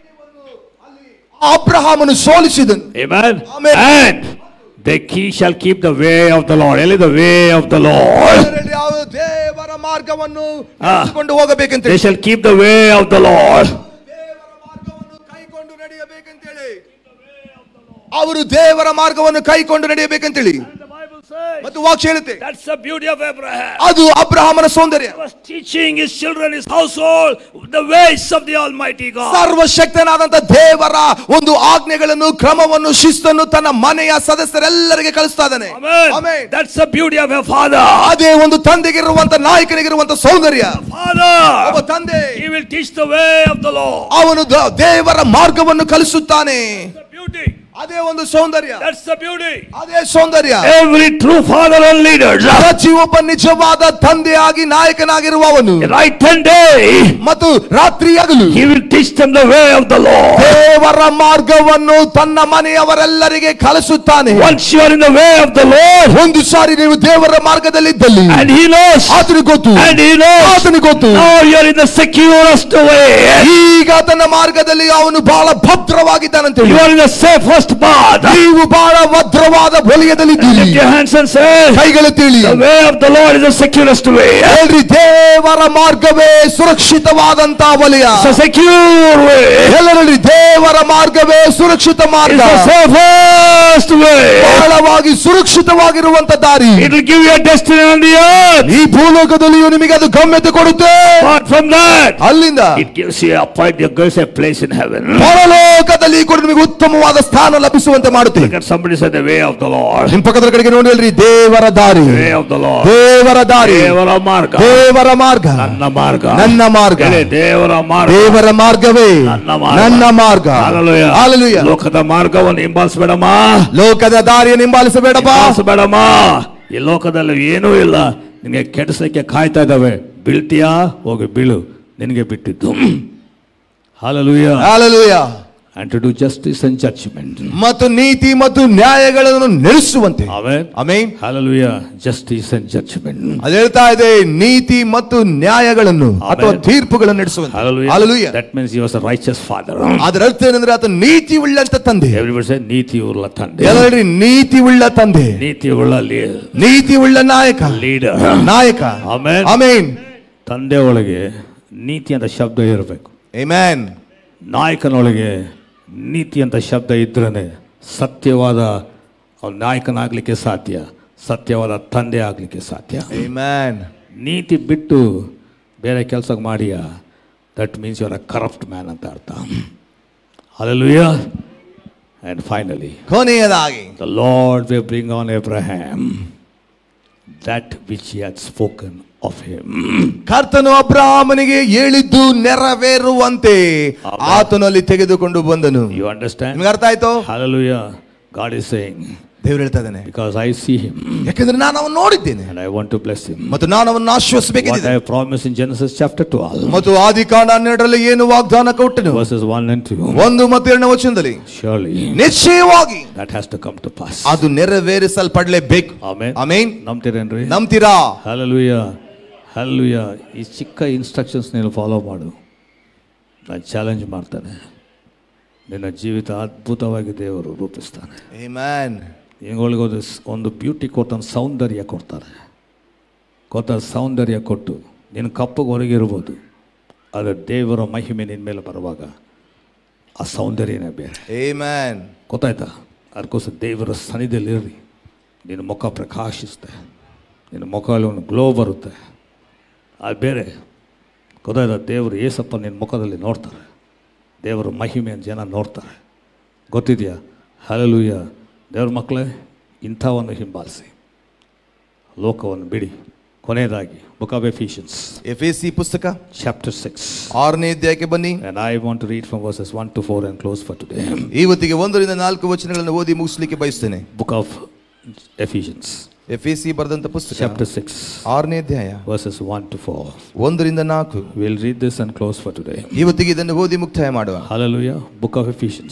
ಅಬ್ರಹಾಮನು ಸೋಲಿಸಿದನು. Amen. And the key shall keep the way of the Lord. Eli the way of the Lord. ದೇವರ ಮಾರ್ಗವನ್ನು ನಡೆಸಿಕೊಂಡು ಹೋಗಬೇಕಂತ. They shall keep the way of the Lord. ದೇವರ ಮಾರ್ಗವನ್ನು ಕೈಕೊಂಡು ನಡೆಯಬೇಕಂತ ಹೇಳಿ, ಅವರು ದೇವರ ಮಾರ್ಗವನ್ನು ಕೈಕೊಂಡು ನಡೆಯಬೇಕಂತ ಹೇಳಿ ಮತ್ತು ವಾಕ್ಯ ಹೇಳುತ್ತೆ. That's the beauty of Abraham. ಅದು ಅಬ್ರಹಾಮನ ಸೌಂದರ್ಯ. He was teaching his children, his household, the ways of the Almighty God. ಸರ್ವಶಕ್ತನಾದಂತ ದೇವರ ಒಂದು ಆಜ್ಞೆಗಳನ್ನು, ಕ್ರಮವನ್ನು, ಶಿಸ್ತನ್ನು ತನ್ನ ಮನೆಯ ಸದಸ್ಯರೆಲ್ಲರಿಗೆ ಕಲಿಸ್ತಾ ಇದ್ದಾನೆ. Amen. That's the beauty of a father. ಅದೇ ಒಂದು ತಂದೆಗಿರುವಂತ, ನಾಯಕನಿಗಿರುವಂತ ಸೌಂದರ್ಯ. Father, ಒಬ್ಬ ತಂದೆ, he will teach the way of the Lord. ಅವನು ದೇವರ ಮಾರ್ಗವನ್ನು ಕಲಿಸುತ್ತಾನೆ. The beauty. ಅದೇ ಒಂದು ಸೌಂದರ್ಯ. That's the beauty. ಅದೇ ಸೌಂದರ್ಯ. Every true father and leader, ಪ್ರತಿಯೊಬ್ಬ ನಿಜವಾದ ತಂದೆಯಾಗಿ ನಾಯಕನಾಗಿರುವವನು night and day, ಮತ್ತು ರಾತ್ರಿ ಹಗಲು, he will teach them the way of the Lord. ದೇವರ ಮಾರ್ಗವನ್ನು ತನ್ನ ಮನೆಯವರೆಲ್ಲರಿಗೆ ಕಲಿಸುತ್ತಾನೆ. Once you are in the way of the Lord, ಒಂದು ಸಾರಿ ನೀವು ದೇವರ ಮಾರ್ಗದಲ್ಲಿ ಇದ್ದಲ್ಲಿ, and he knows, ಆತನಿಗೆ ಗೊತ್ತು, and he knows, ಆತನಿಗೆ ಗೊತ್ತು, now you are in the securest way. ಈಗ ತನ್ನ ಮಾರ್ಗದಲ್ಲಿ ಅವನು ಬಹಳ ಭದ್ರವಾಗಿದ್ದಾನಂತೆ. You are in the safest path. ನೀವು ಬಹಳ ಭದ್ರವಾದ ವಲಯದಲ್ಲಿ ಇದ್ದೀರಿ. Lift your hands and say, ಕೈಗಳೆತ್ತಿ, the way of the Lord is the securest way. ಹೇಳ್ರಿ, ದೇವರ ಮಾರ್ಗವೇ ಸುರಕ್ಷಿತವಾದಂತ ವಲಯ. It's a secure way. ಎಲ್ಲರೂ ದೇವರ ಮಾರ್ಗವೇ ಸುರಕ್ಷಿತ ಮಾರ್ಗ. It's the safest way. ಬಹಳವಾಗಿ ಸುರಕ್ಷಿತವಾಗಿರುವಂತ ದಾರಿ. It will give you a destiny on the earth. ಈ ಭೂಲೋಕದಲ್ಲಿಯೂ ನಿಮಗೆ ಅದು ಗಮ್ಯತೆ ಕೊಡುತ್ತೆ. Apart from that, ಅಲ್ಲಿಂದ it gives you a point, it gives a place in heaven. ಪರಲೋಕದಲ್ಲಿ ಕೂಡ ನಿಮಗೆ ಉತ್ತಮವಾದ ಸ್ಥಾನ ಲಭಿಸುವಂತೆ ಮಾಡುತ್ತೆ. Look at somebody say the way of the Lord. ನಿಮ್ಮ ಪಕ್ಕದ ಕಡೆಗೆ ನೋಡಿ ಹೇಳ್ರಿ, ದೇವರ ದಾರಿ. Way of the Lord. ದೇವರ ದಾರಿ. ದೇವರ ಮಾರ್ಗ. ದೇವರ ಮಾರ್ಗ. ನನ್ನ ಮಾರ್ಗ. ನನ್ನ ಮಾರ್ಗ. ದೇವರ ಮಾರ್ಗ. ದೇವರ ಮಾರ್ಗವೇ ನನ್ನ ಮಾರ್ಗ. ಹಲ್ಲೆಲೂಯಾ. ಹಲ್ಲೆಲೂಯಾ. ಲೋಕದ ಮಾರ್ಗವನ್ನು ಹಿಂಬಾಲಿಸಬೇಡಮ್ಮ. ಲೋಕದ ದಾರಿಯನ್ನು ಹಿಂಬಾಲಿಸಬೇಡಪ್ಪ. ಹಿಂಬಾಲಿಸಬೇಡಮ್ಮ. ಈ ಲೋಕದಲ್ಲಿ ಏನೂ ಇಲ್ಲ, ನಿನಗೆ ಕೆಡಿಸಕ್ಕೆ ಕಾಯ್ತಾ ಇದ್ದಾವೆ. ಬೀಳ್ತೀಯಾ, ಹೋಗಿ ಬೀಳು, ನಿನಗೆ ಬಿಟ್ಟಿದ್ದು. Hallelujah. Hallelujah. And to do justice and judgment. ಮತ್ತು ನೀತಿ ಮತ್ತು ನ್ಯಾಯಗಳನ್ನು ನಡೆಸುವಂತೆ. Amen. Amen. Hallelujah. Justice and judgment. ಅದು ಹೇಳ್ತಾ ಇದೆ, ನೀತಿ ಮತ್ತು ನ್ಯಾಯಗಳನ್ನು ಅಥವಾ ತೀರ್ಪುಗಳನ್ನು ನಡೆಸುವಂತೆ. Hallelujah. Hallelujah. That means he was a righteous father. ಅದರ ಅರ್ಥ ಏನಂದ್ರೆ ಆತ ನೀತಿ ಉಳ್ಳಂತ ತಂದೆ. Everybody say ನೀತಿ ಉಳ್ಳ ತಂದೆ. ಎಲ್ಲರೂ ನೀತಿ ಉಳ್ಳ ತಂದೆ. ನೀತಿ ಉಳ್ಳ ನೀತಿ ಉಳ್ಳ ನಾಯಕ. ಲೀಡರ್. ನಾಯಕ. ಆಮೆನ್. ಆಮೆನ್. ತಂದೆ ಒಳಗೆ ನೀತಿ ಅಂತ ಶಬ್ದ ಇರಬೇಕು. ಆಮೆನ್. ನಾಯಕನೊಳಗೆ ನೀತಿ ಅಂತ ಶಬ್ದ ಇದ್ರೇ ಸತ್ಯವಾದ ನಾಯಕನಾಗಲಿಕ್ಕೆ ಸಾಧ್ಯ, ಸತ್ಯವಾದ ತಂದೆ ಆಗಲಿಕ್ಕೆ ಸಾಧ್ಯ. ಆಮೆನ್. ನೀತಿ ಬಿಟ್ಟು ಬೇರೆ ಕೆಲಸ ಮಾಡಿಯಾ, that means you are a corrupt man ಅಂತ ಅರ್ಥ. ಹಲ್ಲೆಲೂಯಾ. And finally, ಕೊನೆಯದಾಗಿ, the Lord will bring on Abraham that which he had spoken of him. ಕರ್ತನು ಅಬ್ರಹಾಮನಿಗೆ ಹೇಳಿದ್ದು ನೆರವೇರುವಂತೆ ಆತನಲ್ಲಿ ತೆಗೆದುಕೊಂಡು ಬಂದನು. You understand? ನಿಮಗೆ ಅರ್ಥ ಆಯ್ತು? Hallelujah. God is saying, ದೇವರು ಹೇಳ್ತಾ ಇದ್ದಾನೆ, because I see him, ಯಾಕಂದ್ರೆ ನಾನು ಅವನನ್ನು ನೋಡಿದ್ದೇನೆ, and I want to bless him. ಮತ್ತು ನಾನು ಅವನನ್ನು ಆಶೀರ್ವದಿಸಬೇಕಿದೆ. What I promised in Genesis chapter twelve, ಮತ್ತು ಆದಿಕಾಂಡ ಹನ್ನೆರಡರಲ್ಲಿ ಏನು ವಾಗ್ದಾನ ಕೊಟ್ಟನು, verses one and two, ಒಂದು ಮತ್ತು ಎರಡನೇ ವಚನದಲ್ಲಿ, surely, ನಿಶ್ಚಯವಾಗಿ that has to come to pass. ಅದು ನೆರವೇರಿಸಲ್ಪಡಲೇಬೇಕು. ಆಮೆನ್. ಆಮೆನ್. ನಂಬ್ತೀರೇನ್ರಿ? ನಂಬ್ತೀರಾ? Hallelujah, hallelujah. ಈ ಚಿಕ್ಕ ಇನ್ಸ್ಟ್ರಕ್ಷನ್ಸ್ ನೀನು ಫಾಲೋ ಮಾಡು. ನಾನು ಚಾಲೆಂಜ್ ಮಾಡ್ತಾನೆ, ನಿನ್ನ ಜೀವಿತ ಅದ್ಭುತವಾಗಿ ದೇವರು ರೂಪಿಸ್ತಾನೆ. ಆಮೆನ್. ಹೆಂಗೊಳಗೋದು ಒಂದು ಬ್ಯೂಟಿ ಕೊಡ್ತಾನೆ, ಸೌಂದರ್ಯ ಕೊಡ್ತಾರೆ. ಗೊತ್ತ, ಸೌಂದರ್ಯ ಕೊಟ್ಟು ನಿನ್ನ ಕಪ್ಪಗೆ ಹೊರಗಿರ್ಬೋದು, ಆದರೆ ದೇವರ ಮಹಿಮೆ ನಿನ್ನ ಮೇಲೆ ಬರುವಾಗ ಆ ಸೌಂದರ್ಯನೇ ಬೇರೆ. ಆಮೆನ್. ಗೊತ್ತಾಯ್ತಾ? ಅದಕ್ಕೋಸ್ಕರ ದೇವರ ಸನ್ನಿಧಿಯಲ್ಲಿರ್ರಿ, ನಿನ್ನ ಮುಖ ಪ್ರಕಾಶಿಸುತ್ತೆ, ನಿನ್ನ ಮುಖದಲ್ಲಿ ಒಂದು ಗ್ಲೋ ಬರುತ್ತೆ, ಅದು ಬೇರೆ. ಗೊತ್ತಾಯ್ತಾ? ದೇವರು ಏಸಪ್ಪ ನಿನ್ನ ಮುಖದಲ್ಲಿ ನೋಡ್ತಾರೆ, ದೇವರ ಮಹಿಮೆಯನ್ನು ಜನ ನೋಡ್ತಾರೆ. ಗೊತ್ತಿದೆಯಾ? ಹಲ್ಲೆಲೂಯಾ. ದೇವ್ರ ಮಕ್ಕಳೇ, ಇಂಥವನ್ನು ಹಿಂಬಾಲಿಸಿ, ಲೋಕವನ್ನು ಬಿಡಿ. ಕೊನೆಯದಾಗಿ ಬುಕ್ ಆಫ್ ಎಫಿಷಿಯನ್ಸ್, ಎಫೆಸಿ ಪುಸ್ತಕ ಚಾಪ್ಟರ್ ಸಿಕ್ಸ್, ಆರನೇ ಅಧ್ಯಾಯಕ್ಕೆ ಬನ್ನಿ. And I want to read from verses one to four and close for today. ಇವತ್ತಿಗೆ ಒಂದರಿಂದ ನಾಲ್ಕು ವಚನಗಳನ್ನು ಓದಿ ಮುಗಿಸಲಿಕ್ಕೆ ಬಯಸ್ತೇನೆ. Book of Ephesians, ಎಫೆಸಿ ಬರೆದಂತ ಪುಸ್ತಕ, chapter six, ಆರನೇ ಅಧ್ಯಾಯ, verses one to four. ಒಂದರಿಂದ ನಾಲ್ಕು. We'll read this and close for today. ಇವತ್ತಿಗೆ ಇದನ್ನು ಓದಿ ಮುಕ್ತಾಯ ಮಾಡುವ. Hallelujah. Book of Ephesians,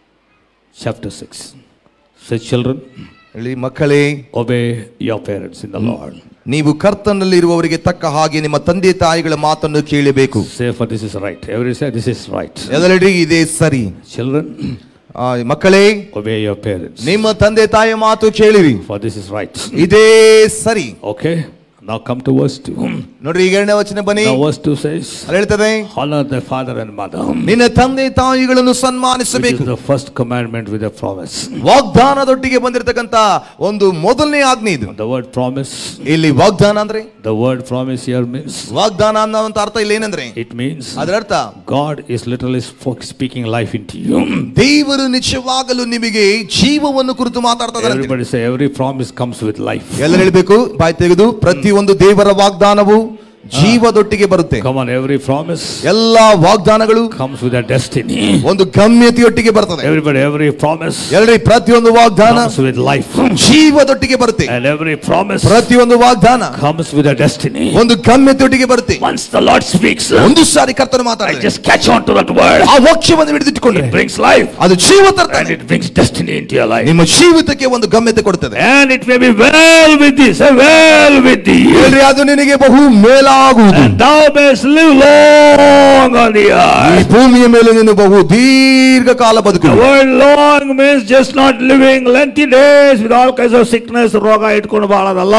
chapter six. Say, children, ಮಕ್ಕಳೇ, obey your parents in the Lord. ನೀವು ಕರ್ತನಲ್ಲಿ ಇರುವವರಿಗೆ ತಕ್ಕ ಹಾಗೆ ನಿಮ್ಮ ತಂದೆ ತಾಯಿಗಳ ಮಾತನ್ನು ಕೇಳಬೇಕು. Say, for this is right. Everybody say, this is right. ಎಲ್ಲರೂ ಇದೇ ಸರಿ. Children, ಮಕ್ಕಳೇ, obey your parents. ನಿಮ್ಮ ತಂದೆ ತಾಯಿಯ ಮಾತು ಕೇಳಿರಿ. For this is right. ಇದೇ ಸರಿ. Okay. Now come to verse two. ನೋಡ್ರಿ, ಈಗ ಎರಡನೇ ವಚನ ಬನ್ನಿ. Now verse two says, ಅಲ್ಲಿ ಹೇಳ್ತದೆ, honor the father and mother. ನಿನ್ನ ತಂದೆ ತಾಯಿಗಳನ್ನು ಸನ್ಮಾನಿಸಬೇಕು. Which is the first commandment with a promise. ವಾಗ್ದಾನದೊಟ್ಟಿಗೆ ಬಂದಿರತಕ್ಕಂತ ಒಂದು ಮೊದಲನೇ ಆಜ್ಞೆ ಇದು. The word promise, ಇಲ್ಲಿ ವಾಗ್ದಾನ ಅಂದ್ರೆ, the word promise here means, ವಾಗ್ದಾನ ಅನ್ನೋಂತ ಅರ್ಥ ಇಲ್ಲಿ ಏನಂದ್ರೆ, it means ಅದರ ಅರ್ಥ, God is literally speaking life into you. ದೇವರು ನಿಜವಾಗಲೂ ನಿಮಗೆ ಜೀವವನ್ನು ಕುರಿತು ಮಾತಾಡ್ತಾ ಇದ್ದಾರೆ. Everybody say, every promise comes with life. ಎಲ್ಲರೂ ಹೇಳಬೇಕು, ಬಾಯಿ ತೆಗೆದು, ಪ್ರತಿ ಒಂದು ದೇವರ ವಾಗ್ದಾನವು ಜೀವದೊಟ್ಟಿಗೆ ಬರುತ್ತೆ. Come on, every promise, ಎಲ್ಲಾ ವಾಗ್ದಾನಗಳು comes with a destiny. ಒಂದು ಗಮ್ಯತೆಯೊಟ್ಟಿಗೆ ಬರ್ತದೆ. Everybody, every promise, ಎಲ್ಲರಿ ಪ್ರತಿಯೊಂದು ವಾಗ್ದಾನ comes with life. ಜೀವದೊಟ್ಟಿಗೆ ಬರುತ್ತೆ. And every promise, ಪ್ರತಿಯೊಂದು ವಾಗ್ದಾನ comes with a destiny. ಒಂದು ಗಮ್ಯತೆಯೊಟ್ಟಿಗೆ ಬರುತ್ತೆ. Once the Lord speaks, ಒಂದು ಸಾರಿ ಕರ್ತನು ಮಾತಾಡಿದರೆ, I just catch on to that word. ಆ ವಾಕ್ಯವನ್ನು ಹಿಡಿದಿಟ್ಟುಕೊಂಡ್ರೆ, it brings life. ಅದು ಜೀವ ತರ್ತದೆ. And it brings destiny into your life. ನಿಮ್ಮ ಜೀವಿತಕ್ಕೆ ಒಂದು ಗಮ್ಯತೆ ಕೊಡುತ್ತದೆ. And it may be well with thee, say well with thee. ಹೇಳ್ರಿ, ಅದು ನಿನಗೆ ಬಹು ಮೇಲಾಗುವುದು. And thou mayst live long on the earth. ಈ ಭೂಮಿಯ ಮೇಲೆ ನೀನು ಬಹು ದೀರ್ಘ ಕಾಲ ಬದುಕು. The word long means just not living lengthy days with all kinds of sickness, ರೋಗ ಇಟ್ಕೊಂಡು ಬಾಳೋದಲ್ಲ,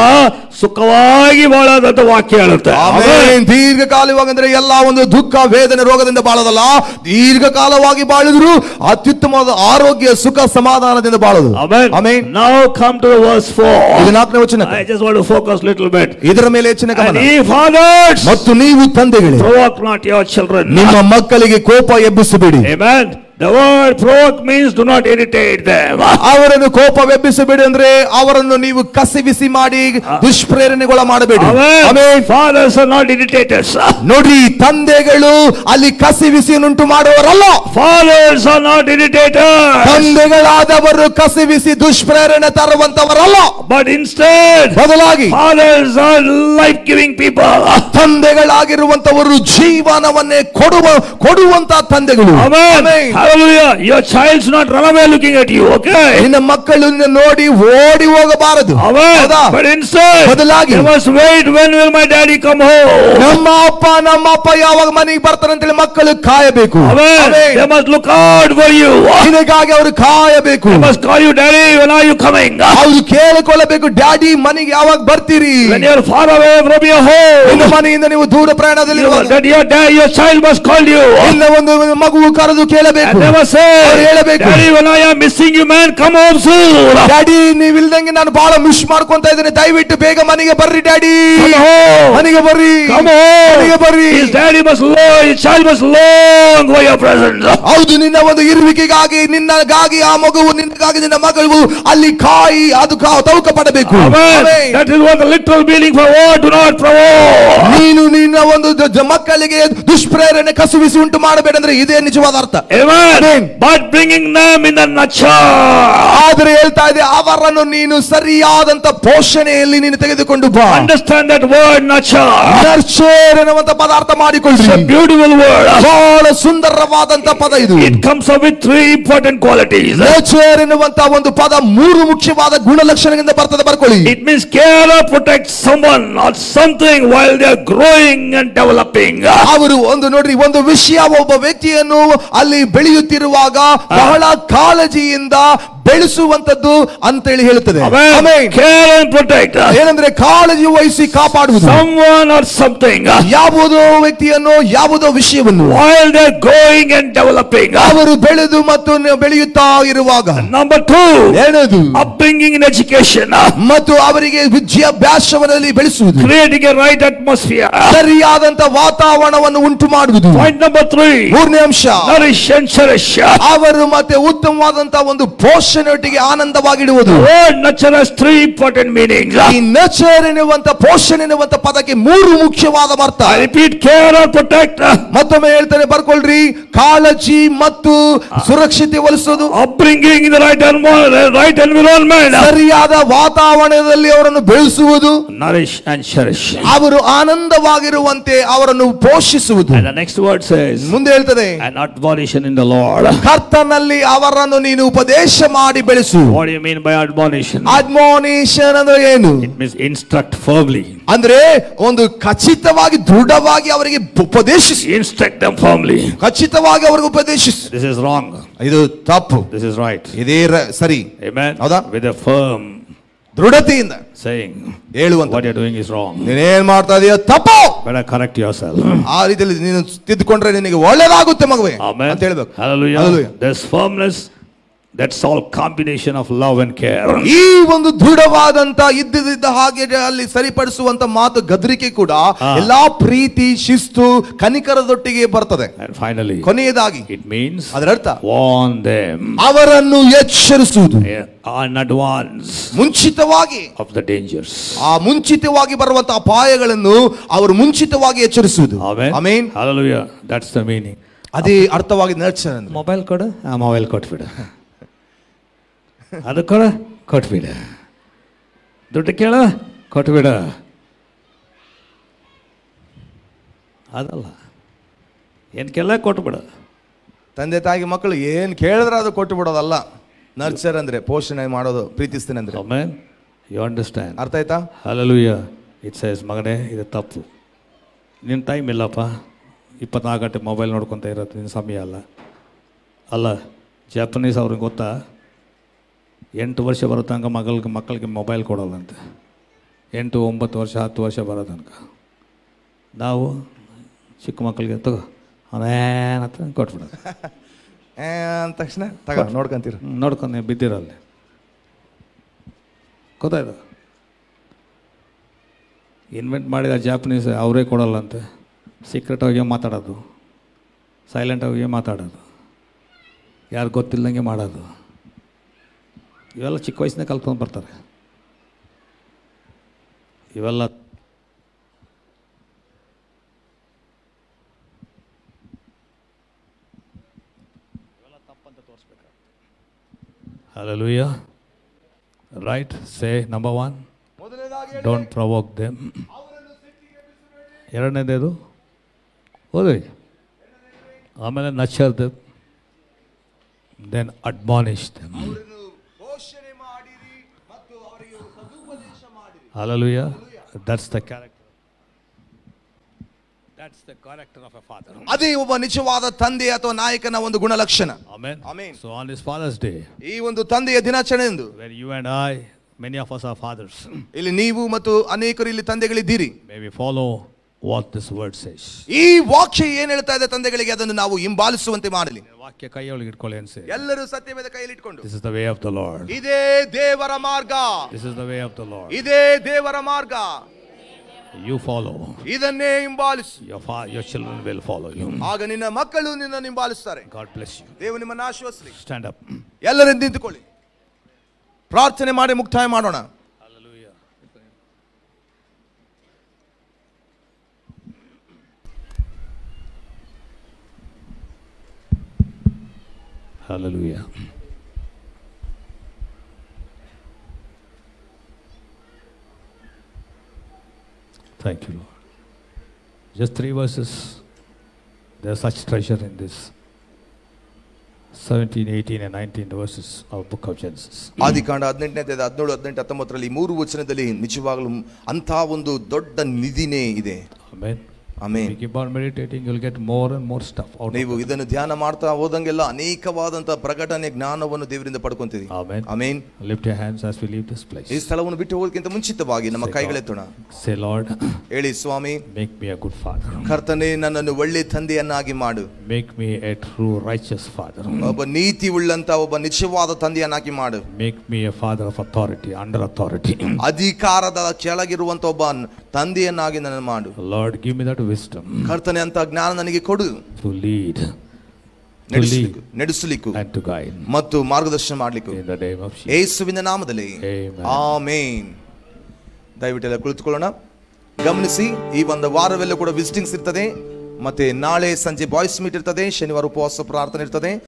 ಸುಖವಾಗಿ ಬಾಳೋದಂತ ವಾಕ್ಯ ಹೇಳುತ್ತೆ. ಆಮೆನ್. ದೀರ್ಘ ಕಾಲವಾಗಂದ್ರೆ ಎಲ್ಲ ಒಂದು ದುಃಖ ವೇದನೆ ರೋಗದಿಂದ ಬಾಳೋದಲ್ಲ, ದೀರ್ಘ ಕಾಲವಾಗಿ ಬಾಳಿದ್ರು ಅತ್ಯುತ್ತಮವಾದ ಆರೋಗ್ಯ ಸುಖ ಸಮಾಧಾನದಿಂದ ಬಾಳೋದು. Amen. Amen. Now come to verse four. ಇದು ನಾಲ್ಕನೇ ವಚನ. I just want to focus little bit. ಇದರ ಮೇಲೆ ಹೆಚ್ಚಿನ ಗಮನ. And ye fathers, ಮತ್ತು ನೀವು ತಂದೆಗಳೇ, provoke not your children. ನಿಮ್ಮ ಮಕ್ಕಳಿಗೆ ಕೋಪ ಎಬ್ಬಿಸಬೇಡಿ. Amen. The word provoke means do not irritate them. ಅವರನ್ನು ಕೋಪವೆಬ್ಬಿಸಬೇಡಿ ಅಂದ್ರೆ ಅವರನ್ನು ನೀವು ಕಸಿವಿಸಿ ಮಾಡಿ ದುಷ್ಪ್ರೇರಣೆಗೊಳ ಮಾಡಬೇಡಿ. Amen. Fathers are not irritators. ನೋಡಿ, ತಂದೆಗಳು ಅಲ್ಲಿ ಕಸಿವಿಸಿಯನ್ನುಂಟು ಮಾಡುವವರಲ್ಲ. Fathers are not irritators. ತಂದೆಗಳಾದವರು ಕಸಿವಿಸಿ ದುಷ್ಪ್ರೇರಣೆ ತರುವಂತವರಲ್ಲ. But instead, ಬದಲಾಗಿ fathers are life giving people. ತಂದೆಗಳಾಗಿರುವಂತವರು ಜೀವನವನ್ನೇ ಕೊಡುವ ಕೊಡುವಂತ ತಂದೆಗಳು. Amen. Hallelujah. Your child should not run away looking at you, okay? ನಿನ್ನ ಮಕ್ಕಳು ನಿನ್ನ ನೋಡಿ ಓಡಿ ಹೋಗಬಾರದು. But instead, ಬದಲಾಗಿ they must wait, when will my daddy come home? ನಮ್ಮ ಅಪ್ಪ ನಮ್ಮ ಅಪ್ಪ ಯಾವಾಗ ಮನೆಗೆ ಬರ್ತಾರೆ ಅಂತ ಹೇಳಿ ಮಕ್ಕಳು ಕಾಯಬೇಕು. They must look out for you. ನಿನಗಾಗಿ ಅವರು ಕಾಯಬೇಕು. They must call you, daddy, when are you coming? ಅವರು ಕೇಳಿಕೊಳ್ಳಬೇಕು, ಡ್ಯಾಡಿ ಮನೆಗೆ ಯಾವಾಗ ಬರ್ತೀರಿ? When you are far away from your home, ನಿಮ್ಮ ಮನೆಯಿಂದ ನೀವು ದೂರ ಪ್ರಯಾಣದಲ್ಲಿ ಇರುವಾಗ, your dad, your child must call you. ಇಲ್ಲ ಒಂದು ಮಗು ಕರೆದು ಕೇಳಬೇಕು. And they must say, ಹೇಳಬೇಕು, daddy, when I am missing you, man, come home soon. Daddy, ನೀವು ಇಲ್ದಂಗೆ ನಾನು ಬಹಳ ಮಿಸ್ ಮಾಡ್ಕೊಂತ ಇದ್ದೇನೆ, ದಯವಿಟ್ಟು ಬೇಗ ಮನೆಗೆ ಬರ್ರಿ ಡ್ಯಾಡಿ. ಮನೆಗೆ ಬರ್ರಿ, ಮನೆಗೆ ಬರ್ರಿ. His daddy must long, his child must long for your presence. ಹೌದು, ನಿನ್ನ ಒಂದು ಇರುವಿಕೆಗಾಗಿ, ನಿನ್ನಗಾಗಿ ಆ ಮಗುವು, ನಿನ್ನಗಾಗಿ ನಿನ್ನ ಮಗಳು ಅಲ್ಲಿ ಕಾಯಿ ಅದು ತೌಕ ಪಡಬೇಕು. That is what the literal meaning for what do not provoke. ನೀನು ನಿನ್ನ ಒಂದು ಮಕ್ಕಳಿಗೆ ದುಷ್ಪ್ರೇರಣೆ ಕಸುವಿಸಿ ಉಂಟು ಮಾಡಬೇಡ ಅಂದ್ರೆ ಇದೇ ನಿಜವಾದ ಅರ್ಥ. Amen. Amen. But bringing them in the nurture. ಆದರೆ ಹೇಳ್ತಾ ಇದೆ ಅವರನ್ನು ನೀನು ಸರಿಯಾದಂತ ಪೋಷಣೆಯಲ್ಲಿ ನೀನು ತೆಗೆದುಕೊಂಡು ಬಾ. Understand that word nurture. Nurture ಎನ್ನುವಂತ ಪದ ಅರ್ಥ ಮಾಡಿಕೊಳ್ಳಿ. It's a beautiful word. ಬಹಳ ಸುಂದರವಾದಂತ ಪದ ಇದು. It comes up with three important qualities. Nurture ಎನ್ನುವಂತ ಒಂದು ಪದ ಮೂರು ಮುಖ್ಯವಾದ ಗುಣಲಕ್ಷಣಗಳಿಂದ ಬರ್ತದೆ, ಬರ್ಕೊಳ್ಳಿ. It means care or protect someone or something while they are growing and developing. ಅವರು ಒಂದು ನೋಡ್ರಿ ಒಂದು ವಿಷಯ ಒಬ್ಬ ವ್ಯಕ್ತಿಯನ್ನು ಅಲ್ಲಿ ಬೆಳೆಯುತ್ತಿರುವಾಗ ಬಹಳ ಕಾಳಜಿಯಿಂದ ಬೆಳೆಸುವಂತದ್ದು ಅಂತ ಹೇಳಿ ಹೇಳುತ್ತದೆ. Care and protect. ಏನಂದ್ರೆ ಕಾಳಜಿ ವಹಿಸಿ ಕಾಪಾಡುವುದು. Someone or something. ಯಾವುದೋ ವ್ಯಕ್ತಿಯನ್ನು ಯಾವುದೋ ವಿಷಯವನ್ನು while they are growing and developing. ಅವರು ಬೆಳೆದು ಮತ್ತು ಬೆಳೆಯುತ್ತಾ ಇರುವಾಗ. Number two. ಏನದು? Upbringing in education. ಮತ್ತು ಅವರಿಗೆ ವಿದ್ಯಾಭ್ಯಾಸದಲ್ಲಿ ಬೆಳೆಸುವುದು. Creating a right atmosphere. ಸರಿಯಾದಂತ ವಾತಾವರಣವನ್ನು ಉಂಟು ಮಾಡುವುದು. Point number three. ಮೂರನೇ ಅಂಶ. Nourish and cherish. ಅವರು ಮತ್ತೆ ಉತ್ತಮವಾದಂತ ಒಂದು ಪೋಷಣೆಯೊಟ್ಟಿಗೆ ಆನಂದವಾಗಿಡುವುದು. Word nurture has three important meanings. ಈ ನರ್ಚರ್ ಎನ್ನುವಂತ ಪೋಷಣೆ ಎನ್ನುವಂತ ಪದಕ್ಕೆ ಮೂರು ಮುಖ್ಯವಾದ ಅರ್ಥ. I repeat, care or protect. ಮತ್ತೊಮ್ಮೆ ಹೇಳ್ತಾರೆ, ಬರ್ಕೊಳ್ರಿ. ಕಾಳಜಿ ಮತ್ತು ಸುರಕ್ಷತೆ ಒಲಿಸೋದು. Upbringing in the right right environment. ಸರಿಯಾದ ವಾತಾವರಣದಲ್ಲಿ ಅವರನ್ನು ಬೆಳೆಸುವುದು. Nourish and cherish. ಅವರು ಆನಂದವಾಗಿರುವಂತೆ ಅವರನ್ನು ಪೋಷಿಸುವುದು. And the next word says, ಮುಂದೆ ಹೇಳ್ತದೆ, an admonition in the Lord. ಕರ್ತನಲ್ಲಿ ಅವರನ್ನು ನೀನು ಉಪದೇಶ ಮಾಡಿ ಬೆಳೆಸು. What do you mean by admonition? Admonition ಅಂದ್ರೆ ಏನು? It means instruct firmly. ಅಂದ್ರೆ ಒಂದು ಖಚಿತವಾಗಿ ದೃಢವಾಗಿ ಅವರಿಗೆ ಉಪದೇಶಿಸಿ. Instruct them firmly. ಖಚಿತವಾಗಿ ಅವರಿಗೆ ಉಪದೇಶಿಸಿ. This is wrong. ಇದು ತಪ್ಪು. This is right. ಇದೇ ಸರಿ. Amen. ಹೌದಾ? With a firm ದೃಢತೆಯಿಂದ saying, ಹೇಳುವಂತ what you are doing is wrong. ನೀನೇನ್ ಮಾಡ್ತಾ ಇದೀಯ ತಪ್ಪು. Better correct yourself. ಆ ರೀತಿಯಲ್ಲಿ ನೀನು ತಿದ್ದುಕೊಂಡ್ರೆ ನಿನಗೆ ಒಳ್ಳೆಯದಾಗುತ್ತೆ ಮಗುವೆ ಅಂತ ಹೇಳಬೇಕು. Hallelujah. Hallelujah. There's firmness. That's all combination of love and care. ಈ ಒಂದು ದೃಢವಾದಂತ ಇದ್ದಿದ್ದ ಹಾಗೆ ಅಲ್ಲಿ ಸರಿಪಡಿಸುವಂತ ಮಾತು ಗದರಿಕೆ ಕೂಡ ಎಲ್ಲಾ ಪ್ರೀತಿ ಶಿಸ್ತು ಕನಿಕರದೊಟ್ಟಿಗೆ ಬರ್ತದೆ. And finally, ಕೊನೆಯದಾಗಿ it means ಅದರ ಅರ್ಥ warn them. ಅವರನ್ನು ಎಚ್ಚರಿಸುವುದು. In advance ಮುಂಚಿತವಾಗಿ of the dangers. ಆ ಮುಂಚಿತವಾಗಿ ಬರುವಂತ ಅಪಾಯಗಳನ್ನು ಅವರು ಮುಂಚಿತವಾಗಿ ಎಚ್ಚರಿಸುವುದು. Amen. Hallelujah. That's the meaning. ಅದೇ ಅರ್ಥವಾಗಿ ನರ್ಚರ್ ಅಂದ್ರೆ ಮೊಬೈಲ್ ಕೊಡು, ಆ ಮೊಬೈಲ್ ಕೊಟ್ಬಿಡ, ಅದು ಕೊಡ ಕೊಟ್ಬಿಡ, ದುಡ್ಡು ಕೇಳ ಕೊಟ್ಬಿಡ, ಅದಲ್ಲ ಏನು ಕೇಳ ಕೊಟ್ಬಿಡ. ತಂದೆ ತಾಯಿ ಮಕ್ಕಳು ಏನು ಕೇಳಿದ್ರೆ ಅದು ಕೊಟ್ಟು ಬಿಡೋದಲ್ಲ. ನರ್ಚರ್ ಅಂದ್ರೆ ಪೋಷಣೆ ಮಾಡೋದು, ಪ್ರೀತಿಸ್ತೀನಿ ಅಂದ್ರೆ. ಆಮೆನ್. You understand? ಅರ್ಥ ಆಯ್ತಾ? ಹಲ್ಲೆಲೂಯಾ. ಇಟ್ ಸೇಸ್, ಮಗನೇ ಇದು ತಪ್ಪು, ನಿನ್ನ ಟೈಮ್ ಇಲ್ಲಪ್ಪ, ಇಪ್ಪತ್ನಾಲ್ಕು ಗಂಟೆ ಮೊಬೈಲ್ ನೋಡ್ಕೊತ ಇರತ್ತೆ, ನಿನ್ನ ಸಮಯ ಅಲ್ಲ. ಅಲ್ಲ, ಜಾಪನೀಸ್ ಅವ್ರಿಗೆ ಗೊತ್ತಾ, ಎಂಟು ವರ್ಷ ಬರೋ ತನಕ ಮಗಳಿಗೆ ಮಕ್ಕಳಿಗೆ ಮೊಬೈಲ್ ಕೊಡೋಲ್ಲಂತೆ. ಎಂಟು ಒಂಬತ್ತು ವರ್ಷ ಹತ್ತು ವರ್ಷ ಬರೋ ತನಕ. ನಾವು ಚಿಕ್ಕ ಮಕ್ಕಳಿಗೆ ತಗೋ ಅದೇನತ್ತ ಕೊಟ್ಬಿಡೋದು ಅಂದ ತಕ್ಷಣ ತಗೋ ನೋಡ್ಕೊಂತೀರ, ನೋಡ್ಕೊಂಡು ಬಿದ್ದಿರಲ್ಲಿ ಗೊತ್ತಾಯ್ತು. ಇನ್ವೆಂಟ್ ಮಾಡಿದ ಜಾಪನೀಸ್ ಅವರೇ ಕೊಡೋಲ್ಲಂತೆ. ಸೀಕ್ರೆಟಾಗಿ ಮಾತಾಡೋದು, ಸೈಲೆಂಟಾಗಿ ಮಾತಾಡೋದು, ಯಾರು ಗೊತ್ತಿಲ್ಲದಂಗೆ ಮಾಡೋದು, ಇವೆಲ್ಲ ಚಿಕ್ಕ ವಯಸ್ಸಿನ ಕಲ್ತ್ಕೊಂಡು ಬರ್ತಾರೆ. ಇವೆಲ್ಲ ತಪ್ಪಂತ ತೋರಿಸ್ಬೇಕಾಗ್ತದೆ. Hallelujah. Right? Say number one, don't provoke them. ಎರಡನೇದೇದು ಓದಿ, ಆಮೇಲೆ nurture them, then admonish them. Hallelujah. That's the character. That's the character of a father. ಅದೇ ಒಬ್ಬ ನಿಜವಾದ ತಂದೆ ಅಥವಾ ನಾಯಕನ ಒಂದು ಗುಣಲಕ್ಷಣ. Amen. Amen. So on this Father's Day, ಈ ಒಂದು ತಂದೆಯ ದಿನಾಚರಣೆಯಂದು, where you and I, many of us are fathers, ಇಲ್ಲಿ ನೀವು ಮತ್ತು ಅನೇಕರು ಇಲ್ಲಿ ತಂದೆಗಳಿದ್ದೀರಿ, may we follow what this word says. ಈ ವಾಕ್ಯ ಏನು ಹೇಳ್ತಾ ಇದೆ ತಂದೆಗಳಿಗೆ ಅದನ್ನು ನಾವು ಹಿಂಬಾಲಿಸುವಂತೆ ಮಾಡಲಿ. ವಾಕ್ಯ ಕೈಯೊಳಗೆ ಇಟ್ಕೊಳ್ಳಿ ಅನ್ಸೆ. ಎಲ್ಲರೂ ಸತ್ಯವೇದ ಕೈಯಲ್ಲಿ ಇಟ್ಕೊಂಡು, This is the way of the Lord. ಇದೇ ದೇವರ ಮಾರ್ಗ. This is the way of the Lord. ಇದೇ ದೇವರ ಮಾರ್ಗ. You follow. ಇದನ್ನೇ ಹಿಂಬಾಲಿಸು. Your fa- your children will follow you. ಆಗ ನಿನ್ನ ಮಕ್ಕಳು ನಿನ್ನನ್ನು ಹಿಂಬಾಲಿಸುತ್ತಾರೆ. God bless you. ದೇವರು ನಿಮ್ಮನ್ನು ಆಶೀರ್ವದಿಸಲಿ. Stand up. ಎಲ್ಲರೂ ನಿಂತುಕೊಳ್ಳಿ, ಪ್ರಾರ್ಥನೆ ಮಾಡಿ ಮುಕ್ತಾಯ ಮಾಡೋಣ. Hallelujah. Hallelujah. Thank you, Lord. Just three verses. There's such treasure in this. seventeen, eighteen and nineteen verses of book of Genesis. ಆದಿಕಾಂಡ ಹದಿನೆಂಟನೇ ಅಧ್ಯಾಯ ಹದಿನೇಳು ಹದಿನೆಂಟು ಹತ್ತೊಂಬತ್ತರಲ್ಲಿ ಮೂರು ವಚನದಲ್ಲಿ ನಿಜವಾಗಲೂ ಅಂತ ಒಂದು ದೊಡ್ಡ ನಿಧಿನೇ ಇದೆ. Amen. Amen. If you keep on meditating, you'll get more and more stuff out ನೀವು ಇದನ್ನು ಧ್ಯಾನ ಮಾಡ್ತಾ ಹೋದಂಗೆಲ್ಲ ಅನೇಕವಾದಂತ ಪ್ರಕಟಣೆ ಜ್ಞಾನವನ್ನು ದೇವರಿಂದ ಪಡ್ಕೊಂತೀರಿ. Amen. Amen. Lift your hands as we leave this place. ಈ ಸ್ಥಳವನ್ನು ಬಿಟ್ಟು ಹೋಗೋದಕ್ಕಿಂತ ಮುಂಚಿತವಾಗಿ ನಮ್ಮ ಕೈಗಳೆತ್ತೋಣ. Say, Lord, ಹೇಳಿ, ಸ್ವಾಮಿ, make me a good father. ಕರ್ತನೇ, ನನ್ನನ್ನು ಒಳ್ಳೆ ತಂದೆಯನ್ನಾಗಿ ಮಾಡು. Make me a true righteous father. ಒಬ್ಬ ನೀತಿ ಉಳ್ಳಂತ ಒಬ್ಬ ನಿಜವಾದ ತಂದೆಯನ್ನಾಗಿ ಮಾಡು. Make me a father of authority, under authority. ಅಧಿಕಾರದ ಕೆಳಗಿರುವಂತ ಒಬ್ಬ ತಂದೆಯನ್ನಾಗಿ ನನ್ನ ಮಾಡು. Lord, give me that wisdom. ಕರ್ತನೇ, ಅಂತ ಜ್ಞಾನ ನನಗೆ ಕೊಡು. To lead. ನಡೆಸಲಿಕ್ಕೆ ನಡೆಸಲಿಕ್ಕೆ and to guide. ಮತ್ತು ಮಾರ್ಗದರ್ಶನ ಮಾಡಲಿಕ್ಕೆ. In the name of Jesus. ಯೇಸುವಿನ ನಾಮದಲ್ಲಿ. ಆಮೆನ್. ದಯವಿಟ್ಟು ಕುಳಿತುಕೊಳ್ಳೋಣ. ಗಮನಿಸಿ, ಈ ಒಂದು ವಾರವೆಲ್ಲ ಕೂಡ ವಿಸಿಟಿಂಗ್ಸ್ ಇರ್ತದೆ. ಮತ್ತೆ ನಾಳೆ ಸಂಜೆ ಬಾಯ್ಸ್ ಮೀಟ್ ಇರ್ತದೆ. ಶನಿವಾರ ಉಪವಾಸ ಪ್ರಾರ್ಥನೆ ಇರ್ತದೆ.